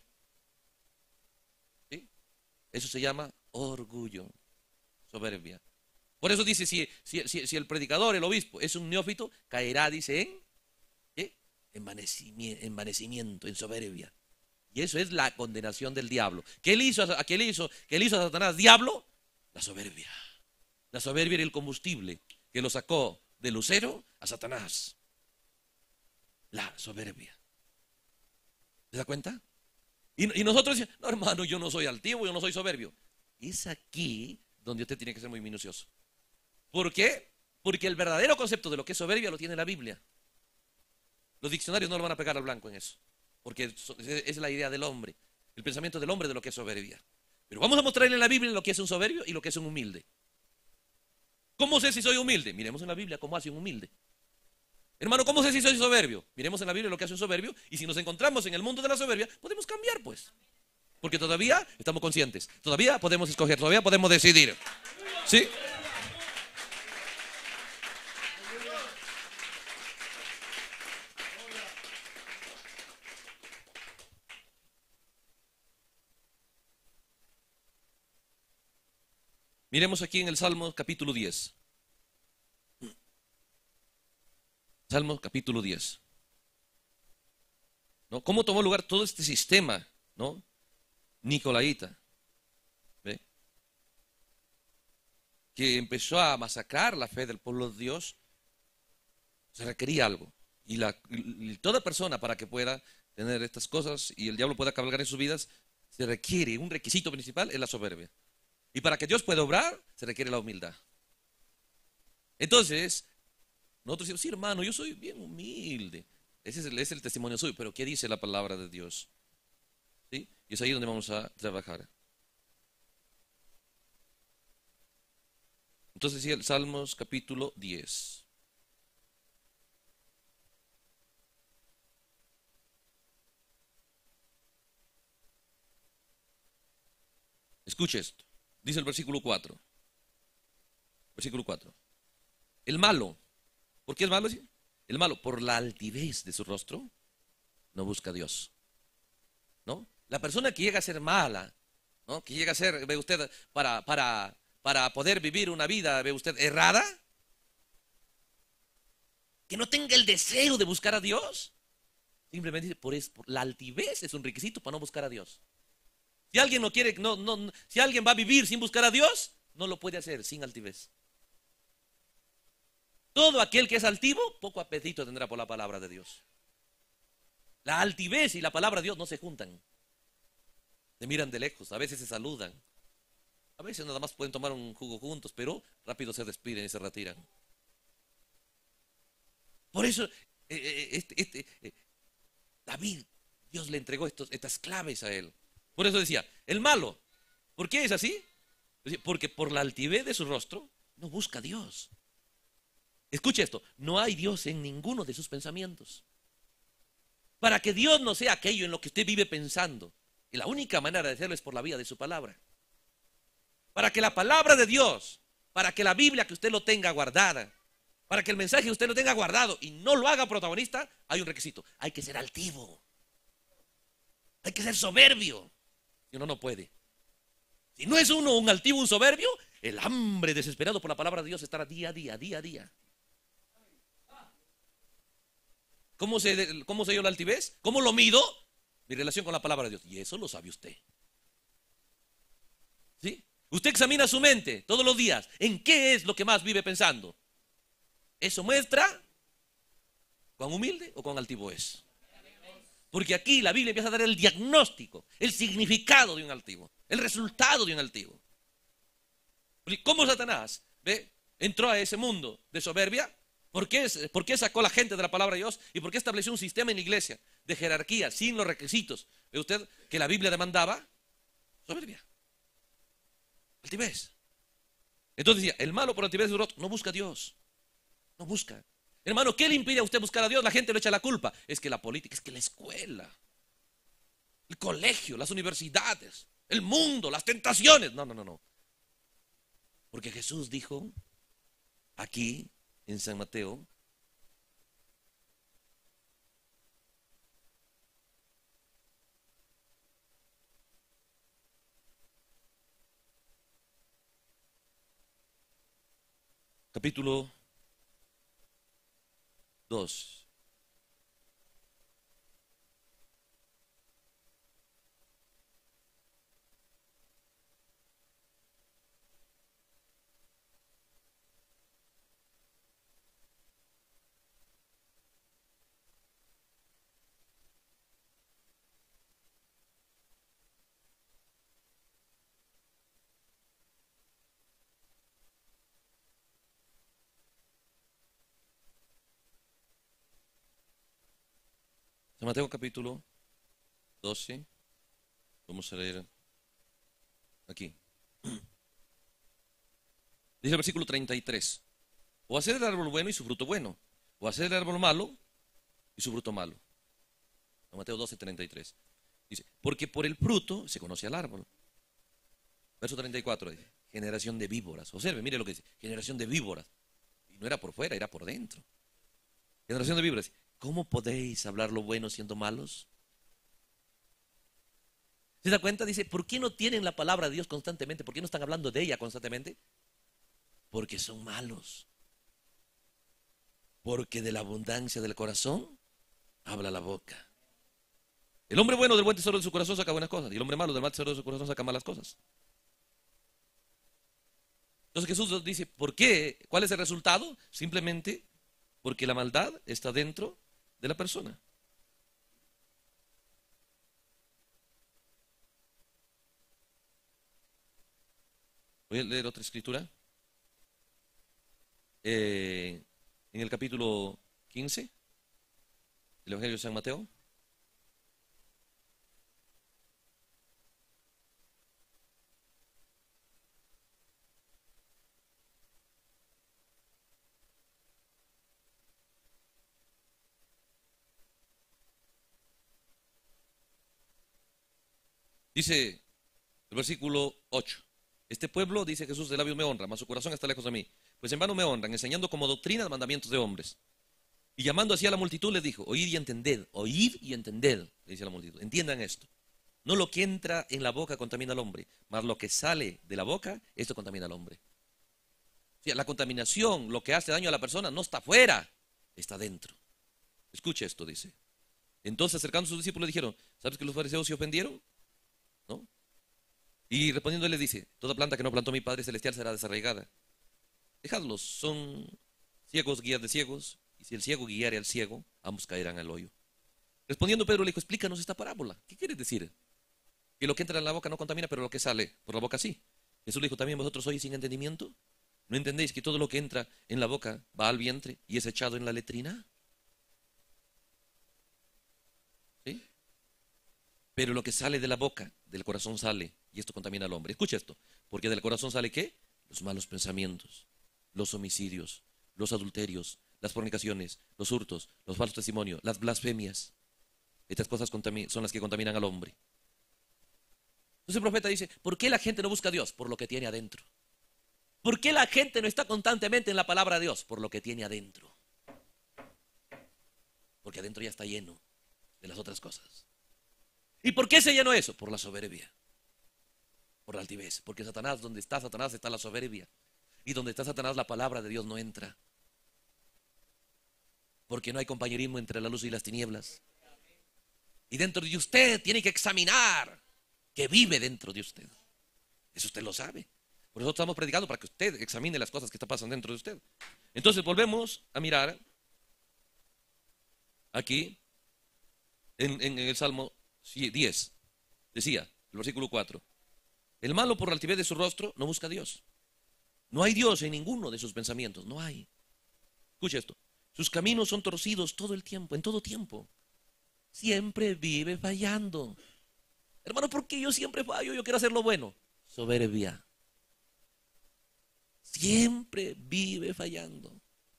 ¿Sí? Eso se llama orgullo, soberbia. Por eso dice, si el predicador, el obispo, es un neófito, caerá, dice, en envanecimiento, en soberbia. Y eso es la condenación del diablo. ¿Qué le hizo a Satanás? Diablo, la soberbia. La soberbia era el combustible que lo sacó de Lucero a Satanás. La soberbia. ¿Se da cuenta? Y nosotros decimos, no, hermano, yo no soy altivo, yo no soy soberbio. Es aquí donde usted tiene que ser muy minucioso. ¿Por qué? Porque el verdadero concepto de lo que es soberbia lo tiene la Biblia. Los diccionarios no lo van a pegar al blanco en eso, porque es la idea del hombre, el pensamiento del hombre de lo que es soberbia. Pero vamos a mostrarle en la Biblia lo que es un soberbio y lo que es un humilde. ¿Cómo sé si soy humilde? Miremos en la Biblia cómo hace un humilde. Hermano, ¿cómo sé si soy soberbio? Miremos en la Biblia lo que hace un soberbio, y si nos encontramos en el mundo de la soberbia, podemos cambiar, pues. Porque todavía estamos conscientes, todavía podemos escoger, todavía podemos decidir. ¿Sí? Miremos aquí en el Salmo capítulo 10. Salmo capítulo 10. ¿No? ¿Cómo tomó lugar todo este sistema, ¿no? Nicolaíta? que empezó a masacrar la fe del pueblo de Dios, se requería algo. Y toda persona para que pueda tener estas cosas y el diablo pueda cabalgar en sus vidas, se requiere, un requisito principal es la soberbia. Y para que Dios pueda obrar, se requiere la humildad. Entonces, nosotros decimos, sí, hermano, yo soy bien humilde. Ese es el testimonio suyo, pero ¿qué dice la palabra de Dios? ¿Sí? Y es ahí donde vamos a trabajar. Entonces, sí, el Salmos capítulo 10. Escuche esto. Dice el versículo 4. Versículo 4. El malo, ¿por qué es malo? El malo, por la altivez de su rostro, no busca a Dios. ¿No? La persona que llega a ser mala, ¿no? Que llega a ser, ve usted, para poder vivir una vida, ve usted, errada, que no tenga el deseo de buscar a Dios, simplemente dice, por la altivez es un requisito para no buscar a Dios. Si alguien no quiere, si alguien va a vivir sin buscar a Dios, no lo puede hacer sin altivez. Todo aquel que es altivo, poco apetito tendrá por la palabra de Dios. La altivez y la palabra de Dios no se juntan. Se miran de lejos, a veces se saludan. A veces nada más pueden tomar un jugo juntos, pero rápido se despiden y se retiran. Por eso, David, Dios le entregó estas claves a él. Por eso decía, el malo, ¿por qué es así? Porque por la altivez de su rostro no busca a Dios. Escuche esto, no hay Dios en ninguno de sus pensamientos. Para que Dios no sea aquello en lo que usted vive pensando. Y la única manera de hacerlo es por la vía de su palabra. Para que la palabra de Dios, para que la Biblia que usted lo tenga guardada, para que el mensaje usted lo tenga guardado y no lo haga protagonista, hay un requisito. Hay que ser altivo. Hay que ser soberbio. Si uno no puede. Si no es uno un altivo, un soberbio, el hambre desesperado por la palabra de Dios estará día a día, día a día. ¿Cómo se dio la altivez? ¿Cómo lo mido? Mi relación con la palabra de Dios. Y eso lo sabe usted. ¿Sí? Usted examina su mente todos los días. ¿En qué es lo que más vive pensando? Eso muestra cuán humilde o cuán altivo es. Porque aquí la Biblia empieza a dar el diagnóstico, el significado de un altivo, el resultado de un altivo. ¿Cómo Satanás entró a ese mundo de soberbia? ¿Por qué sacó a la gente de la palabra de Dios? ¿Y por qué estableció un sistema en la iglesia de jerarquía sin los requisitos? ¿Ve usted que la Biblia demandaba? Soberbia. Altivez. Entonces decía, el malo por altivez de su rostro no busca a Dios. No busca. Hermano, ¿qué le impide a usted buscar a Dios? La gente le echa la culpa. Es que la política, es que la escuela, el colegio, las universidades, el mundo, las tentaciones. No. Porque Jesús dijo aquí en San Mateo, capítulo 2. San Mateo capítulo 12. Vamos a leer aquí. Dice el versículo 33. O hacer el árbol bueno y su fruto bueno, o hacer el árbol malo y su fruto malo. San Mateo 12, 33. Dice, porque por el fruto se conoce al árbol. Verso 34 dice, generación de víboras. Observe, mire lo que dice, generación de víboras. Y no era por fuera, era por dentro. Generación de víboras. ¿Cómo podéis hablar lo bueno siendo malos? ¿Se da cuenta? Dice, ¿por qué no tienen la palabra de Dios constantemente? ¿Por qué no están hablando de ella constantemente? Porque son malos. Porque de la abundancia del corazón habla la boca. El hombre bueno del buen tesoro de su corazón saca buenas cosas. Y el hombre malo del mal tesoro de su corazón saca malas cosas. Entonces Jesús nos dice, ¿por qué? ¿Cuál es el resultado? Simplemente porque la maldad está dentro de la persona. Voy a leer otra escritura. En el capítulo 15 del Evangelio de San Mateo. Dice el versículo 8. Este pueblo, dice Jesús, de labios me honra, mas su corazón está lejos de mí. Pues en vano me honran, enseñando como doctrina mandamientos de hombres. Y llamando así a la multitud les dijo, oíd y entended, le dice a la multitud, entiendan esto. No lo que entra en la boca contamina al hombre, mas lo que sale de la boca, esto contamina al hombre. O sea, la contaminación, lo que hace daño a la persona, no está afuera, está dentro. Escuche esto, dice. Entonces acercando a sus discípulos le dijeron, ¿sabes que los fariseos se ofendieron? ¿No? Y respondiendo él les dice, toda planta que no plantó mi Padre Celestial será desarraigada. Dejadlos, son ciegos guías de ciegos, y si el ciego guiare al ciego, ambos caerán al hoyo. Respondiendo Pedro le dijo, explícanos esta parábola. ¿Qué quieres decir? Que lo que entra en la boca no contamina, pero lo que sale por la boca sí. Jesús le dijo, ¿también vosotros sois sin entendimiento? ¿No entendéis que todo lo que entra en la boca va al vientre y es echado en la letrina? ¿Sí? Pero lo que sale de la boca, del corazón sale, y esto contamina al hombre. Escucha esto, porque del corazón sale ¿qué? Los malos pensamientos, los homicidios, los adulterios, las fornicaciones, los hurtos, los falsos testimonios, las blasfemias. Estas cosas son las que contaminan al hombre. Entonces el profeta dice, ¿por qué la gente no busca a Dios? Por lo que tiene adentro. ¿Por qué la gente no está constantemente en la palabra de Dios? Por lo que tiene adentro. Porque adentro ya está lleno de las otras cosas. ¿Y por qué se llenó eso? Por la soberbia, por la altivez. Porque Satanás, donde está Satanás está la soberbia. Y donde está Satanás la palabra de Dios no entra. Porque no hay compañerismo entre la luz y las tinieblas. Y dentro de usted tiene que examinar que vive dentro de usted. Eso usted lo sabe. Por eso estamos predicando para que usted examine las cosas que están pasando dentro de usted. Entonces volvemos a mirar aquí en el Salmo 10. Decía, el versículo 4. El malo por la altivez de su rostro no busca a Dios. No hay Dios en ninguno de sus pensamientos. No hay. Escucha esto. Sus caminos son torcidos todo el tiempo, en todo tiempo. Siempre vive fallando. Hermano, ¿por qué yo siempre fallo? Yo quiero hacer lo bueno. Soberbia. Siempre vive fallando.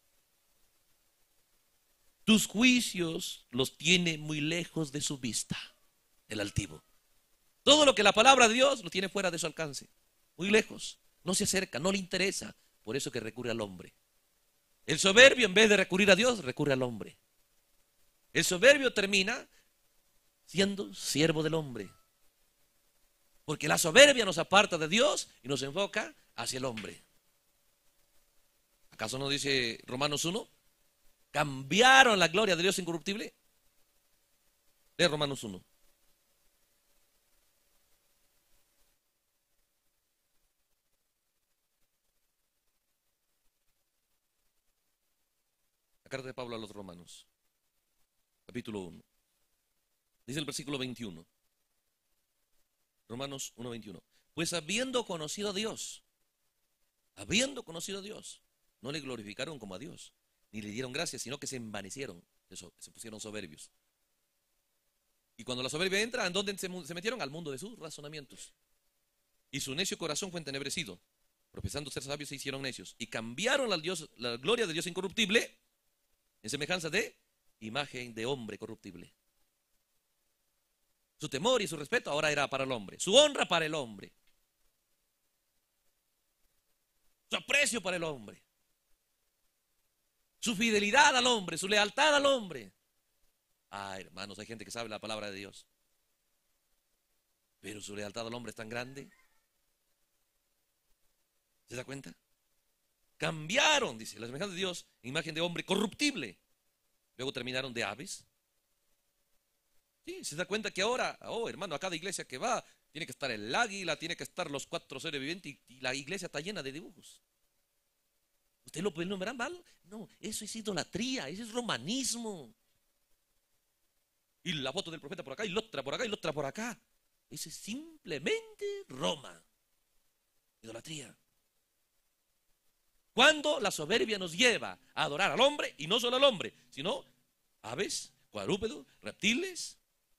Tus juicios los tiene muy lejos de su vista, el altivo. Todo lo que la palabra de Dios lo tiene fuera de su alcance, muy lejos. No se acerca, no le interesa. Por eso que recurre al hombre. El soberbio, en vez de recurrir a Dios, recurre al hombre. El soberbio termina siendo siervo del hombre. Porque la soberbia nos aparta de Dios y nos enfoca hacia el hombre. ¿Acaso no dice Romanos 1? ¿Cambiaron la gloria de Dios incorruptible? Lee Romanos 1. La carta de Pablo a los Romanos, capítulo 1. Dice el versículo 21. Romanos 1:21. Pues habiendo conocido a Dios, no le glorificaron como a Dios, ni le dieron gracias, sino que se envanecieron, se pusieron soberbios. Y cuando la soberbia entra, ¿en dónde se metieron? Al mundo de sus razonamientos. Y su necio corazón fue entenebrecido. Profesando ser sabios, se hicieron necios. Y cambiaron la gloria de Dios incorruptible en semejanza de imagen de hombre corruptible. Su temor y su respeto ahora era para el hombre. Su honra para el hombre. Su aprecio para el hombre. Su fidelidad al hombre, su lealtad al hombre. Ah, hermanos, hay gente que sabe la palabra de Dios, pero su lealtad al hombre es tan grande. ¿Se da cuenta? Cambiaron, dice, la semejanza de Dios en imagen de hombre corruptible. Luego terminaron de aves. Sí, se da cuenta que ahora, oh hermano, a cada iglesia que va, Tiene que estar el águila, tiene que estar los cuatro seres vivientes y la iglesia está llena de dibujos. ¿Usted lo puede nombrar mal? No, eso es idolatría, eso es romanismo. Y la foto del profeta por acá, y la otra por acá, y la otra por acá. Eso es simplemente Roma. Idolatría. Cuando la soberbia nos lleva a adorar al hombre, y no solo al hombre, sino aves, cuadrúpedos, reptiles.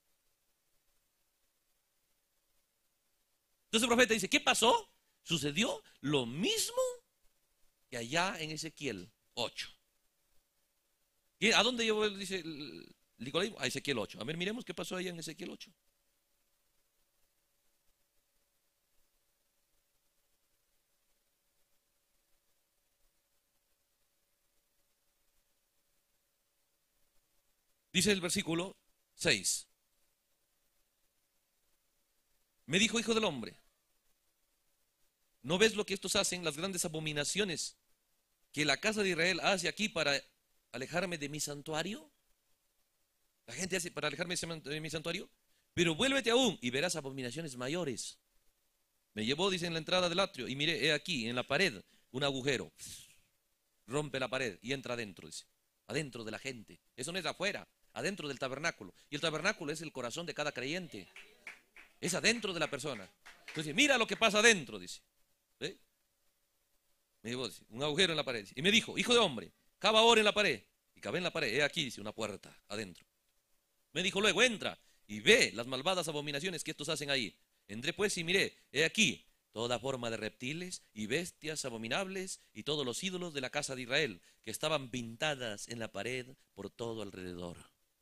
Entonces el profeta dice, ¿qué pasó? Sucedió lo mismo que allá en Ezequiel 8. ¿A dónde llevó, dice el nicolaísmo? A Ezequiel 8. A ver, miremos qué pasó allá en Ezequiel 8. Dice el versículo 6. Me dijo, hijo del hombre, ¿no ves lo que estos hacen, las grandes abominaciones que la casa de Israel hace aquí para alejarme de mi santuario? La gente hace para alejarme de mi santuario. Pero vuélvete aún y verás abominaciones mayores. Me llevó, dice, en la entrada del atrio y miré, he aquí, en la pared, un agujero. Rompe la pared y entra adentro, dice. Adentro de la gente. Eso no es afuera, adentro del tabernáculo. Y el tabernáculo es el corazón de cada creyente. Es adentro de la persona. Entonces, mira lo que pasa adentro, dice. ¿Ve? Me llevó, dice, un agujero en la pared. Y me dijo, hijo de hombre, cava ahora en la pared. Y cavé en la pared, he aquí, dice, una puerta adentro. Me dijo luego, entra y ve las malvadas abominaciones que estos hacen ahí. Entré pues y miré, he aquí, toda forma de reptiles y bestias abominables y todos los ídolos de la casa de Israel, que estaban pintadas en la pared por todo alrededor.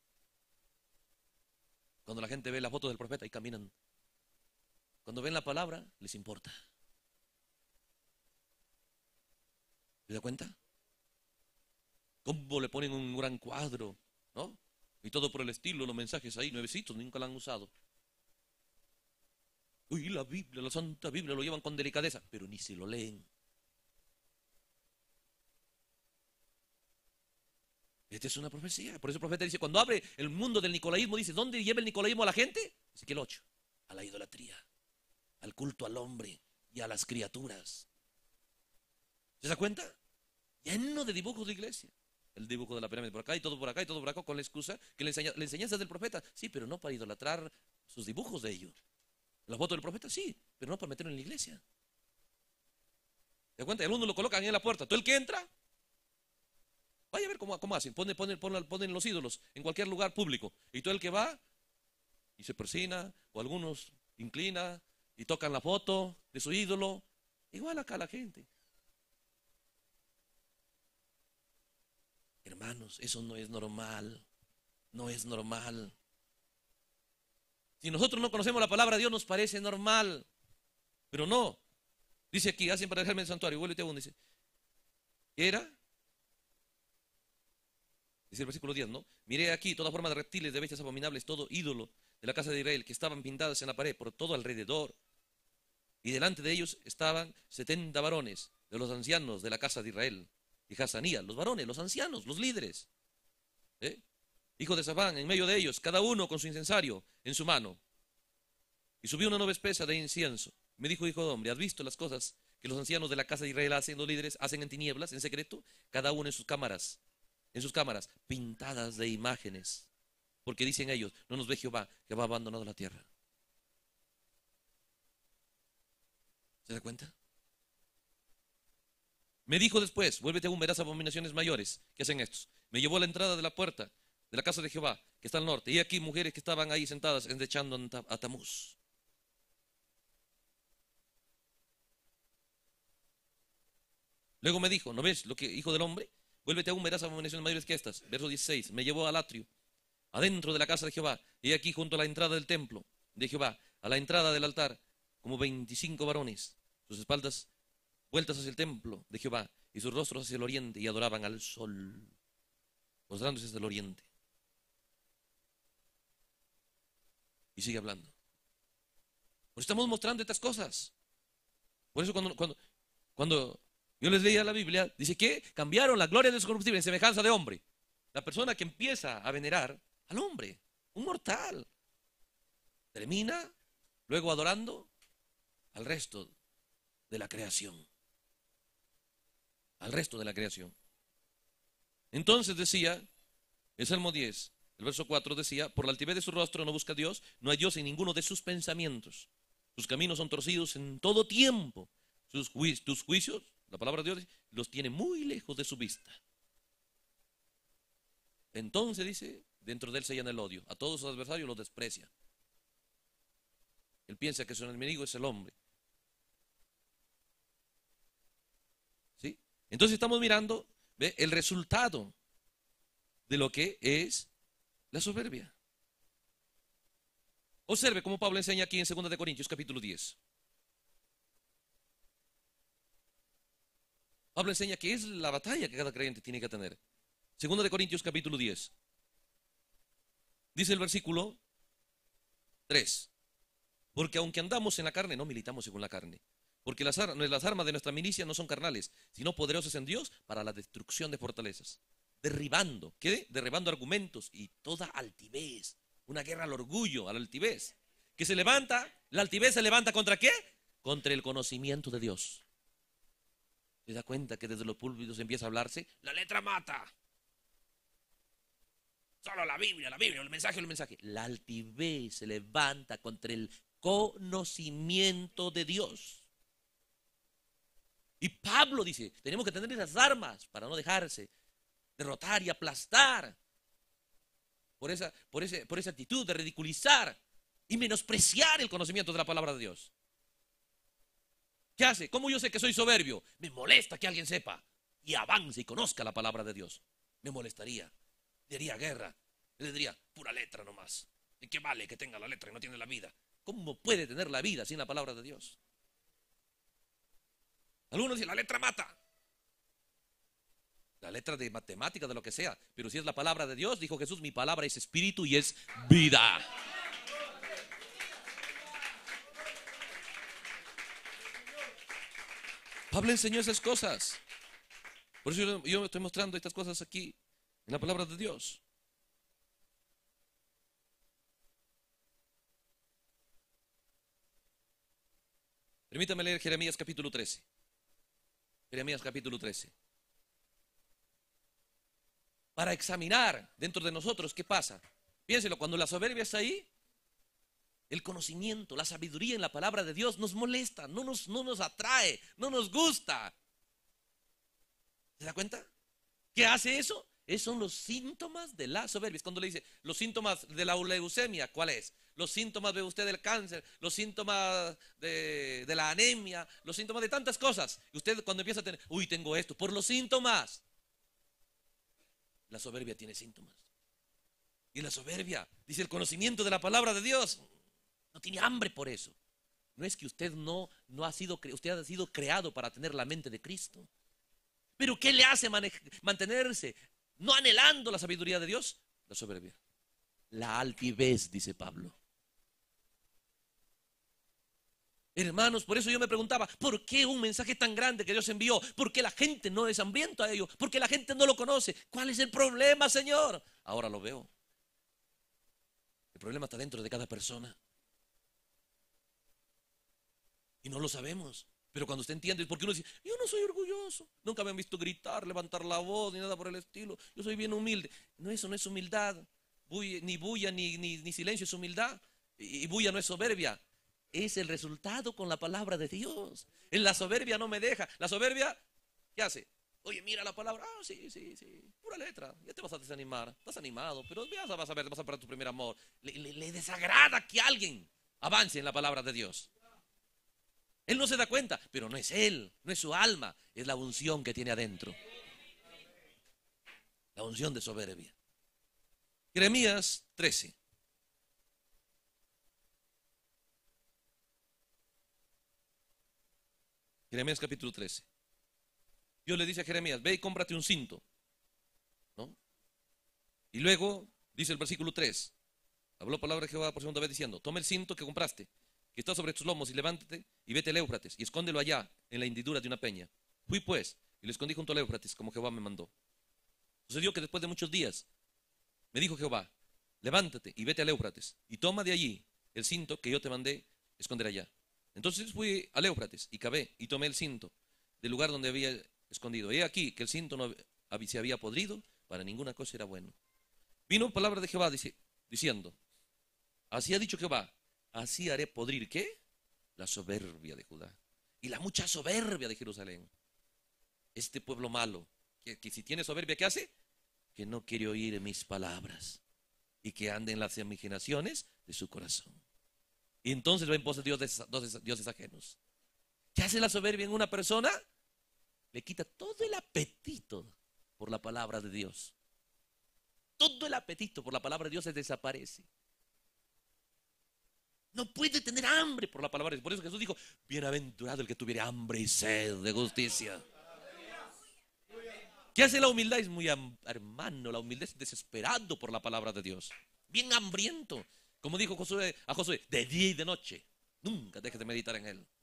Cuando la gente ve la foto del profeta y caminan, cuando ven la palabra, les importa. ¿Se da cuenta? ¿Cómo le ponen un gran cuadro? ¿No? Y todo por el estilo, los mensajes ahí, nuevecitos, nunca lo han usado. Uy, la Biblia, la Santa Biblia, lo llevan con delicadeza, pero ni se lo leen. Esta es una profecía. Por eso el profeta dice, cuando abre el mundo del nicolaísmo, dice, ¿dónde lleva el nicolaísmo a la gente? Ezequiel 8, a la idolatría, al culto al hombre y a las criaturas. ¿Se da cuenta? Lleno de dibujos de iglesia. El dibujo de la pirámide por acá y todo por acá y todo por acá, con la excusa que la enseñanza del profeta, sí, pero no para idolatrar sus dibujos de ellos. La foto del profeta, sí, pero no para meterlo en la iglesia. ¿Te das cuenta? El mundo lo colocan en la puerta. Todo el que entra, vaya a ver cómo hacen. Ponen los ídolos en cualquier lugar público. Y todo el que va y se persina, o algunos inclina y tocan la foto de su ídolo. Igual acá la gente. Hermanos, eso no es normal. No es normal. Si nosotros no conocemos la palabra de Dios, nos parece normal. Pero no. Dice aquí, hacen para dejarme el santuario. Vuelve a uno, dice. ¿Qué era? Dice el versículo 10, ¿no? Miré aquí toda forma de reptiles, de bestias abominables, todo ídolo de la casa de Israel, que estaban pintadas en la pared por todo alrededor. Y delante de ellos estaban 70 varones de los ancianos de la casa de Israel. Y Hazanías, los varones, los ancianos, los líderes. Hijo de Safán, en medio de ellos, cada uno con su incensario en su mano. Y subió una nube espesa de incienso. Me dijo, hijo de hombre, ¿has visto las cosas que los ancianos de la casa de Israel hacen, los líderes, hacen en tinieblas, en secreto? Cada uno en sus cámaras, pintadas de imágenes. Porque dicen ellos, no nos ve Jehová, que va abandonado la tierra. ¿Se da cuenta? Me dijo después, vuélvete aún, verás abominaciones mayores que hacen estos. Me llevó a la entrada de la puerta de la casa de Jehová, que está al norte. Y aquí mujeres que estaban ahí sentadas, endechando a Tamuz. Luego me dijo, ¿no ves lo que, hijo del hombre? Vuélvete aún, verás abominaciones mayores que estas. Verso 16, me llevó al atrio, adentro de la casa de Jehová. Y aquí junto a la entrada del templo de Jehová, a la entrada del altar, como 25 varones, sus espaldas vueltas hacia el templo de Jehová y sus rostros hacia el oriente, y adoraban al sol, postrándose hacia el oriente. Y sigue hablando. Por eso estamos mostrando estas cosas. Por eso cuando yo les leía la Biblia, dice que cambiaron la gloria de su corruptible en semejanza de hombre. La persona que empieza a venerar al hombre, un mortal, termina luego adorando al resto de la creación. Al resto de la creación. Entonces decía, el Salmo 10, el verso 4 decía, por la altivez de su rostro no busca a Dios, no hay Dios en ninguno de sus pensamientos. Sus caminos son torcidos en todo tiempo. Tus juicios, la palabra de Dios, los tiene muy lejos de su vista. Entonces dice, dentro de él se llena el odio. A todos sus adversarios los desprecia. Él piensa que su enemigo es el hombre. ¿Sí? Entonces estamos mirando, ¿ve?, el resultado de lo que es la soberbia. Observe cómo Pablo enseña aquí en 2 de Corintios capítulo 10. Pablo enseña que es la batalla que cada creyente tiene que tener. 2 de Corintios capítulo 10. Dice el versículo 3. Porque aunque andamos en la carne, no militamos según la carne. Porque las armas de nuestra milicia no son carnales, sino poderosas en Dios para la destrucción de fortalezas. Derribando, ¿qué? Derribando argumentos y toda altivez. Una guerra al orgullo, a la altivez. Que se levanta, la altivez se levanta ¿contra qué? Contra el conocimiento de Dios. ¿Se da cuenta que desde los púlpitos empieza a hablarse? La letra mata. Solo la Biblia, el mensaje, el mensaje. La altivez se levanta contra el conocimiento de Dios. Y Pablo dice, tenemos que tener esas armas para no dejarse derrotar y aplastar por esa actitud de ridiculizar y menospreciar el conocimiento de la palabra de Dios. ¿Qué hace? ¿Cómo yo sé que soy soberbio? Me molesta que alguien sepa y avance y conozca la palabra de Dios. Me molestaría, le haría guerra, le diría pura letra nomás. ¿Y qué vale que tenga la letra y no tiene la vida? ¿Cómo puede tener la vida sin la palabra de Dios? Algunos dicen, la letra mata. La letra de matemática, de lo que sea. Pero si es la palabra de Dios, dijo Jesús, mi palabra es espíritu y es vida. Pablo enseñó esas cosas. Por eso yo estoy mostrando estas cosas aquí en la palabra de Dios. Permítame leer Jeremías capítulo 13. Jeremías capítulo 13. Para examinar dentro de nosotros qué pasa. Piénselo, cuando la soberbia está ahí, el conocimiento, la sabiduría en la palabra de Dios nos molesta, no nos atrae, no nos gusta. ¿Se da cuenta? ¿Qué hace eso? Esos son los síntomas de la soberbia. Es cuando le dice, los síntomas de la leucemia, ¿cuál es? Los síntomas de usted del cáncer, los síntomas de la anemia, los síntomas de tantas cosas. Y usted cuando empieza a tener, uy, tengo esto, por los síntomas. La soberbia tiene síntomas. Y la soberbia, dice el conocimiento de la palabra de Dios, no tiene hambre por eso. No es que usted no ha sido, usted ha sido creado para tener la mente de Cristo. Pero ¿qué le hace mantenerse no anhelando la sabiduría de Dios? La soberbia. La altivez, dice Pablo. Hermanos, por eso yo me preguntaba, ¿por qué un mensaje tan grande que Dios envió? ¿Por qué la gente no es hambrienta a ello? ¿Por qué la gente no lo conoce? ¿Cuál es el problema, Señor? Ahora lo veo. El problema está dentro de cada persona. Y no lo sabemos. Pero cuando usted entiende, porque uno dice, yo no soy orgulloso. Nunca me han visto gritar, levantar la voz, ni nada por el estilo. Yo soy bien humilde. No, eso no es humildad. Ni bulla, ni silencio es humildad. Y bulla no es soberbia. Es el resultado con la palabra de Dios. En la soberbia no me deja. La soberbia, ¿qué hace? Oye, mira la palabra. Ah, sí. Pura letra. Ya te vas a desanimar. Estás animado, pero vas a ver, vas a perder tu primer amor. Le desagrada que alguien avance en la palabra de Dios. Él no se da cuenta, pero no es él, no es su alma, es la unción que tiene adentro. La unción de soberbia. Jeremías 13. Jeremías capítulo 13. Dios le dice a Jeremías, ve y cómprate un cinto, ¿no? Y luego, dice el versículo 3, habló palabra de Jehová por segunda vez diciendo, toma el cinto que compraste, que está sobre tus lomos, y levántate y vete al Éufrates, y escóndelo allá, en la hendidura de una peña. Fui pues, y lo escondí junto al Éufrates, como Jehová me mandó. Sucedió que después de muchos días, me dijo Jehová, levántate y vete al Éufrates, y toma de allí el cinto que yo te mandé esconder allá. Entonces fui al Éufrates y cavé y tomé el cinto del lugar donde había escondido. He aquí que el cinto no se había podrido, para ninguna cosa era bueno. Vino palabra de Jehová diciendo, así ha dicho Jehová, así haré podrir, ¿qué? La soberbia de Judá y la mucha soberbia de Jerusalén. Este pueblo malo, que si tiene soberbia, ¿qué hace? Que no quiere oír mis palabras y que ande en las imaginaciones de su corazón. Y entonces va en pos de dioses ajenos. ¿Qué hace la soberbia en una persona? Le quita todo el apetito por la palabra de Dios. Todo el apetito por la palabra de Dios se desaparece. No puede tener hambre por la palabra de Dios. Por eso Jesús dijo, bienaventurado el que tuviera hambre y sed de justicia. ¿Qué hace la humildad? Es muy hermano, la humildad es desesperado por la palabra de Dios. Bien hambriento. Como dijo a Josué, de día y de noche. Nunca dejes de meditar en él.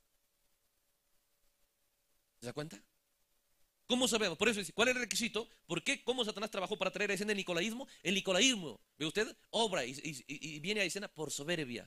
¿Se da cuenta? ¿Cómo sabemos? Por eso dice, ¿cuál es el requisito? ¿Por qué? ¿Cómo Satanás trabajó para traer a escena el nicolaísmo? El nicolaísmo, ¿ve usted? Obra y viene a escena por soberbia.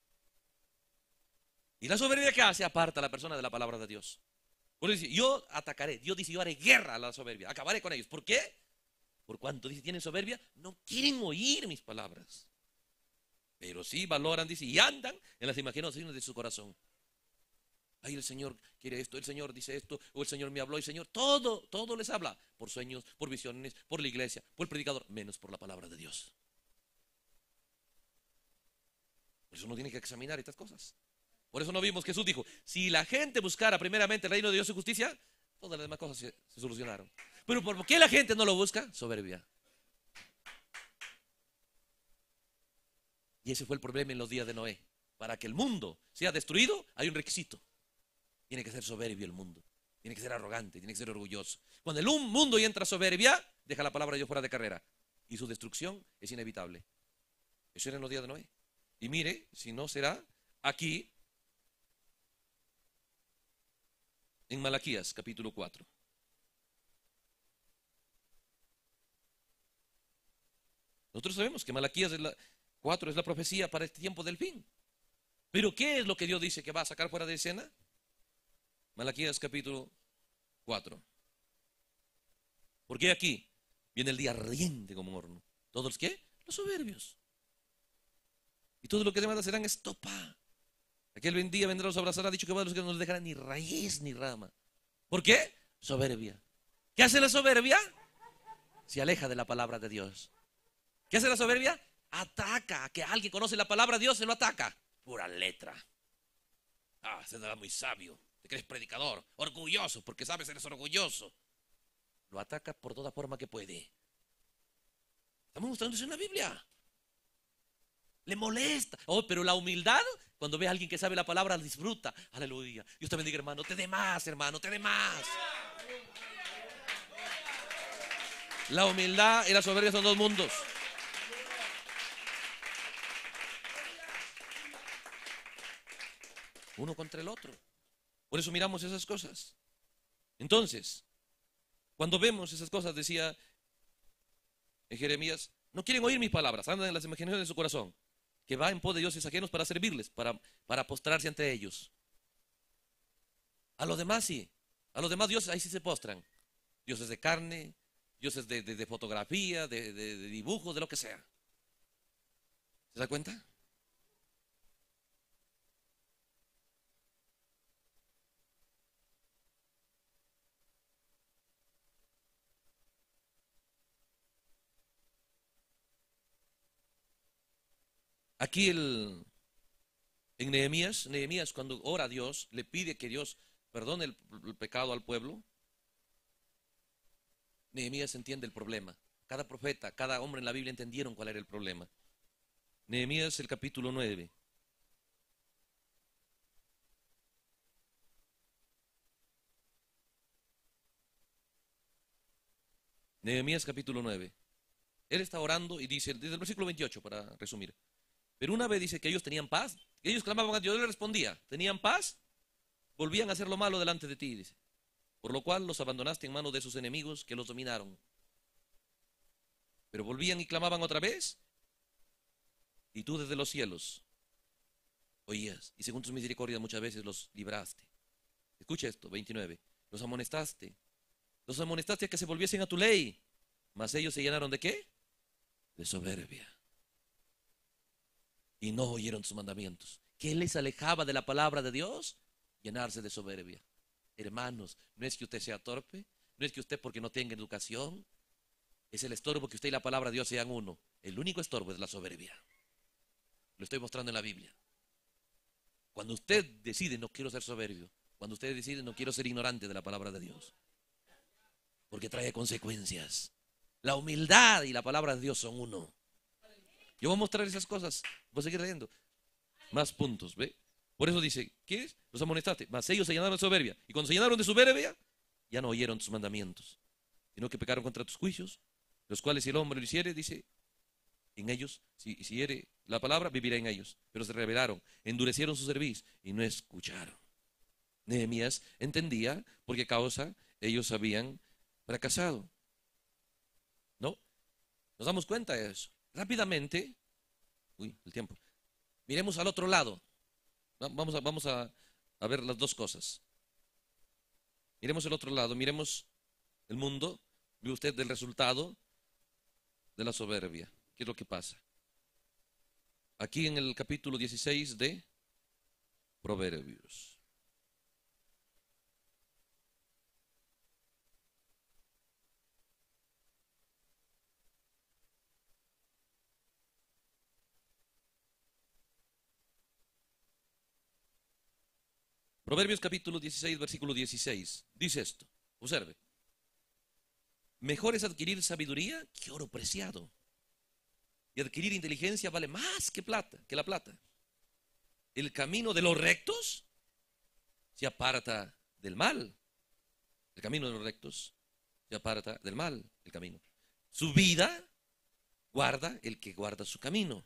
¿Y la soberbia qué hace? Aparta a la persona de la palabra de Dios. Por eso dice, yo atacaré. Dios dice, yo haré guerra a la soberbia. Acabaré con ellos. ¿Por qué? Por cuanto dice, tienen soberbia, no quieren oír mis palabras. Pero sí valoran, dice, y andan en las imaginaciones de su corazón. Ay, el Señor quiere esto, el Señor dice esto, o el Señor me habló, el Señor, todo les habla, por sueños, por visiones, por la iglesia, por el predicador, menos por la palabra de Dios. Por eso uno tiene que examinar estas cosas. Por eso no vimos, Jesús dijo, si la gente buscara primeramente el reino de Dios y justicia, todas las demás cosas se solucionaron. Pero ¿por qué la gente no lo busca? Soberbia. Y ese fue el problema en los días de Noé. Para que el mundo sea destruido, hay un requisito. Tiene que ser soberbio el mundo. Tiene que ser arrogante, tiene que ser orgulloso. Cuando el mundo entra soberbia, deja la palabra de Dios fuera de carrera. Y su destrucción es inevitable. Eso era en los días de Noé. Y mire, si no será aquí, en Malaquías, capítulo 4. Nosotros sabemos que Malaquías 4 es la profecía para este tiempo del fin. Pero ¿qué es lo que Dios dice que va a sacar fuera de escena? Malaquías capítulo 4. Porque aquí viene el día ardiente como un horno. ¿Todos los qué? Los soberbios. Y todo lo que demanda serán estopa. Aquel día vendrá, los abrazará, ha dicho que va a los que no les dejará ni raíz ni rama. ¿Por qué? Soberbia. ¿Qué hace la soberbia? Se aleja de la palabra de Dios. ¿Qué hace la soberbia? Ataca. Que alguien conoce la palabra de Dios, se lo ataca. Pura letra. Se da muy sabio. Te crees predicador. Orgulloso, porque sabes, eres orgulloso. Lo ataca por toda forma que puede. Estamos mostrando eso en la Biblia. Le molesta. Pero la humildad, cuando ve a alguien que sabe la palabra, la disfruta. Aleluya. Dios te bendiga, hermano. Te dé más, hermano. Te dé más. La humildad y la soberbia son dos mundos. Uno contra el otro. Por eso miramos esas cosas. Entonces, cuando vemos esas cosas, decía en Jeremías, no quieren oír mis palabras, andan en las imaginaciones de su corazón, que va en pos de dioses ajenos para servirles, para postrarse ante ellos. A los demás sí, a los demás dioses ahí sí se postran. Dioses de carne, dioses de fotografía, de dibujos, de lo que sea. ¿Se da cuenta? Aquí en Nehemías cuando ora a Dios, le pide que Dios perdone el pecado al pueblo. Nehemías entiende el problema. Cada profeta, cada hombre en la Biblia entendieron cuál era el problema. Nehemías el capítulo 9. Nehemías capítulo 9. Él está orando y dice, desde el versículo 28 para resumir. Pero una vez dice que ellos tenían paz, que ellos clamaban a Dios, yo le respondía, tenían paz, volvían a hacer lo malo delante de ti, dice. Por lo cual los abandonaste en manos de sus enemigos que los dominaron. Pero volvían y clamaban otra vez, y tú desde los cielos oías, y según tus misericordias muchas veces los libraste. Escucha esto, 29. Los amonestaste a que se volviesen a tu ley, mas ellos se llenaron ¿de qué? De soberbia. Y no oyeron tus mandamientos. ¿Qué les alejaba de la palabra de Dios? Llenarse de soberbia. Hermanos, no es que usted sea torpe, no es que usted porque no tenga educación, es el estorbo que usted y la palabra de Dios sean uno. El único estorbo es la soberbia. Lo estoy mostrando en la Biblia. Cuando usted decide no quiero ser soberbio, cuando usted decide no quiero ser ignorante de la palabra de Dios, porque trae consecuencias. La humildad y la palabra de Dios son uno. Yo voy a mostrar esas cosas. Voy a seguir leyendo. Más puntos, ¿ve? Por eso dice, ¿qué es? Los amonestaste, mas ellos se llenaron de soberbia. Y cuando se llenaron de soberbia, ya no oyeron tus mandamientos, sino que pecaron contra tus juicios, los cuales si el hombre lo hiciere, dice, en ellos, si hiere la palabra, vivirá en ellos. Pero se rebelaron, endurecieron su cerviz y no escucharon. Nehemías entendía por qué causa ellos habían fracasado. ¿No? Nos damos cuenta de eso. Rápidamente, el tiempo. Miremos al otro lado. Vamos a ver las dos cosas. Miremos el otro lado, miremos el mundo. Ve usted del resultado de la soberbia. ¿Qué es lo que pasa? Aquí en el capítulo 16 de Proverbios. Proverbios capítulo 16, versículo 16. Dice esto, observe. Mejor es adquirir sabiduría que oro preciado. Y adquirir inteligencia vale más que la plata. El camino de los rectos se aparta del mal. El camino de los rectos se aparta del mal, el camino. Su vida guarda el que guarda su camino.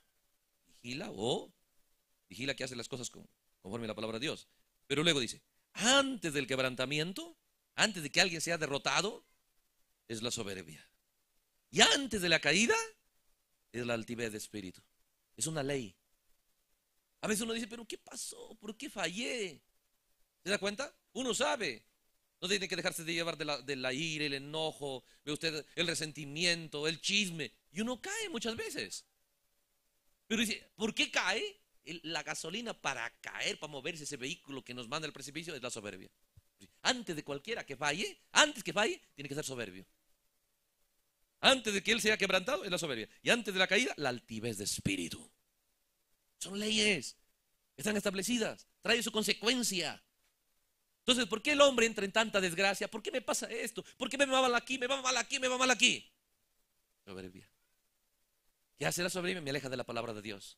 Vigila que hace las cosas conforme a la palabra de Dios. Pero luego dice, antes del quebrantamiento, antes de que alguien sea derrotado, es la soberbia. Y antes de la caída, es la altivez de espíritu. Es una ley. A veces uno dice, pero ¿qué pasó? ¿Por qué fallé? ¿Se da cuenta? Uno sabe. No tiene que dejarse de llevar de la ira, el enojo, ve usted, el resentimiento, el chisme. Y uno cae muchas veces. Pero dice, ¿por qué cae? La gasolina para caer, para moverse ese vehículo que nos manda al precipicio es la soberbia. Antes de cualquiera que falle, tiene que ser soberbio. Antes de que él sea quebrantado, es la soberbia. Y antes de la caída, la altivez de espíritu. Son leyes, están establecidas, trae su consecuencia. Entonces, ¿por qué el hombre entra en tanta desgracia? ¿Por qué me pasa esto? ¿Por qué me va mal aquí, me va mal aquí, me va mal aquí? Soberbia. ¿Qué hace la soberbia? Me aleja de la palabra de Dios.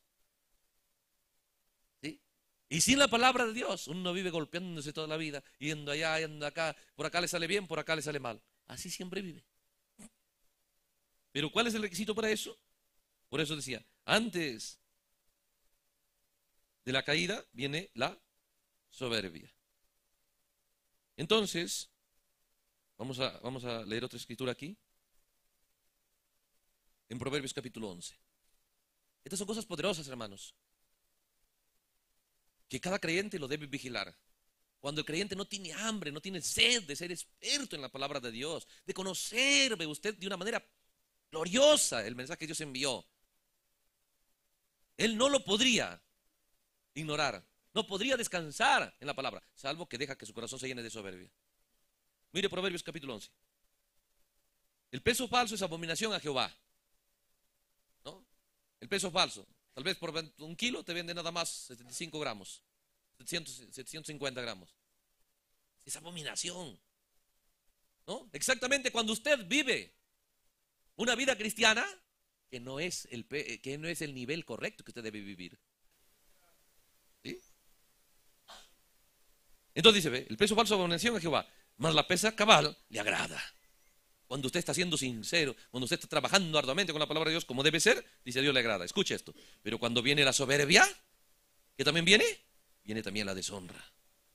¿Sí? Y sin la palabra de Dios, uno vive golpeándose toda la vida, yendo allá, yendo acá, por acá le sale bien, por acá le sale mal. Así siempre vive. Pero ¿cuál es el requisito para eso? Por eso decía, antes de la caída viene la soberbia. Entonces, vamos a leer otra escritura aquí. En Proverbios capítulo 11. Estas son cosas poderosas, hermanos, que cada creyente lo debe vigilar. Cuando el creyente no tiene hambre, no tiene sed de ser experto en la palabra de Dios, de conocer, ve usted, de una manera gloriosa el mensaje que Dios envió, él no lo podría ignorar, no podría descansar en la palabra, salvo que deja que su corazón se llene de soberbia. Mire Proverbios capítulo 11. El peso falso es abominación a Jehová, ¿no? El peso falso, tal vez por 1 kilo te vende nada más 75 gramos, 750 gramos. Es abominación, ¿no? Exactamente cuando usted vive una vida cristiana que no es el nivel correcto que usted debe vivir. ¿Sí? Entonces dice, ve, el peso falso abominación a Jehová, mas la pesa cabal le agrada. Cuando usted está siendo sincero, cuando usted está trabajando arduamente con la palabra de Dios como debe ser, dice Dios le agrada. Escuche esto. Pero cuando viene la soberbia, ¿qué también viene? Viene también la deshonra.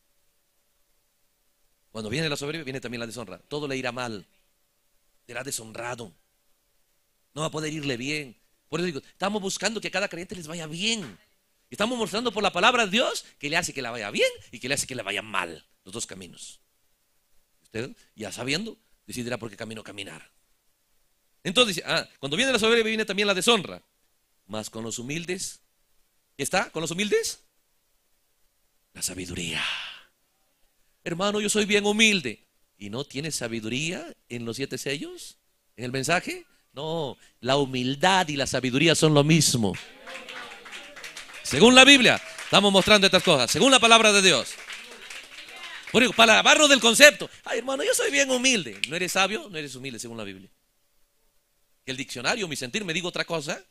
Cuando viene la soberbia, viene también la deshonra. Todo le irá mal. Será deshonrado. No va a poder irle bien. Por eso digo, estamos buscando que a cada creyente les vaya bien. Estamos mostrando por la palabra de Dios que le hace que la vaya bien y que le hace que le vaya mal. Los dos caminos. Usted, ya sabiendo, decidirá por qué camino caminar. Entonces dice, cuando viene la soberbia viene también la deshonra. Mas con los humildes, ¿qué está? ¿Con los humildes? La sabiduría. Hermano, yo soy bien humilde. ¿Y no tienes sabiduría en los 7 sellos? ¿En el mensaje? No, la humildad y la sabiduría son lo mismo. Según la Biblia, estamos mostrando estas cosas. Según la palabra de Dios. Por eso, para lavarnos del concepto. Ay, hermano, yo soy bien humilde. ¿No eres sabio? No eres humilde según la Biblia. Que el diccionario, mi sentir, me diga otra cosa.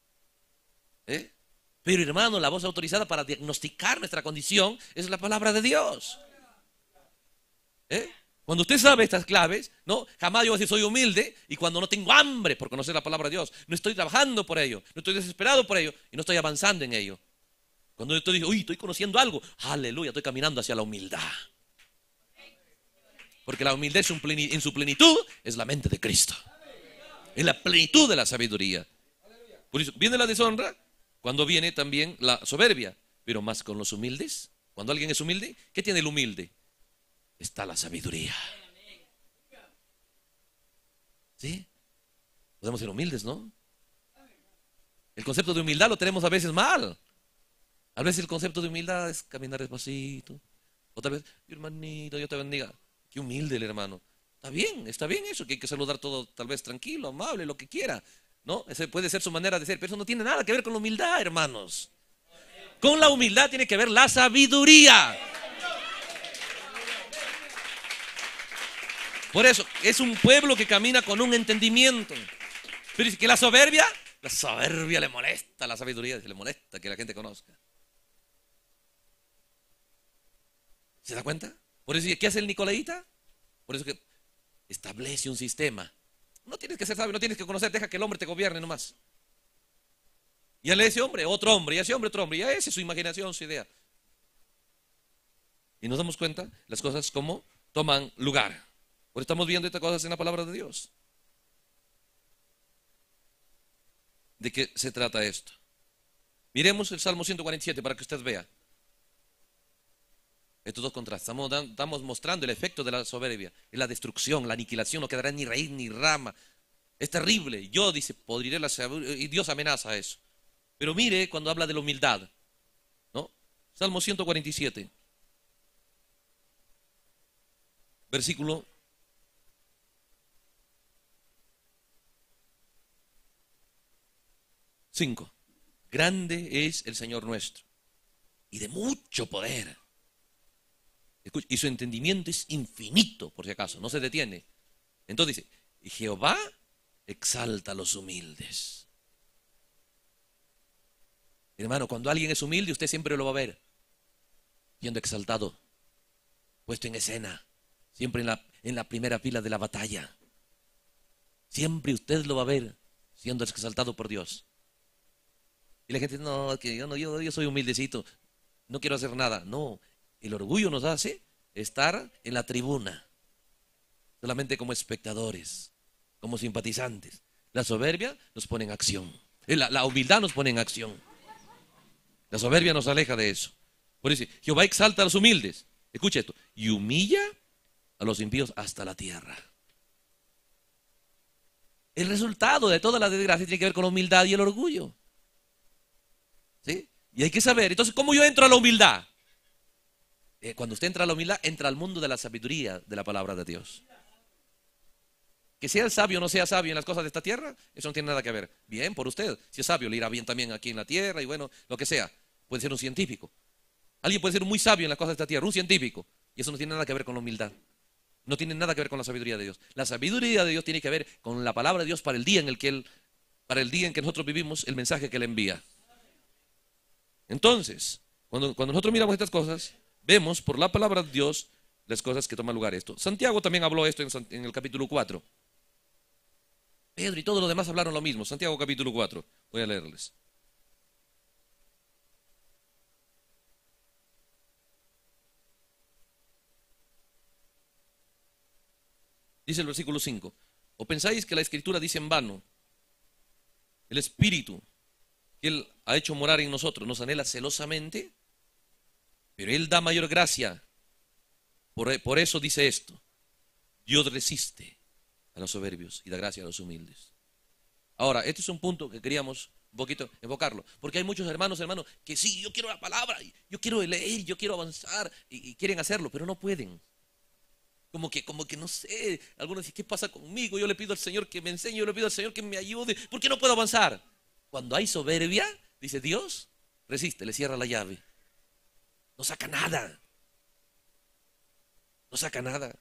Pero hermano, la voz autorizada para diagnosticar nuestra condición es la palabra de Dios. Cuando usted sabe estas claves, no, jamás yo voy a decir soy humilde y cuando no tengo hambre por conocer la palabra de Dios, no estoy trabajando por ello, no estoy desesperado por ello y no estoy avanzando en ello. Cuando yo estoy conociendo algo, aleluya, estoy caminando hacia la humildad. Porque la humildad en su plenitud es la mente de Cristo. Es la plenitud de la sabiduría. Por eso viene la deshonra cuando viene también la soberbia. Pero más con los humildes. Cuando alguien es humilde, ¿qué tiene el humilde? Está la sabiduría. ¿Sí? Podemos ser humildes, ¿no? El concepto de humildad lo tenemos a veces mal. A veces el concepto de humildad es caminar despacito. Otra vez, hermanito, Dios te bendiga. Qué humilde el hermano. Está bien eso, que hay que saludar todo tal vez tranquilo, amable, lo que quiera. ¿No? Ese puede ser su manera de ser, pero eso no tiene nada que ver con la humildad, hermanos. Con la humildad tiene que ver la sabiduría. Por eso, es un pueblo que camina con un entendimiento. Pero dice que la soberbia le molesta, la sabiduría le molesta que la gente conozca. ¿Se da cuenta? Por eso, ¿qué hace el nicolaíta? Por eso que establece un sistema. No tienes que ser sabio, no tienes que conocer, deja que el hombre te gobierne nomás. Y a ese hombre, otro hombre, y a ese hombre, otro hombre, y a ese su imaginación, su idea. Y nos damos cuenta las cosas como toman lugar. Por eso estamos viendo estas cosas en la palabra de Dios. ¿De qué se trata esto? Miremos el Salmo 147 para que usted vea. Estos dos contrastes. Estamos mostrando el efecto de la soberbia. Es la destrucción, la aniquilación, no quedará ni raíz ni rama. Es terrible. Yo, dice, podriré la sabiduría. Y Dios amenaza eso. Pero mire cuando habla de la humildad. ¿No? Salmo 147. Versículo 5. Grande es el Señor nuestro y de mucho poder. Escucha, y su entendimiento es infinito, por si acaso, no se detiene. Entonces dice, y Jehová exalta a los humildes. Hermano, cuando alguien es humilde, usted siempre lo va a ver siendo exaltado, puesto en escena, siempre en la primera fila de la batalla. Siempre usted lo va a ver siendo exaltado por Dios. Y la gente, no, que yo soy humildecito, no quiero hacer nada. No, el orgullo nos hace estar en la tribuna, solamente como espectadores, como simpatizantes. La soberbia nos pone en acción. La humildad nos pone en acción. La soberbia nos aleja de eso. Por eso, Jehová exalta a los humildes. Escucha esto. Y humilla a los impíos hasta la tierra. El resultado de toda la desgracia tiene que ver con la humildad y el orgullo. ¿Sí? Y hay que saber, entonces, ¿cómo yo entro a la humildad? Cuando usted entra a la humildad, entra al mundo de la sabiduría de la palabra de Dios. Que sea el sabio o no sea sabio en las cosas de esta tierra, eso no tiene nada que ver. Bien por usted, si es sabio le irá bien también aquí en la tierra y bueno, lo que sea. Puede ser un científico. Alguien puede ser muy sabio en las cosas de esta tierra, un científico. Y eso no tiene nada que ver con la humildad. No tiene nada que ver con la sabiduría de Dios. La sabiduría de Dios tiene que ver con la palabra de Dios para el día en que nosotros vivimos, el mensaje que Él envía. Entonces, cuando nosotros miramos estas cosas, vemos por la palabra de Dios las cosas que toman lugar esto. Santiago también habló esto en el capítulo 4. Pedro y todos los demás hablaron lo mismo. Santiago capítulo 4. Voy a leerles. Dice el versículo 5. ¿O pensáis que la Escritura dice en vano? El Espíritu que Él ha hecho morar en nosotros, nos anhela celosamente, pero Él da mayor gracia. Por eso dice esto: Dios resiste a los soberbios y da gracia a los humildes. Ahora, este es un punto que queríamos un poquito enfocarlo, porque hay muchos hermanos que sí, yo quiero la palabra, yo quiero leer, yo quiero avanzar, y quieren hacerlo, pero no pueden. Como que no sé, algunos dicen, ¿qué pasa conmigo? Yo le pido al Señor que me enseñe, yo le pido al Señor que me ayude, ¿por qué no puedo avanzar? Cuando hay soberbia, dice Dios, resiste, le cierra la llave. No saca nada. No saca nada.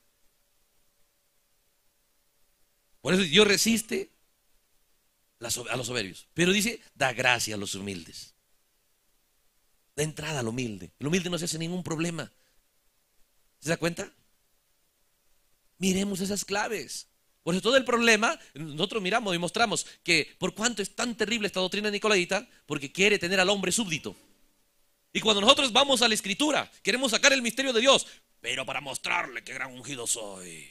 Por eso Dios resiste a los soberbios. Pero dice, da gracia a los humildes. Da entrada al humilde. El humilde no se hace ningún problema. ¿Se da cuenta? Miremos esas claves. Por eso todo el problema, nosotros miramos y mostramos que por cuánto es tan terrible esta doctrina nicolaíta, porque quiere tener al hombre súbdito. Y cuando nosotros vamos a la Escritura, queremos sacar el misterio de Dios, pero para mostrarle qué gran ungido soy.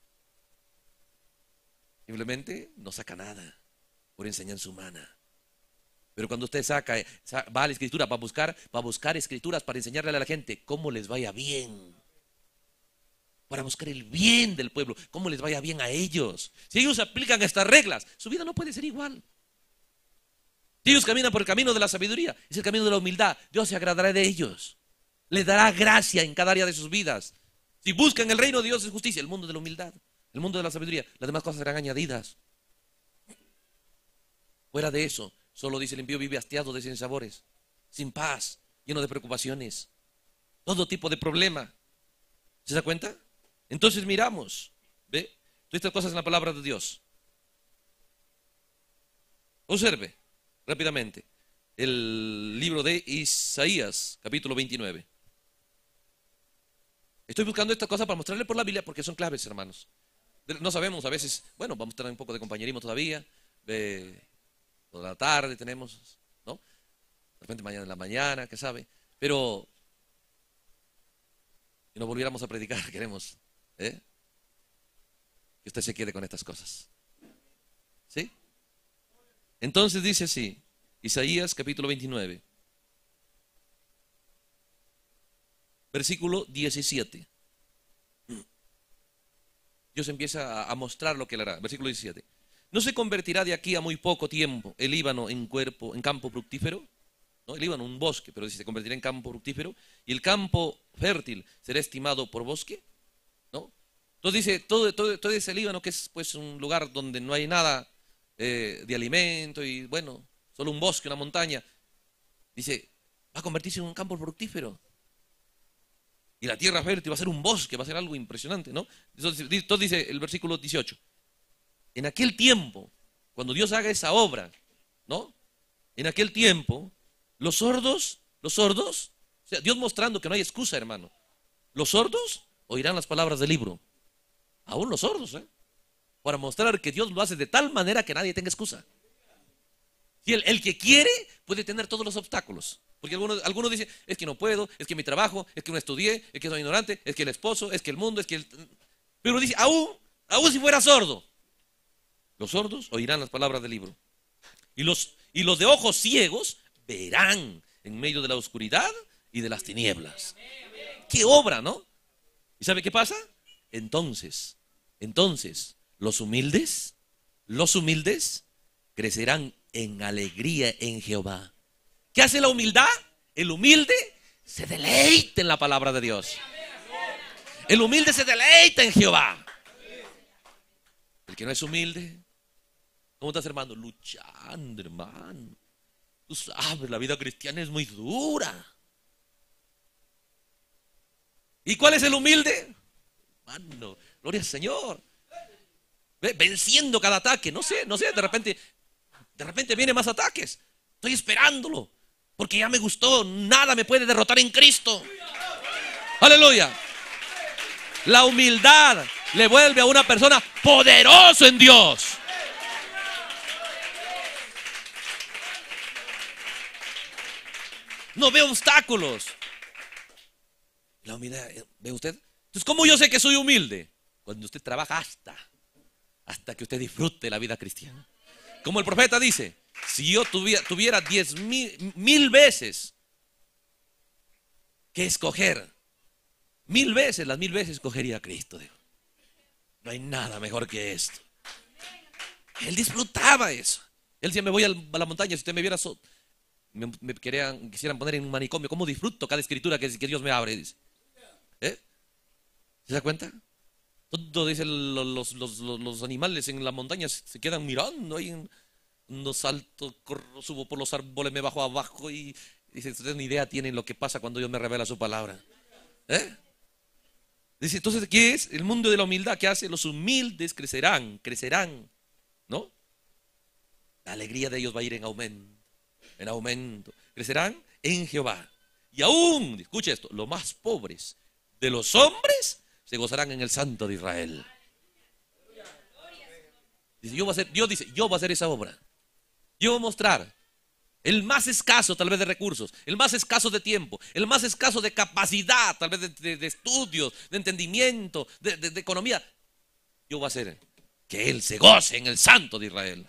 Simplemente no saca nada por enseñanza humana. Pero cuando usted va a la Escritura para buscar escrituras, para enseñarle a la gente cómo les vaya bien, para buscar el bien del pueblo, cómo les vaya bien a ellos. Si ellos aplican estas reglas, su vida no puede ser igual. Si ellos caminan por el camino de la sabiduría, es el camino de la humildad, Dios se agradará de ellos. Les dará gracia en cada área de sus vidas. Si buscan el reino de Dios es justicia, el mundo de la humildad, el mundo de la sabiduría, las demás cosas serán añadidas. Fuera de eso, solo dice el impío vive hastiado de sinsabores, sin paz, lleno de preocupaciones, todo tipo de problema. ¿Se da cuenta? Entonces miramos, ¿ve? Todas estas cosas en la palabra de Dios. Observe rápidamente el libro de Isaías, capítulo 29. Estoy buscando estas cosas para mostrarle por la Biblia porque son claves, hermanos. No sabemos a veces, bueno, vamos a tener un poco de compañerismo todavía. Toda la tarde tenemos, ¿no? De repente mañana en la mañana, ¿qué sabe? Pero si nos volviéramos a predicar, queremos que usted se quede con estas cosas. ¿Sí? Entonces dice así, Isaías capítulo 29, versículo 17. Dios empieza a mostrar lo que él hará. Versículo 17. ¿No se convertirá de aquí a muy poco tiempo el Líbano en campo fructífero? ¿No? El Líbano, un bosque, pero dice, se convertirá en campo fructífero. Y el campo fértil será estimado por bosque. ¿No? Entonces dice, todo ese Líbano, que es pues un lugar donde no hay nada de alimento y bueno, solo un bosque, una montaña. Dice, va a convertirse en un campo fructífero. Y la tierra fértil va a ser un bosque, va a ser algo impresionante, ¿no? Entonces dice el versículo 18. En aquel tiempo, cuando Dios haga esa obra, ¿no? En aquel tiempo, los sordos, o sea, Dios mostrando que no hay excusa, hermano. Los sordos oirán las palabras del libro. Aún los sordos, para mostrar que Dios lo hace de tal manera que nadie tenga excusa. Si el que quiere puede tener todos los obstáculos. Porque algunos dicen, es que no puedo, es que mi trabajo, es que no estudié, es que soy ignorante, es que el esposo, es que el mundo, es que el... Pero dice, aún si fuera sordo, los sordos oirán las palabras del libro. Y los de ojos ciegos verán en medio de la oscuridad y de las tinieblas. ¡Qué obra!, ¿no? ¿Y sabe qué pasa? Entonces, los humildes crecerán en alegría en Jehová. ¿Qué hace la humildad? El humilde se deleita en la palabra de Dios. El humilde se deleita en Jehová. El que no es humilde, ¿cómo estás, hermano? Luchando, hermano. Tú sabes, la vida cristiana es muy dura. ¿Y cuál es el humilde? Hermano, gloria al Señor. Venciendo cada ataque. No sé, de repente vienen más ataques. Estoy esperándolo. Porque ya me gustó, nada me puede derrotar en Cristo. Aleluya. La humildad le vuelve a una persona poderoso en Dios. No ve obstáculos. La humildad, ¿ve usted? Entonces, ¿cómo yo sé que soy humilde? Cuando usted trabaja hasta que usted disfrute la vida cristiana. Como el profeta dice, Si yo tuviera 10.000 veces que escoger, 1000 veces, las 1000 veces escogería a Cristo. Digo. No hay nada mejor que esto. Él disfrutaba eso. Él decía, me voy a la montaña, si usted me viera, me quisieran poner en un manicomio. ¿Cómo disfruto cada escritura que Dios me abre? Dice. ¿Eh? ¿Se da cuenta? Todo, dicen los animales en la montaña se quedan mirando ahí, no salto, corro, subo por los árboles, me bajo abajo y dice, ustedes ni idea tienen lo que pasa cuando Dios me revela su palabra. ¿Eh? Dice, entonces, ¿qué es? El mundo de la humildad, ¿qué hace? Los humildes crecerán, ¿no? La alegría de ellos va a ir en aumento. Crecerán en Jehová. Y aún, escucha esto, los más pobres de los hombres se gozarán en el Santo de Israel. Dice, Dios dice, yo voy a hacer esa obra. Yo voy a mostrar el más escaso tal vez de recursos, el más escaso de tiempo, el más escaso de capacidad tal vez de estudios, de entendimiento, de economía. Yo voy a hacer que Él se goce en el Santo de Israel.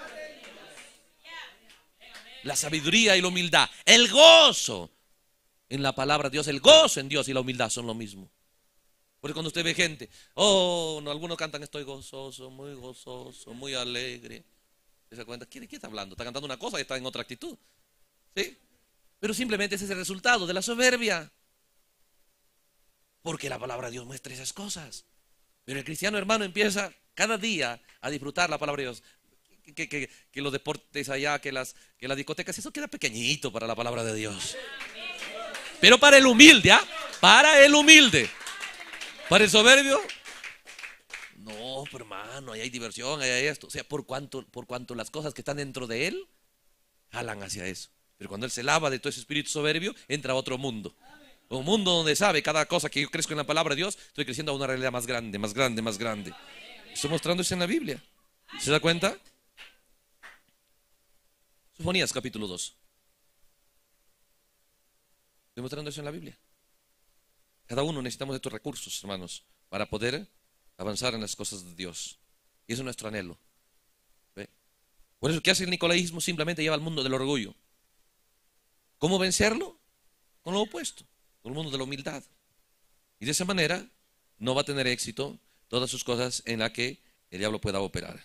La sabiduría y la humildad, el gozo en la palabra de Dios, el gozo en Dios y la humildad son lo mismo. Porque cuando usted ve gente, oh, no, algunos cantan estoy gozoso, muy alegre. ¿Se da cuenta? ¿Quién está hablando? Está cantando una cosa y está en otra actitud. ¿Sí? Pero simplemente ese es el resultado de la soberbia. Porque la palabra de Dios muestra esas cosas. Pero el cristiano hermano empieza cada día a disfrutar la palabra de Dios. Que los deportes allá, que las discotecas, eso queda pequeñito para la palabra de Dios. Pero para el humilde, ¿ah? Para el humilde. Para el soberbio, no, pero hermano, ahí hay diversión, ahí hay esto. O sea, por cuanto las cosas que están dentro de él jalan hacia eso. Pero cuando él se lava de todo ese espíritu soberbio, entra a otro mundo. Un mundo donde sabe cada cosa que yo crezco en la palabra de Dios, estoy creciendo a una realidad más grande, más grande, más grande. Estoy mostrando eso en la Biblia. ¿Se da cuenta? Sofonías capítulo 2. Estoy mostrando eso en la Biblia. Cada uno necesitamos estos recursos, hermanos, para poder avanzar en las cosas de Dios. Y eso es nuestro anhelo. ¿Ve? Por eso, ¿qué hace el nicolaísmo? Simplemente lleva al mundo del orgullo. ¿Cómo vencerlo? Con lo opuesto, con el mundo de la humildad. Y de esa manera no va a tener éxito todas sus cosas en las que el diablo pueda operar.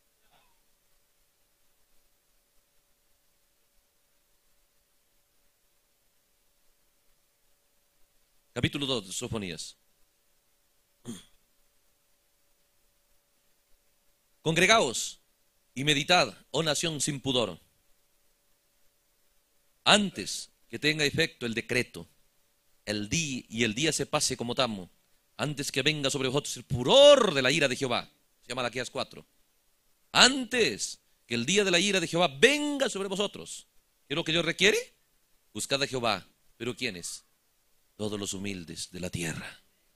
Capítulo 2 de Sofonías. Congregaos y meditad, oh nación sin pudor, antes que tenga efecto el decreto, el día se pase como tamo, antes que venga sobre vosotros el furor de la ira de Jehová. Se llama Malaquías 4. Antes que el día de la ira de Jehová venga sobre vosotros. ¿Qué es lo que Dios requiere? Buscad a Jehová. ¿Pero quiénes? Todos los humildes de la tierra.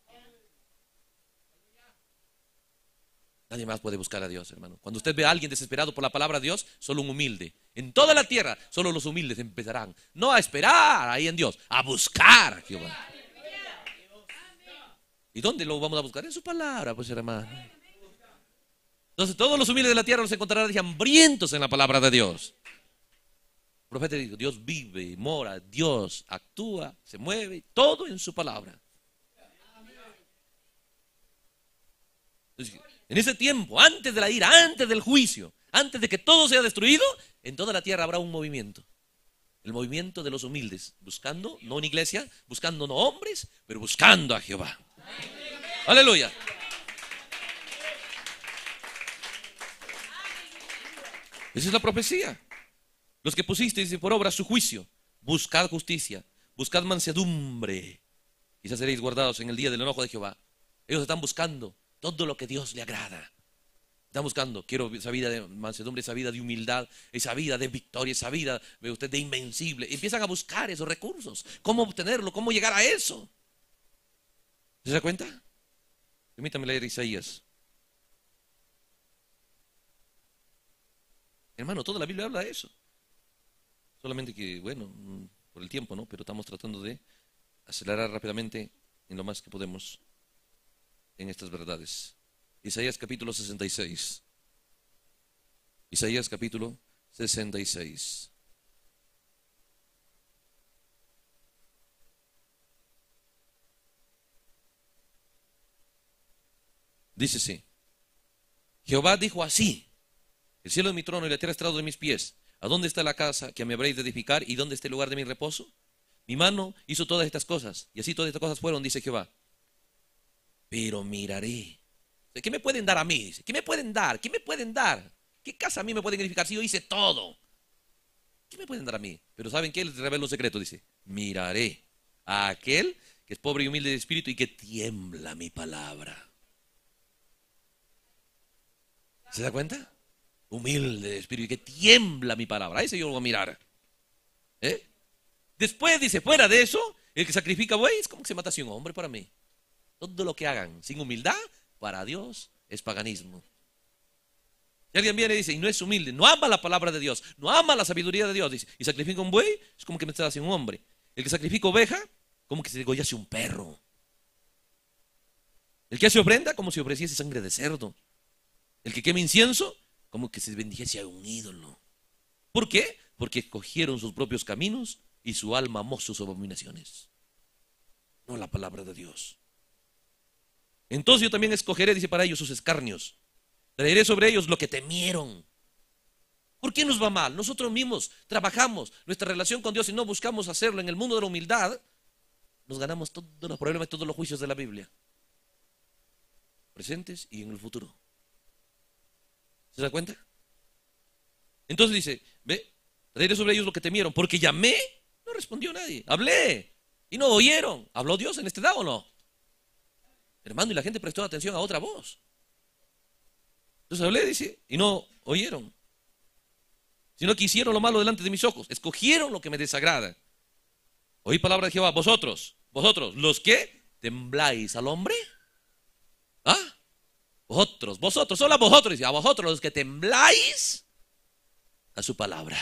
Nadie más puede buscar a Dios, hermano. Cuando usted ve a alguien desesperado por la palabra de Dios, solo un humilde. En toda la tierra, solo los humildes empezarán. No a esperar ahí en Dios, a buscar a Jehová. ¿Y dónde lo vamos a buscar? En su palabra, pues, hermano. Entonces, todos los humildes de la tierra los encontrarán hambrientos en la palabra de Dios. El profeta dijo, Dios vive, mora, Dios actúa, se mueve, todo en su palabra. Entonces, en ese tiempo, antes de la ira, antes del juicio, antes de que todo sea destruido, en toda la tierra habrá un movimiento. El movimiento de los humildes, buscando, no una iglesia, buscando no hombres, pero buscando a Jehová. Aleluya. Esa es la profecía. Los que pusisteis por obra su juicio, buscad justicia, buscad mansedumbre. Quizás seréis guardados en el día del enojo de Jehová. Ellos están buscando todo lo que Dios le agrada. Están buscando, quiero esa vida de mansedumbre, esa vida de humildad, esa vida de victoria, esa vida, ve usted, de invencible. Empiezan a buscar esos recursos. ¿Cómo obtenerlo? ¿Cómo llegar a eso? ¿Se da cuenta? Permítame leer Isaías. Hermano, toda la Biblia habla de eso. Solamente que, bueno, por el tiempo, ¿no? Pero estamos tratando de acelerar rápidamente en lo más que podemos en estas verdades. Isaías capítulo 66. Isaías capítulo 66. Dice así: Jehová dijo así: el cielo es mi trono y la tierra estrado de mis pies. ¿A dónde está la casa que me habréis de edificar y dónde está el lugar de mi reposo? Mi mano hizo todas estas cosas y así todas estas cosas fueron, dice Jehová. Pero miraré. ¿Qué me pueden dar a mí? ¿Qué me pueden dar? ¿Qué me pueden dar? ¿Qué casa a mí me pueden edificar si yo hice todo? ¿Qué me pueden dar a mí? Pero ¿saben qué? Les revelo un secreto, dice: miraré a aquel que es pobre y humilde de espíritu y que tiembla mi palabra. ¿Se da cuenta? Humilde de espíritu y que tiembla mi palabra. A ese yo lo voy a mirar. Después dice: fuera de eso, el que sacrifica buey es como que se mata así un hombre para mí. Todo lo que hagan sin humildad, para Dios es paganismo. Si alguien viene y dice, y no es humilde, no ama la palabra de Dios, no ama la sabiduría de Dios, dice, y sacrifica un buey, es como que me está haciendo un hombre. El que sacrifica oveja, como que se degollase un perro. El que hace ofrenda, como si ofreciese sangre de cerdo. El que quema incienso, como que se bendijese a un ídolo. ¿Por qué? Porque escogieron sus propios caminos y su alma amó sus abominaciones. No la palabra de Dios. Entonces yo también escogeré, dice, para ellos sus escarnios. Traeré sobre ellos lo que temieron. ¿Por qué nos va mal? Nosotros mismos trabajamos nuestra relación con Dios y no buscamos hacerlo en el mundo de la humildad. Nos ganamos todos los problemas y todos los juicios de la Biblia, presentes y en el futuro. ¿Se da cuenta? Entonces dice, ve, traeré sobre ellos lo que temieron, porque llamé, no respondió nadie. Hablé y no oyeron. ¿Habló Dios en este dado o no? Hermano, y la gente prestó atención a otra voz. Entonces hablé, dice, y no oyeron. Sino que hicieron lo malo delante de mis ojos. Escogieron lo que me desagrada. Oí palabra de Jehová: vosotros, los que tembláis al hombre. ¿Ah? Vosotros, solo a vosotros, dice, a vosotros los que tembláis a su palabra.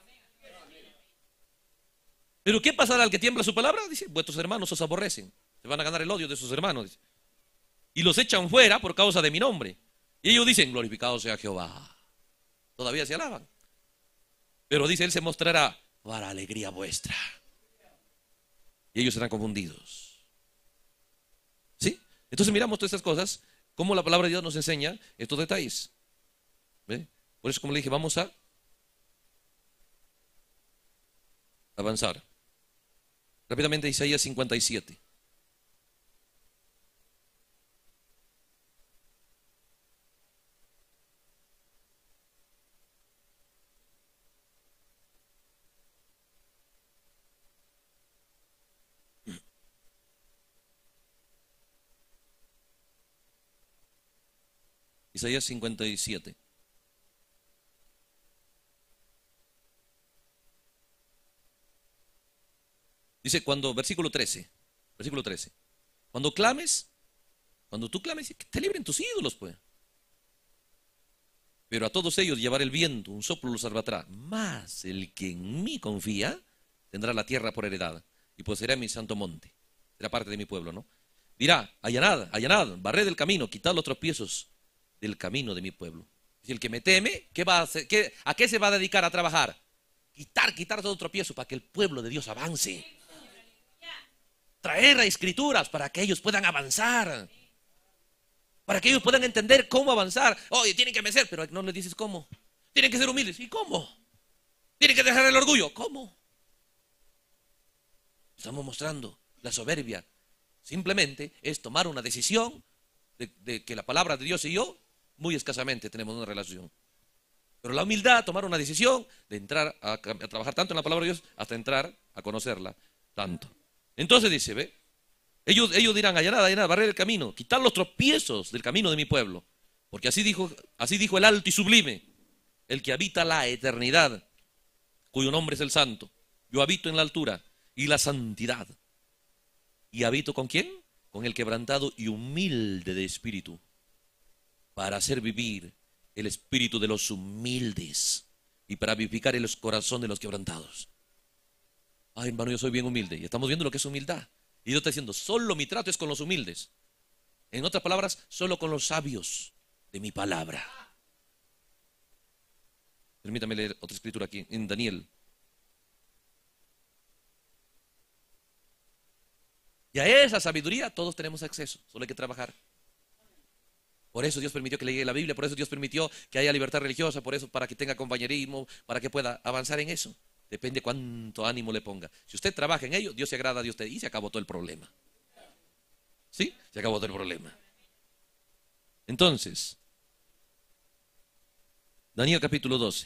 ¿Pero qué pasará al que tiembla a su palabra? Dice, vuestros hermanos os aborrecen. Se van a ganar el odio de sus hermanos. Dice, y los echan fuera por causa de mi nombre. Y ellos dicen, glorificado sea Jehová. Todavía se alaban. Pero dice, él se mostrará para alegría vuestra. Y ellos serán confundidos. ¿Sí? Entonces miramos todas estas cosas, cómo la palabra de Dios nos enseña estos detalles. ¿Ve? Por eso, como le dije, vamos a avanzar. Rápidamente, Isaías 57. Isaías 57. Dice versículo 13, cuando clames, cuando tú clames, que te libren tus ídolos, pues. Pero a todos ellos llevará el viento, un soplo los arrebatará. Mas el que en mí confía, tendrá la tierra por heredad, y poseerá mi santo monte. Será parte de mi pueblo, ¿no? Dirá, allanad, barred el camino, quitad los tropiezos del camino de mi pueblo. Si el que me teme, ¿qué va a hacer? ¿A qué se va a dedicar a trabajar? Quitar todo tropiezo para que el pueblo de Dios avance. Traer a escrituras para que ellos puedan avanzar. Para que ellos puedan entender cómo avanzar. Oye, tienen que vencer, pero no les dices cómo. Tienen que ser humildes. ¿Y cómo? Tienen que dejar el orgullo. ¿Cómo? Estamos mostrando la soberbia. Simplemente es tomar una decisión de que la palabra de Dios y yo muy escasamente tenemos una relación. Pero la humildad, tomar una decisión de entrar a trabajar tanto en la palabra de Dios hasta entrar a conocerla tanto. Entonces dice, ve, ellos dirán, allanad, barrer el camino, quitar los tropiezos del camino de mi pueblo. Porque así dijo el alto y sublime, el que habita la eternidad, cuyo nombre es el santo. Yo habito en la altura y la santidad. ¿Y habito con quién? Con el quebrantado y humilde de espíritu, para hacer vivir el espíritu de los humildes y para vivificar el corazón de los quebrantados. Ay, hermano, yo soy bien humilde. Y estamos viendo lo que es humildad. Y Dios está diciendo, solo mi trato es con los humildes. En otras palabras, solo con los sabios de mi palabra. Permítame leer otra escritura aquí, en Daniel. Y a esa sabiduría todos tenemos acceso, solo hay que trabajar. Por eso Dios permitió que lea la Biblia, por eso Dios permitió que haya libertad religiosa, por eso para que tenga compañerismo, para que pueda avanzar en eso. Depende cuánto ánimo le ponga. Si usted trabaja en ello, Dios se agrada de usted y se acabó todo el problema. ¿Sí? Se acabó todo el problema. Entonces, Daniel capítulo 12.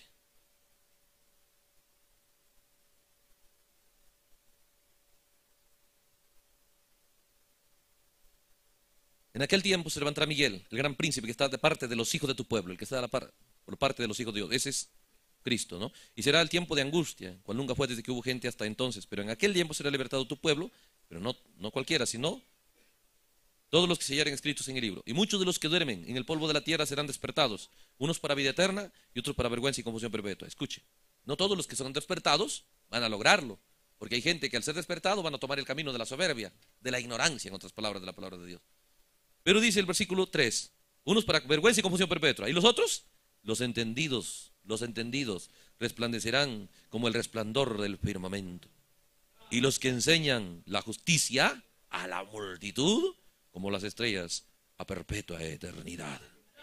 En aquel tiempo se levantará Miguel, el gran príncipe que está de parte de los hijos de tu pueblo, el que está por parte de los hijos de Dios. Ese es Cristo, ¿no? Y será el tiempo de angustia, cual nunca fue desde que hubo gente hasta entonces. Pero en aquel tiempo será libertado tu pueblo, pero no cualquiera, sino todos los que se hallaren escritos en el libro. Y muchos de los que duermen en el polvo de la tierra serán despertados, unos para vida eterna y otros para vergüenza y confusión perpetua. Escuche, no todos los que son despertados van a lograrlo, porque hay gente que al ser despertado van a tomar el camino de la soberbia, de la ignorancia, en otras palabras, de la palabra de Dios. Pero dice el versículo 3, unos para vergüenza y confusión perpetua. ¿Y los otros? Los entendidos resplandecerán como el resplandor del firmamento. Y los que enseñan la justicia a la multitud, como las estrellas a perpetua eternidad.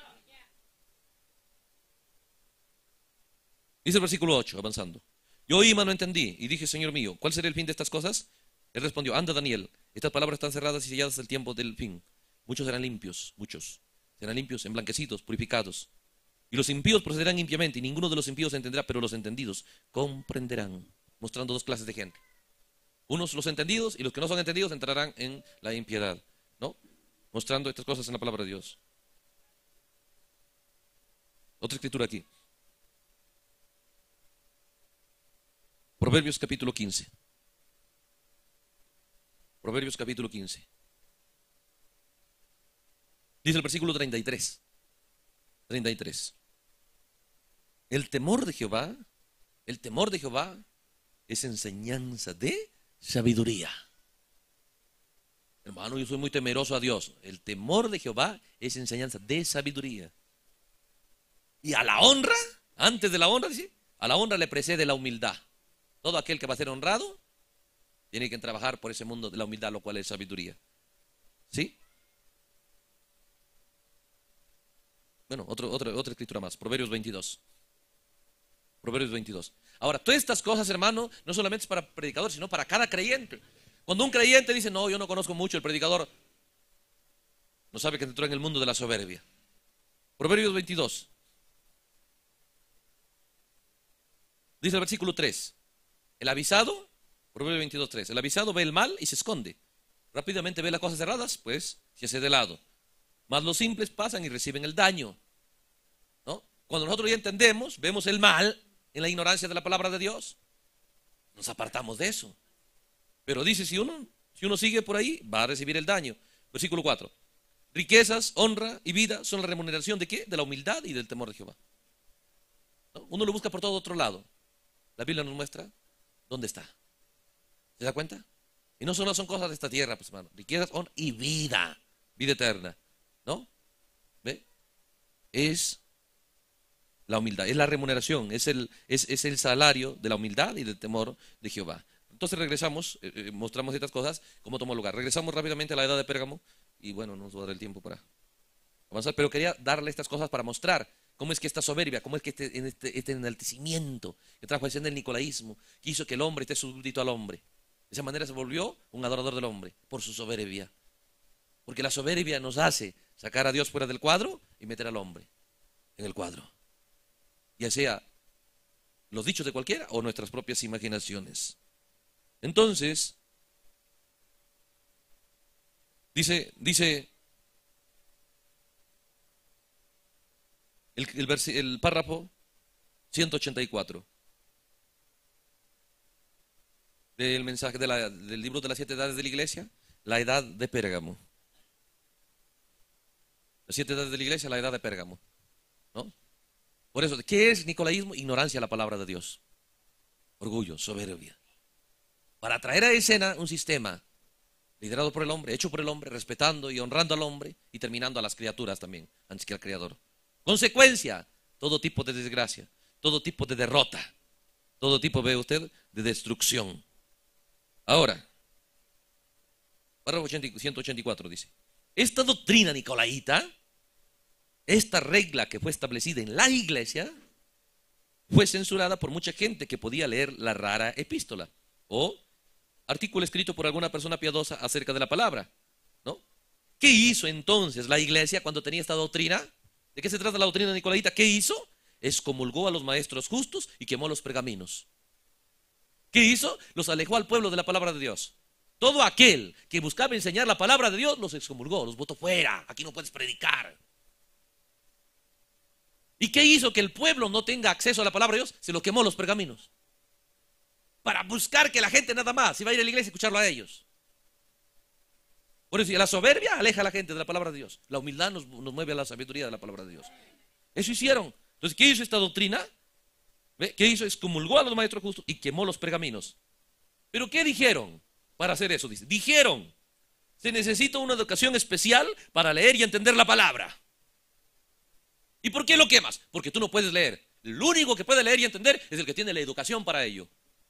Dice el versículo 8, avanzando. Yo oí, mas no entendí, y dije, Señor mío, ¿cuál será el fin de estas cosas? Él respondió, anda Daniel, estas palabras están cerradas y selladas hasta el tiempo del fin. Muchos serán limpios, emblanquecidos, purificados. Y los impíos procederán impiamente, y ninguno de los impíos entenderá, pero los entendidos comprenderán. Mostrando dos clases de gente. Unos los entendidos, y los que no son entendidos entrarán en la impiedad, ¿no? Mostrando estas cosas en la palabra de Dios. Otra escritura aquí. Proverbios capítulo 15. Proverbios capítulo 15. Dice el versículo 33. 33. El temor de Jehová es enseñanza de sabiduría. Hermano, yo soy muy temeroso a Dios. El temor de Jehová es enseñanza de sabiduría. Y a la honra, antes de la honra, dice, a la honra le precede la humildad. Todo aquel que va a ser honrado tiene que trabajar por ese mundo de la humildad, lo cual es sabiduría. ¿Sí? Bueno, otra escritura más, Proverbios 22. Proverbios 22. Ahora, todas estas cosas, hermano, no solamente es para predicadores, sino para cada creyente. Cuando un creyente dice, no, yo no conozco mucho, el predicador no sabe que entró en el mundo de la soberbia. Proverbios 22. Dice el versículo 3. El avisado, Proverbios 22, 3. El avisado ve el mal y se esconde. Rápidamente ve las cosas cerradas, pues se hace de lado. Mas los simples pasan y reciben el daño, ¿no? Cuando nosotros ya entendemos, vemos el mal en la ignorancia de la palabra de Dios, nos apartamos de eso. Pero dice, si uno sigue por ahí, va a recibir el daño. Versículo 4. Riquezas, honra y vida son la remuneración ¿de qué? De la humildad y del temor de Jehová, ¿no? Uno lo busca por todo otro lado. La Biblia nos muestra dónde está. ¿Se da cuenta? Y no solo son cosas de esta tierra, pues hermano. Riquezas, honra y vida eterna, ¿no? ¿Ve? Es la humildad, es la remuneración, es el salario de la humildad y del temor de Jehová. Entonces regresamos, mostramos estas cosas, cómo tomó lugar. Regresamos rápidamente a la edad de Pérgamo y bueno, no nos va a dar el tiempo para avanzar, pero quería darle estas cosas para mostrar cómo es que esta soberbia, cómo es que este enaltecimiento que trajo el nicolaísmo, que hizo que el hombre esté súbdito al hombre. De esa manera se volvió un adorador del hombre, por su soberbia. Porque la soberbia nos hace sacar a Dios fuera del cuadro y meter al hombre en el cuadro. Ya sea los dichos de cualquiera o nuestras propias imaginaciones. Entonces, dice el párrafo 184 del mensaje del libro de las 7 edades de la iglesia, la edad de Pérgamo. Las 7 edades de la iglesia, la edad de Pérgamo, ¿no? Por eso, ¿qué es nicolaísmo? Ignorancia de la palabra de Dios. Orgullo, soberbia. Para traer a escena un sistema liderado por el hombre, hecho por el hombre, respetando y honrando al hombre y terminando a las criaturas también, antes que al Creador. Consecuencia, todo tipo de desgracia, todo tipo de derrota, todo tipo, ve usted, de destrucción. Ahora, párrafo 184 dice, esta doctrina nicolaíta, esta regla que fue establecida en la iglesia, fue censurada por mucha gente que podía leer la rara epístola o artículo escrito por alguna persona piadosa acerca de la palabra, ¿no? ¿Qué hizo entonces la iglesia cuando tenía esta doctrina? ¿De qué se trata la doctrina nicolaíta? ¿Qué hizo? Excomulgó a los maestros justos y quemó los pergaminos. ¿Qué hizo? Los alejó al pueblo de la palabra de Dios. Todo aquel que buscaba enseñar la palabra de Dios los excomulgó, los botó fuera. Aquí no puedes predicar. ¿Y qué hizo que el pueblo no tenga acceso a la palabra de Dios? Se lo quemó los pergaminos. Para buscar que la gente nada más iba a ir a la iglesia y escucharlo a ellos. Por eso la soberbia aleja a la gente de la palabra de Dios. La humildad nos mueve a la sabiduría de la palabra de Dios. Eso hicieron. Entonces, ¿qué hizo esta doctrina? ¿Ve? ¿Qué hizo? Excomulgó a los maestros justos y quemó los pergaminos. ¿Pero qué dijeron para hacer eso? Dijeron, se necesita una educación especial para leer y entender la palabra. ¿Y por qué lo quemas? Porque tú no puedes leer. El único que puede leer y entender es el que tiene la educación para ello.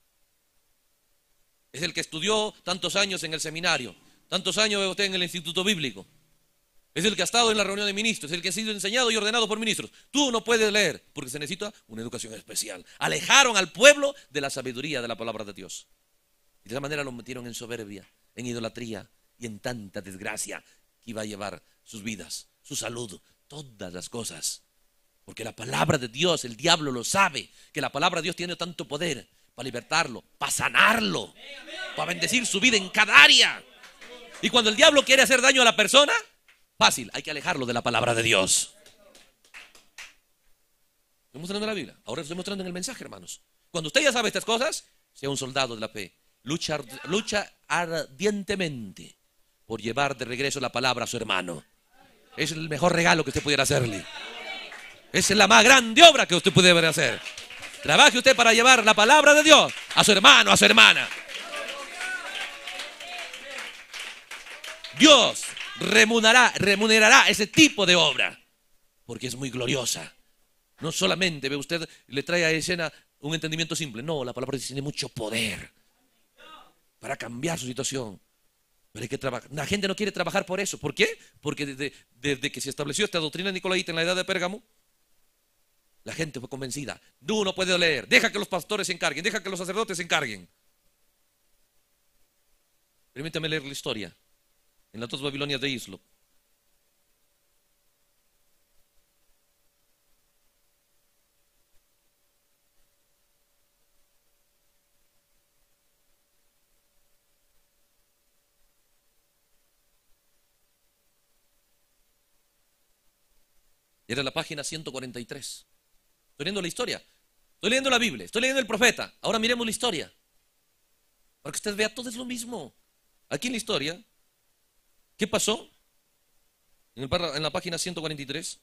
Es el que estudió tantos años en el seminario, tantos años usted en el instituto bíblico. Es el que ha estado en la reunión de ministros, es el que ha sido enseñado y ordenado por ministros. Tú no puedes leer porque se necesita una educación especial. Alejaron al pueblo de la sabiduría de la palabra de Dios. Y de esa manera lo metieron en soberbia, en idolatría y en tanta desgracia que iba a llevar sus vidas, su salud, todas las cosas. Porque la palabra de Dios, el diablo lo sabe, que la palabra de Dios tiene tanto poder para libertarlo, para sanarlo, para bendecir su vida en cada área. Y cuando el diablo quiere hacer daño a la persona, fácil, hay que alejarlo de la palabra de Dios. Estoy mostrando la Biblia, ahora estoy mostrando en el mensaje, hermanos. Cuando usted ya sabe estas cosas, sea un soldado de la fe. Lucha ardientemente por llevar de regreso la palabra a su hermano. Es el mejor regalo que usted pudiera hacerle. Esa es la más grande obra que usted puede hacer. Trabaje usted para llevar la palabra de Dios a su hermano, a su hermana. Dios remunerará ese tipo de obra porque es muy gloriosa. No solamente, ve usted, le trae a escena un entendimiento simple. No, la palabra de Dios tiene mucho poder para cambiar su situación. Pero hay que trabajar. La gente no quiere trabajar por eso. ¿Por qué? Porque desde que se estableció esta doctrina nicolaíta en la edad de Pérgamo, la gente fue convencida. Tú no puedes leer. Deja que los pastores se encarguen. Deja que los sacerdotes se encarguen. Permítame leer la historia. En las 2 Babilonias de Hislop. Era la página 143. Estoy leyendo la historia. Estoy leyendo la Biblia. Estoy leyendo el profeta. Ahora miremos la historia. Para que usted vea, todo es lo mismo. Aquí en la historia, ¿qué pasó? En la página 143.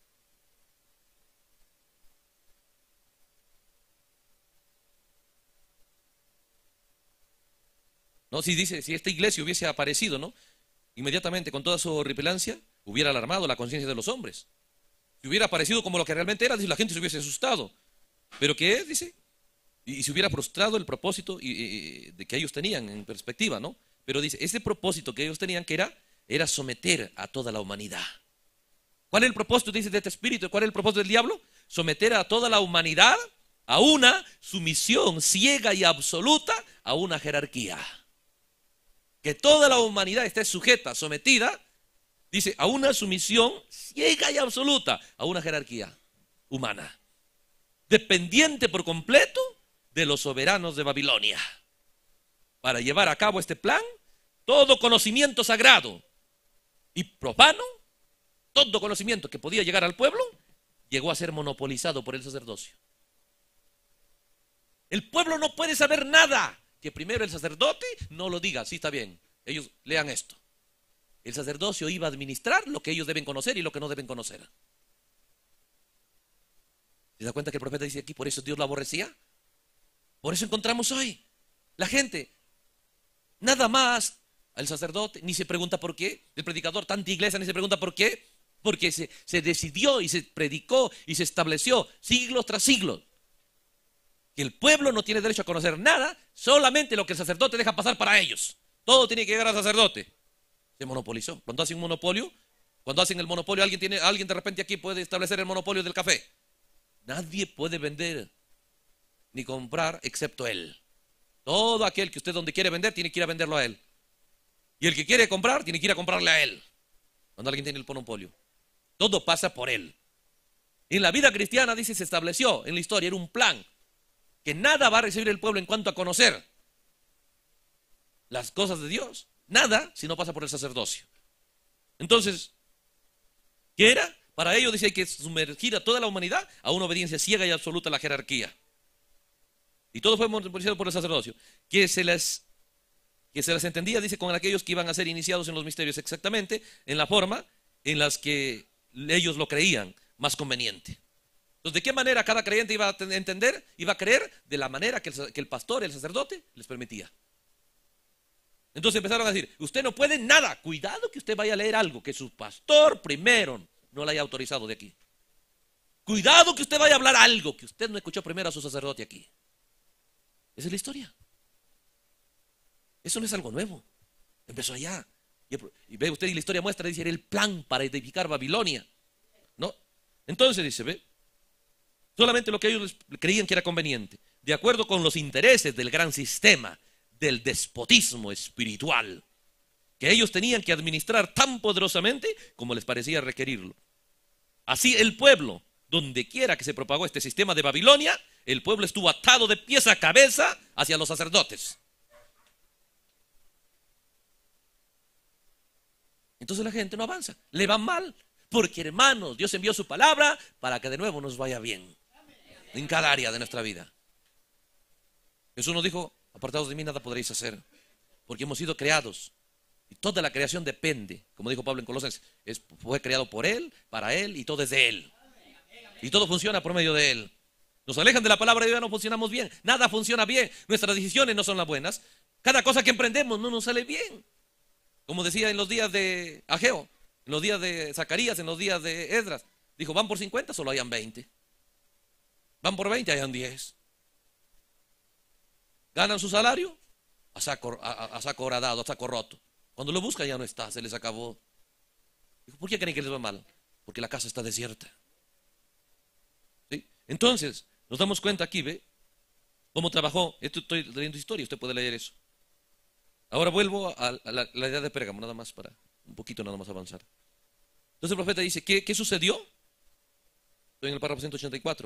No, si dice, si esta iglesia hubiese aparecido, ¿no? Inmediatamente con toda su horripilancia, hubiera alarmado la conciencia de los hombres. Si hubiera aparecido como lo que realmente era, dice, la gente se hubiese asustado. ¿Pero qué es? Dice. Y se hubiera frustrado el propósito de que ellos tenían en perspectiva, ¿no? Pero dice, ese propósito que ellos tenían que era someter a toda la humanidad. ¿Cuál es el propósito, dice, de este espíritu? ¿Cuál es el propósito del diablo? Someter a toda la humanidad a una sumisión ciega y absoluta a una jerarquía. Que toda la humanidad esté sujeta, sometida, dice, a una sumisión ciega y absoluta a una jerarquía humana, dependiente por completo de los soberanos de Babilonia. Para llevar a cabo este plan, todo conocimiento sagrado y profano, todo conocimiento que podía llegar al pueblo, llegó a ser monopolizado por el sacerdocio. El pueblo no puede saber nada que primero el sacerdote no lo diga. Sí, está bien, ellos lean esto. El sacerdocio iba a administrar lo que ellos deben conocer y lo que no deben conocer. ¿Se da cuenta que el profeta dice aquí, por eso Dios lo aborrecía? Por eso encontramos hoy la gente, nada más al sacerdote, ni se pregunta por qué, el predicador, tanta iglesia, ni se pregunta por qué, porque se decidió y se predicó y se estableció siglos tras siglos que el pueblo no tiene derecho a conocer nada, solamente lo que el sacerdote deja pasar para ellos. Todo tiene que llegar al sacerdote. Se monopolizó. Cuando hacen un monopolio, cuando hacen el monopolio, alguien de repente aquí puede establecer el monopolio del café. Nadie puede vender ni comprar excepto él. Todo aquel que usted donde quiere vender, tiene que ir a venderlo a él. Y el que quiere comprar, tiene que ir a comprarle a él. Cuando alguien tiene el monopolio. Todo pasa por él. En la vida cristiana, dice, se estableció en la historia, era un plan, que nada va a recibir el pueblo en cuanto a conocer las cosas de Dios. Nada si no pasa por el sacerdocio. Entonces, ¿qué era? Para ello, dice, hay que sumergir a toda la humanidad a una obediencia ciega y absoluta a la jerarquía. Y todo fue monopolizado por el sacerdocio. Que se les entendía, dice, con aquellos que iban a ser iniciados en los misterios, exactamente en la forma en las que ellos lo creían más conveniente. Entonces, ¿de qué manera cada creyente iba a entender, iba a creer? De la manera que el pastor, el sacerdote, les permitía. Entonces empezaron a decir, usted no puede nada, cuidado que usted vaya a leer algo que su pastor primero no le haya autorizado de aquí. Cuidado que usted vaya a hablar algo que usted no escuchó primero a su sacerdote aquí. Esa es la historia. Eso no es algo nuevo. Empezó allá. Y ve usted, y la historia muestra, dice, era el plan para edificar Babilonia. ¿No? Entonces dice, ve, solamente lo que ellos creían que era conveniente, de acuerdo con los intereses del gran sistema, del despotismo espiritual, que ellos tenían que administrar tan poderosamente como les parecía requerirlo. Así el pueblo, donde quiera que se propagó este sistema de Babilonia, el pueblo estuvo atado de pies a cabeza hacia los sacerdotes. Entonces la gente no avanza, le va mal, porque hermanos, Dios envió su palabra para que de nuevo nos vaya bien en cada área de nuestra vida. Jesús nos dijo, apartados de mí nada podréis hacer, porque hemos sido creados y toda la creación depende, como dijo Pablo en Colosenses, fue creado por Él, para Él y todo es de Él. Y todo funciona por medio de Él. Nos alejan de la palabra de Dios, no funcionamos bien, nada funciona bien, nuestras decisiones no son las buenas, cada cosa que emprendemos no nos sale bien. Como decía en los días de Ageo, en los días de Zacarías, en los días de Esdras, dijo, van por 50, solo hayan 20. Van por 20, hayan 10. Ganan su salario a saco horadado, a saco roto. Cuando lo buscan ya no está, se les acabó. Dijo, ¿por qué creen que les va mal? Porque la casa está desierta. ¿Sí? Entonces, nos damos cuenta aquí, ¿ve? Cómo trabajó. Esto estoy leyendo historia, usted puede leer eso. Ahora vuelvo a la idea de Pérgamo, nada más para un poquito nada más avanzar. Entonces el profeta dice, ¿qué sucedió? Estoy en el párrafo 184.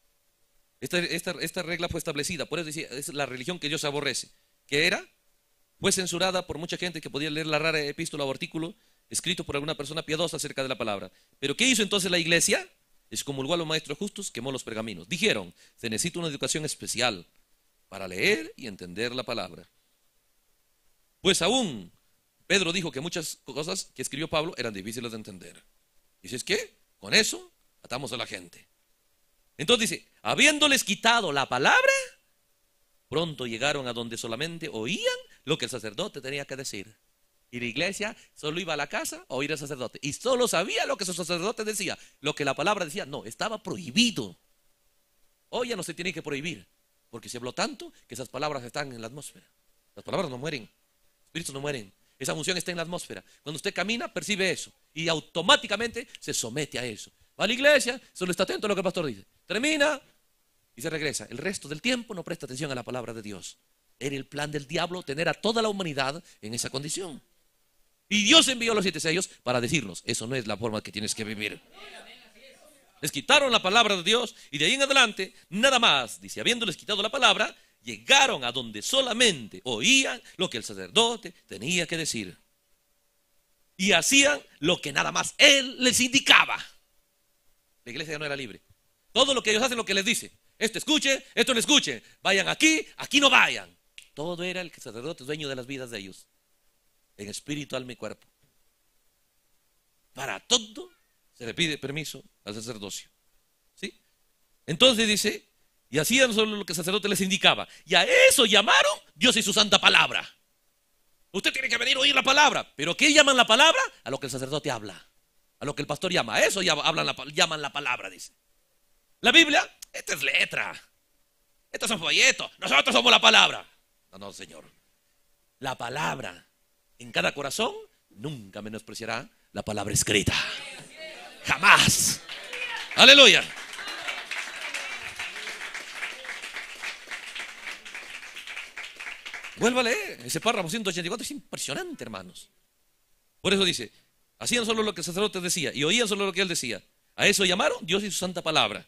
Esta regla fue establecida, por eso decía, es la religión que Dios aborrece. ¿Qué era? Fue censurada por mucha gente que podía leer la rara epístola o artículo escrito por alguna persona piadosa acerca de la palabra. Pero ¿qué hizo entonces la iglesia? Excomulgó a los maestros justos, quemó los pergaminos. Dijeron, se necesita una educación especial para leer y entender la palabra. Pues aún Pedro dijo que muchas cosas que escribió Pablo eran difíciles de entender. ¿Dices qué? Con eso atamos a la gente. Entonces dice, habiéndoles quitado la palabra, pronto llegaron a donde solamente oían lo que el sacerdote tenía que decir. Y la iglesia solo iba a la casa a oír al sacerdote. Y solo sabía lo que su sacerdote decía. Lo que la palabra decía, no, estaba prohibido. Hoy ya no se tiene que prohibir, porque se habló tanto que esas palabras están en la atmósfera. Las palabras no mueren, espíritus no mueren. Esa unción está en la atmósfera. Cuando usted camina, percibe eso y automáticamente se somete a eso. Va a la iglesia, solo está atento a lo que el pastor dice. Termina y se regresa. El resto del tiempo no presta atención a la palabra de Dios. Era el plan del diablo tener a toda la humanidad en esa condición. Y Dios envió a los 7 sellos para decirnos, eso no es la forma que tienes que vivir. Les quitaron la palabra de Dios y de ahí en adelante, nada más, dice, habiéndoles quitado la palabra, llegaron a donde solamente oían lo que el sacerdote tenía que decir. Y hacían lo que nada más él les indicaba. La iglesia ya no era libre. Todo lo que ellos hacen, lo que les dice. Esto escuche, esto no escuche. Vayan aquí, aquí no vayan. Todo era el sacerdote dueño de las vidas de ellos. En espíritu, alma y cuerpo. Para todo se le pide permiso al sacerdocio. ¿Sí? Entonces dice, y hacían solo lo que el sacerdote les indicaba. Y a eso llamaron Dios y su santa palabra. Usted tiene que venir a oír la palabra. ¿Pero qué llaman la palabra? A lo que el sacerdote habla. A lo que el pastor llama. A eso llaman la palabra, dice. La Biblia, esta es letra. Estos son folletos, nosotros somos la palabra. No, no, Señor. La palabra en cada corazón nunca menospreciará la palabra escrita. Jamás. Aleluya. Vuelva a leer ese párrafo 184, es impresionante, hermanos. Por eso dice, hacían solo lo que el sacerdote decía y oían solo lo que él decía. A eso llamaron Dios y su santa palabra.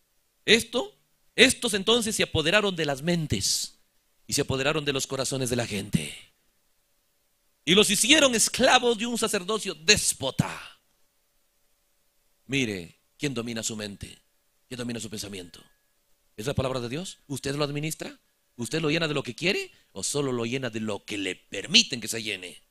Estos entonces se apoderaron de las mentes y se apoderaron de los corazones de la gente. Y los hicieron esclavos de un sacerdocio déspota. Mire, ¿quién domina su mente? ¿Quién domina su pensamiento? ¿Es la palabra de Dios? ¿Usted lo administra? ¿Usted lo llena de lo que quiere o solo lo llena de lo que le permiten que se llene?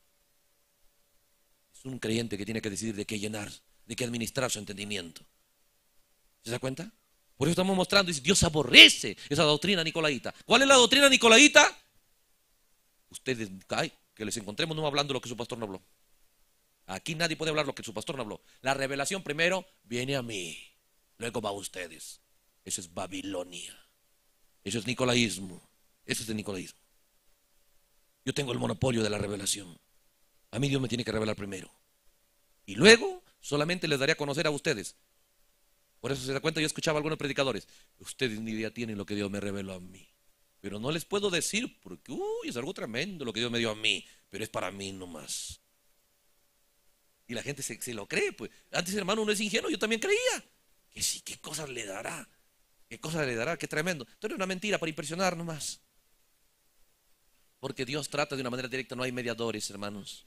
Es un creyente que tiene que decidir de qué llenar, de qué administrar su entendimiento. ¿Se da cuenta? Por eso estamos mostrando, dice, Dios aborrece esa doctrina nicolaíta. ¿Cuál es la doctrina nicolaíta? Ustedes, que les encontremos no hablando lo que su pastor no habló. Aquí nadie puede hablar lo que su pastor no habló. La revelación primero viene a mí, luego va a ustedes. Eso es Babilonia. Eso es nicolaísmo. Eso es el nicolaísmo. Yo tengo el monopolio de la revelación. A mí Dios me tiene que revelar primero. Y luego solamente les daré a conocer a ustedes. Por eso se da cuenta, yo escuchaba a algunos predicadores. Ustedes ni idea tienen lo que Dios me reveló a mí. Pero no les puedo decir porque es algo tremendo lo que Dios me dio a mí. Pero es para mí nomás. Y la gente se lo cree. Pues antes, hermano, uno es ingenuo, yo también creía. Que sí, qué cosas le dará. ¿Qué cosa le dará? Qué tremendo. Esto era una mentira para impresionar nomás. Porque Dios trata de una manera directa. No hay mediadores, hermanos.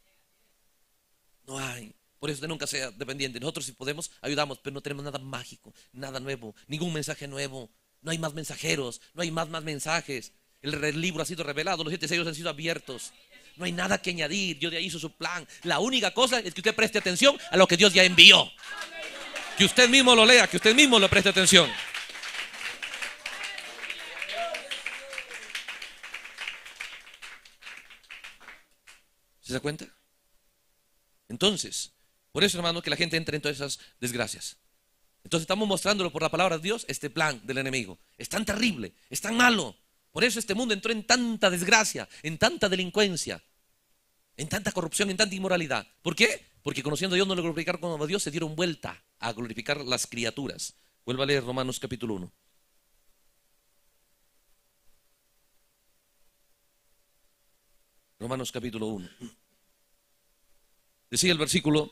No hay. Por eso usted nunca sea dependiente. Nosotros si podemos, ayudamos, pero no tenemos nada mágico, nada nuevo, ningún mensaje nuevo. No hay más mensajeros, no hay más mensajes. El libro ha sido revelado, los 7 sellos han sido abiertos. No hay nada que añadir. Dios ya hizo su plan. La única cosa es que usted preste atención a lo que Dios ya envió. Que usted mismo lo lea, que usted mismo le preste atención. ¿Se da cuenta? Entonces, por eso, hermano, que la gente entra en todas esas desgracias. Entonces estamos mostrándolo por la palabra de Dios, este plan del enemigo. Es tan terrible, es tan malo. Por eso este mundo entró en tanta desgracia, en tanta delincuencia, en tanta corrupción, en tanta inmoralidad. ¿Por qué? Porque conociendo a Dios no lo glorificaron como a Dios, se dieron vuelta a glorificar las criaturas. Vuelva a leer Romanos capítulo 1. Romanos capítulo 1. Decía el versículo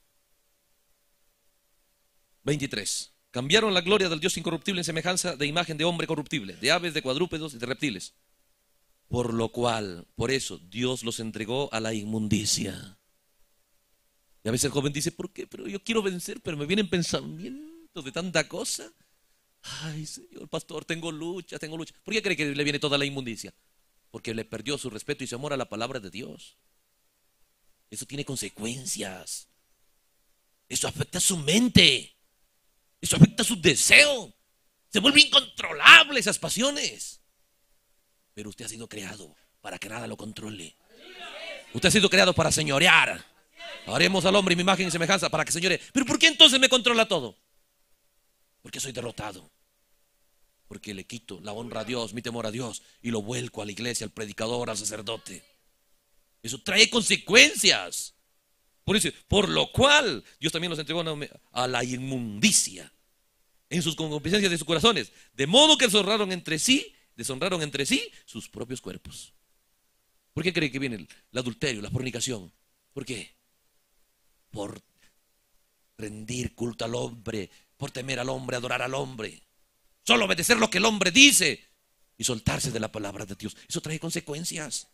23. Cambiaron la gloria del Dios incorruptible en semejanza de imagen de hombre corruptible, de aves, de cuadrúpedos y de reptiles. Por lo cual, por eso, Dios los entregó a la inmundicia. Y a veces el joven dice, ¿por qué? Pero yo quiero vencer, pero me vienen pensamientos de tanta cosa. Ay, Señor pastor, tengo lucha, tengo lucha. ¿Por qué cree que le viene toda la inmundicia? Porque le perdió su respeto y su amor a la palabra de Dios. Eso tiene consecuencias. Eso afecta a su mente. Eso afecta a su deseo. Se vuelve incontrolable esas pasiones. Pero usted ha sido creado para que nada lo controle. Usted ha sido creado para señorear. Haremos al hombre en mi imagen y semejanza para que señoree. ¿Pero por qué entonces me controla todo? Porque soy derrotado. Porque le quito la honra a Dios, mi temor a Dios, y lo vuelco a la iglesia, al predicador, al sacerdote. Eso trae consecuencias. Por eso, por lo cual Dios también los entregó a la inmundicia en sus concupiscencias de sus corazones, de modo que deshonraron entre sí sus propios cuerpos. ¿Por qué cree que viene el adulterio, la fornicación? ¿Por qué? Por rendir culto al hombre, por temer al hombre, adorar al hombre, solo obedecer lo que el hombre dice y soltarse de la palabra de Dios. Eso trae consecuencias.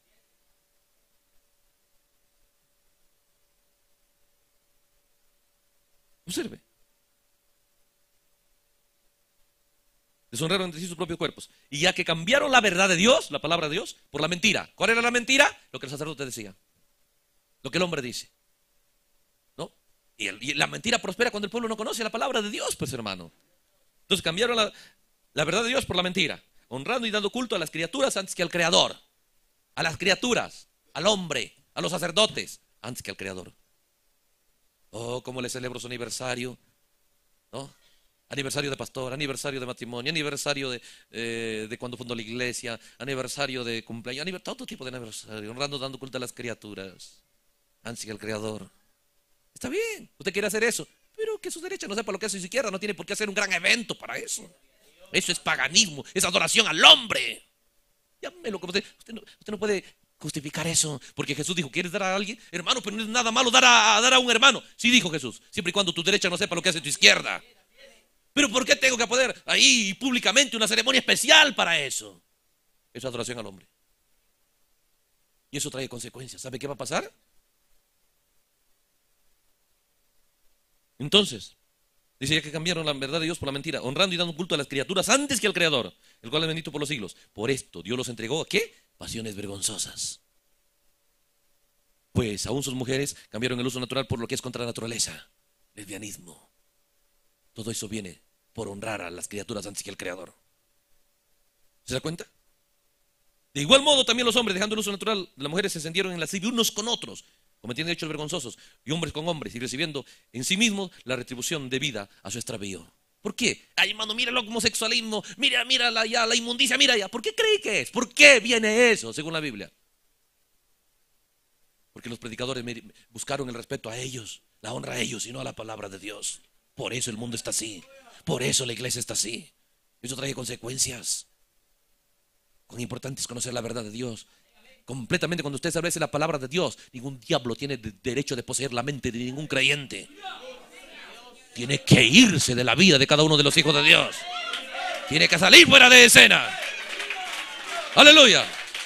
Observe. Deshonraron entre sí sus propios cuerpos. Y ya que cambiaron la verdad de Dios, la palabra de Dios, por la mentira. ¿Cuál era la mentira? Lo que el sacerdote decía. Lo que el hombre dice. ¿No? Y la mentira prospera cuando el pueblo no conoce la palabra de Dios, pues hermano. Entonces cambiaron la verdad de Dios por la mentira. Honrando y dando culto a las criaturas antes que al Creador. A las criaturas, al hombre, a los sacerdotes, antes que al Creador. Oh, cómo le celebro su aniversario, ¿no? Aniversario de pastor, aniversario de matrimonio, aniversario de cuando fundó la iglesia, aniversario de cumpleaños, todo tipo de aniversario, honrando, dando culto a las criaturas, antes que al Creador. Está bien, usted quiere hacer eso, pero que su derecha no sepa lo que hace su izquierda, no tiene por qué hacer un gran evento para eso. Eso es paganismo, es adoración al hombre. Llámelo como usted no puede justificar eso, porque Jesús dijo, ¿quieres dar a alguien? Hermano, pero no es nada malo dar a un hermano. Sí dijo Jesús, siempre y cuando tu derecha no sepa lo que hace tu izquierda. Pero ¿por qué tengo que poner ahí públicamente una ceremonia especial para eso? Eso es adoración al hombre. Y eso trae consecuencias. ¿Sabe qué va a pasar? Entonces, dice ya que cambiaron la verdad de Dios por la mentira, honrando y dando culto a las criaturas antes que al Creador, el cual es bendito por los siglos. Por esto Dios los entregó ¿a qué? Pasiones vergonzosas. Pues aún sus mujeres cambiaron el uso natural por lo que es contra la naturaleza, lesbianismo. Todo eso viene por honrar a las criaturas antes que al Creador. ¿Se da cuenta? De igual modo también los hombres, dejando el uso natural de las mujeres, se encendieron en lascivia unos con otros, cometiendo hechos vergonzosos, y hombres con hombres, y recibiendo en sí mismos la retribución debida a su extravío. ¿Por qué? Ay, hermano, mira el homosexualismo, mira la inmundicia, mira ya. ¿Por qué cree que es? ¿Por qué viene eso, según la Biblia? Porque los predicadores buscaron el respeto a ellos, la honra a ellos y no a la palabra de Dios. Por eso el mundo está así. Por eso la iglesia está así. Eso trae consecuencias. Cuán importante es conocer la verdad de Dios. Completamente, cuando usted establece la palabra de Dios, ningún diablo tiene derecho de poseer la mente de ningún creyente. Tiene que irse de la vida de cada uno de los hijos de Dios. Tiene que salir fuera de escena. Aleluya.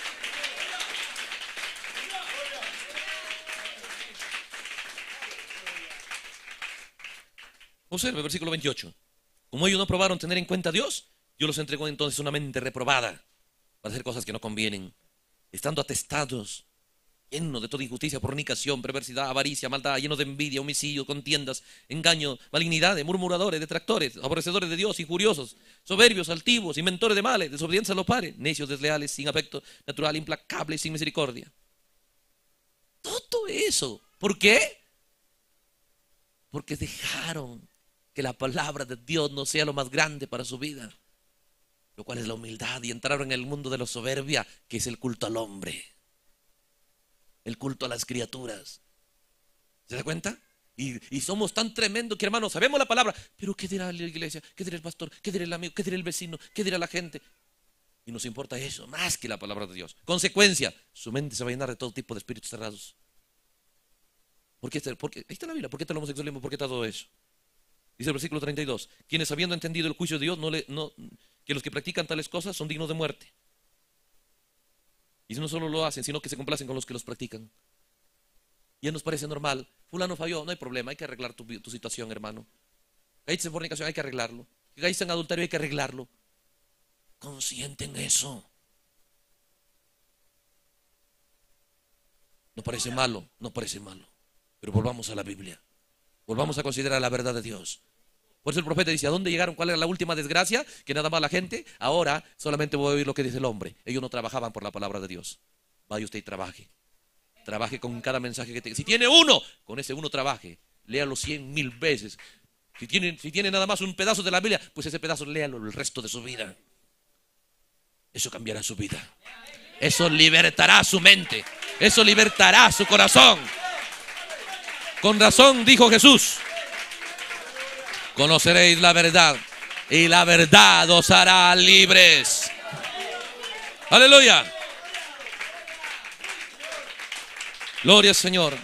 Observe el versículo 28. Como ellos no probaron tener en cuenta a Dios, Dios los entregó entonces una mente reprobada para hacer cosas que no convienen, estando atestados, llenos de toda injusticia, fornicación, perversidad, avaricia, maldad, llenos de envidia, homicidio, contiendas, engaño, malignidad, murmuradores, detractores, aborrecedores de Dios, injuriosos, soberbios, altivos, inventores de males, desobedientes a los padres, necios, desleales, sin afecto natural, implacables, sin misericordia. Todo eso. ¿Por qué? Porque dejaron que la palabra de Dios no sea lo más grande para su vida, lo cual es la humildad, y entraron en el mundo de la soberbia, que es el culto al hombre, el culto a las criaturas. ¿Se da cuenta? Y somos tan tremendos que, hermanos, sabemos la palabra, pero ¿qué dirá la iglesia? ¿Qué dirá el pastor? ¿Qué dirá el amigo? ¿Qué dirá el vecino? ¿Qué dirá la gente? Y nos importa eso más que la palabra de Dios. Consecuencia, su mente se va a llenar de todo tipo de espíritus cerrados. ¿Por qué? Ahí está la Biblia. ¿Por qué está el homosexualismo? ¿Por qué está todo eso? Dice el versículo 32, quienes habiendo entendido el juicio de Dios, que los que practican tales cosas son dignos de muerte. Y no solo lo hacen, sino que se complacen con los que los practican. Ya nos parece normal. Fulano falló, no hay problema, hay que arreglar tu situación, hermano. Caíste en fornicación, hay que arreglarlo. Caíste en adulterio, hay que arreglarlo. Consienten eso. No parece malo, no parece malo. Pero volvamos a la Biblia. Volvamos a considerar la verdad de Dios. Por eso el profeta dice, ¿a dónde llegaron? ¿Cuál era la última desgracia? Que nada más la gente, ahora solamente voy a oír lo que dice el hombre. Ellos no trabajaban por la palabra de Dios. Vaya usted y trabaje. Trabaje con cada mensaje que tenga. Si tiene uno, con ese uno trabaje. Léalo 100,000 veces. Si tiene nada más un pedazo de la Biblia, pues ese pedazo léalo el resto de su vida. Eso cambiará su vida. Eso libertará su mente. Eso libertará su corazón. Con razón dijo Jesús, conoceréis la verdad y la verdad os hará libres. Aleluya. Gloria al Señor.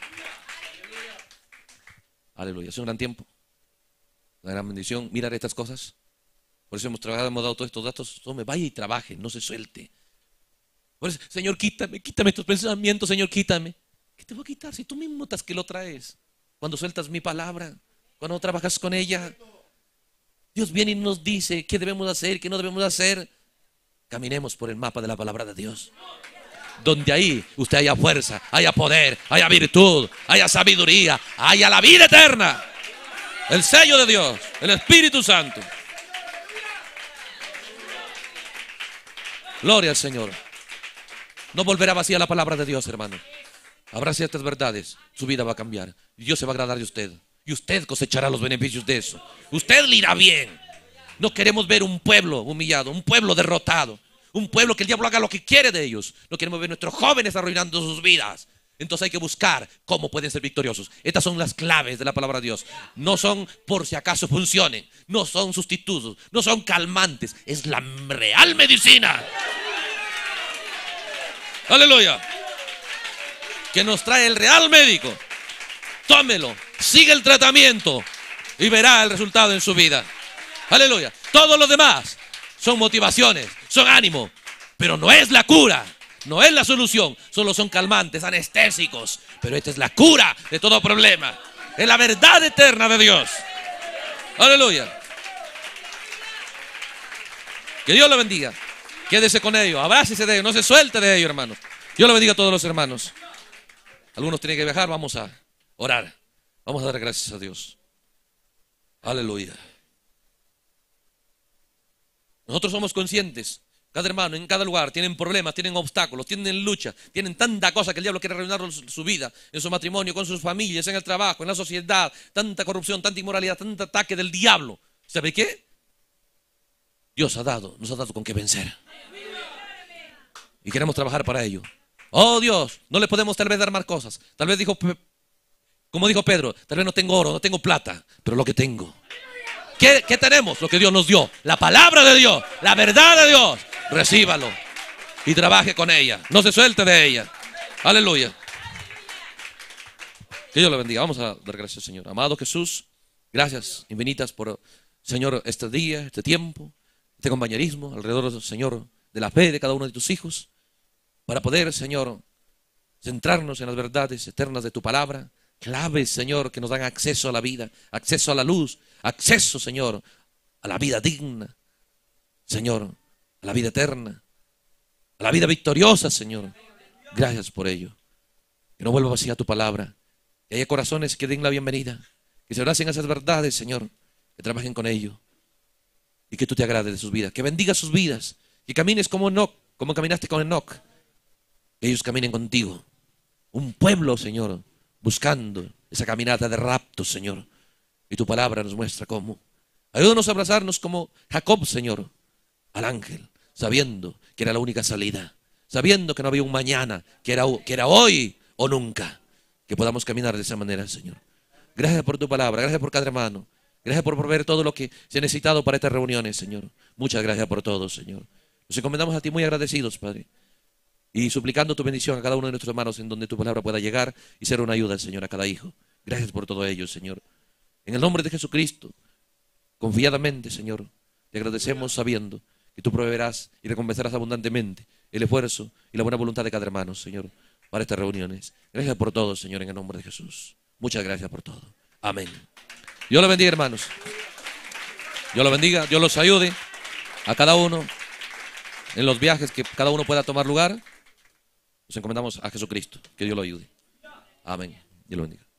Aleluya. Es un gran tiempo, una gran bendición mirar estas cosas. Por eso hemos trabajado, hemos dado todos estos datos. Hombre, vaya y trabaje, no se suelte. Por eso, Señor, quítame estos pensamientos, Señor, quítame. ¿Qué te voy a quitar si tú mismo estás que lo traes? Cuando sueltas mi palabra, cuando trabajas con ella, Dios viene y nos dice qué debemos hacer, qué no debemos hacer. Caminemos por el mapa de la palabra de Dios, donde ahí usted haya fuerza, haya poder, haya virtud, haya sabiduría, haya la vida eterna, el sello de Dios, el Espíritu Santo. Gloria al Señor. No volverá vacía la palabra de Dios, hermano. Abrace estas verdades, su vida va a cambiar. Dios se va a agradar de usted. y usted cosechará los beneficios de eso. Usted le irá bien. No queremos ver un pueblo humillado, un pueblo derrotado, un pueblo que el diablo haga lo que quiere de ellos. No queremos ver nuestros jóvenes arruinando sus vidas. Entonces hay que buscar cómo pueden ser victoriosos. Estas son las claves de la palabra de Dios. No son por si acaso funcionen, no son sustitutos, no son calmantes. Es la real medicina. Aleluya. Que nos trae el real médico. Tómelo, sigue el tratamiento y verá el resultado en su vida. Aleluya. Todos los demás son motivaciones, son ánimo, pero no es la cura, no es la solución. Solo son calmantes, anestésicos. Pero esta es la cura de todo problema. Es la verdad eterna de Dios. Aleluya. Que Dios lo bendiga. Quédese con ellos, abrácese de ellos, no se suelte de ellos, hermanos. Dios lo bendiga a todos los hermanos. Algunos tienen que viajar, vamos a orar. Vamos a dar gracias a Dios. Aleluya. Nosotros somos conscientes. Cada hermano en cada lugar tienen problemas, tienen obstáculos, tienen lucha, tienen tanta cosa que el diablo quiere arruinar su vida, en su matrimonio, con sus familias, en el trabajo, en la sociedad. Tanta corrupción, tanta inmoralidad, tanto ataque del diablo. ¿Sabe qué? Dios nos ha dado con qué vencer. Y queremos trabajar para ello. Oh Dios, no le podemos tal vez dar más cosas. Tal vez como dijo Pedro, tal vez no tengo oro, no tengo plata, pero lo que tengo. ¿Qué tenemos? Lo que Dios nos dio. La palabra de Dios, la verdad de Dios. Recíbalo y trabaje con ella. No se suelte de ella. Aleluya. Que Dios lo bendiga. Vamos a dar gracias, Señor. Amado Jesús, gracias infinitas por, Señor, este día, este tiempo, este compañerismo alrededor, Señor, de la fe de cada uno de tus hijos, para poder, Señor, centrarnos en las verdades eternas de tu palabra. Claves, Señor, que nos dan acceso a la vida, acceso a la luz, acceso, Señor, a la vida digna, Señor, a la vida eterna, a la vida victoriosa, Señor. Gracias por ello. Que no vuelva vacía tu palabra, que haya corazones que den la bienvenida, que se abracen a esas verdades, Señor, que trabajen con ello y que tú te agrades de sus vidas, que bendiga sus vidas, que camines como Enoc, como caminaste con Enoc, que ellos caminen contigo. Un pueblo, Señor, buscando esa caminata de rapto, Señor. Y tu palabra nos muestra cómo. Ayúdanos a abrazarnos como Jacob, Señor, al ángel, sabiendo que era la única salida, sabiendo que no había un mañana, que era hoy o nunca. Que podamos caminar de esa manera, Señor. Gracias por tu palabra, gracias por cada hermano. Gracias por proveer todo lo que se ha necesitado para estas reuniones, Señor. Muchas gracias por todo, Señor. Nos encomendamos a ti muy agradecidos, Padre. Y suplicando tu bendición a cada uno de nuestros hermanos en donde tu palabra pueda llegar y ser una ayuda, Señor, a cada hijo. Gracias por todo ello, Señor. En el nombre de Jesucristo, confiadamente, Señor, te agradecemos sabiendo que tú proveerás y recompensarás abundantemente el esfuerzo y la buena voluntad de cada hermano, Señor, para estas reuniones. Gracias por todo, Señor, en el nombre de Jesús. Muchas gracias por todo. Amén. Dios los bendiga, hermanos. Dios los bendiga, Dios los ayude a cada uno en los viajes que cada uno pueda tomar lugar. Nos encomendamos a Jesucristo. Que Dios lo ayude. Amén. Dios lo bendiga.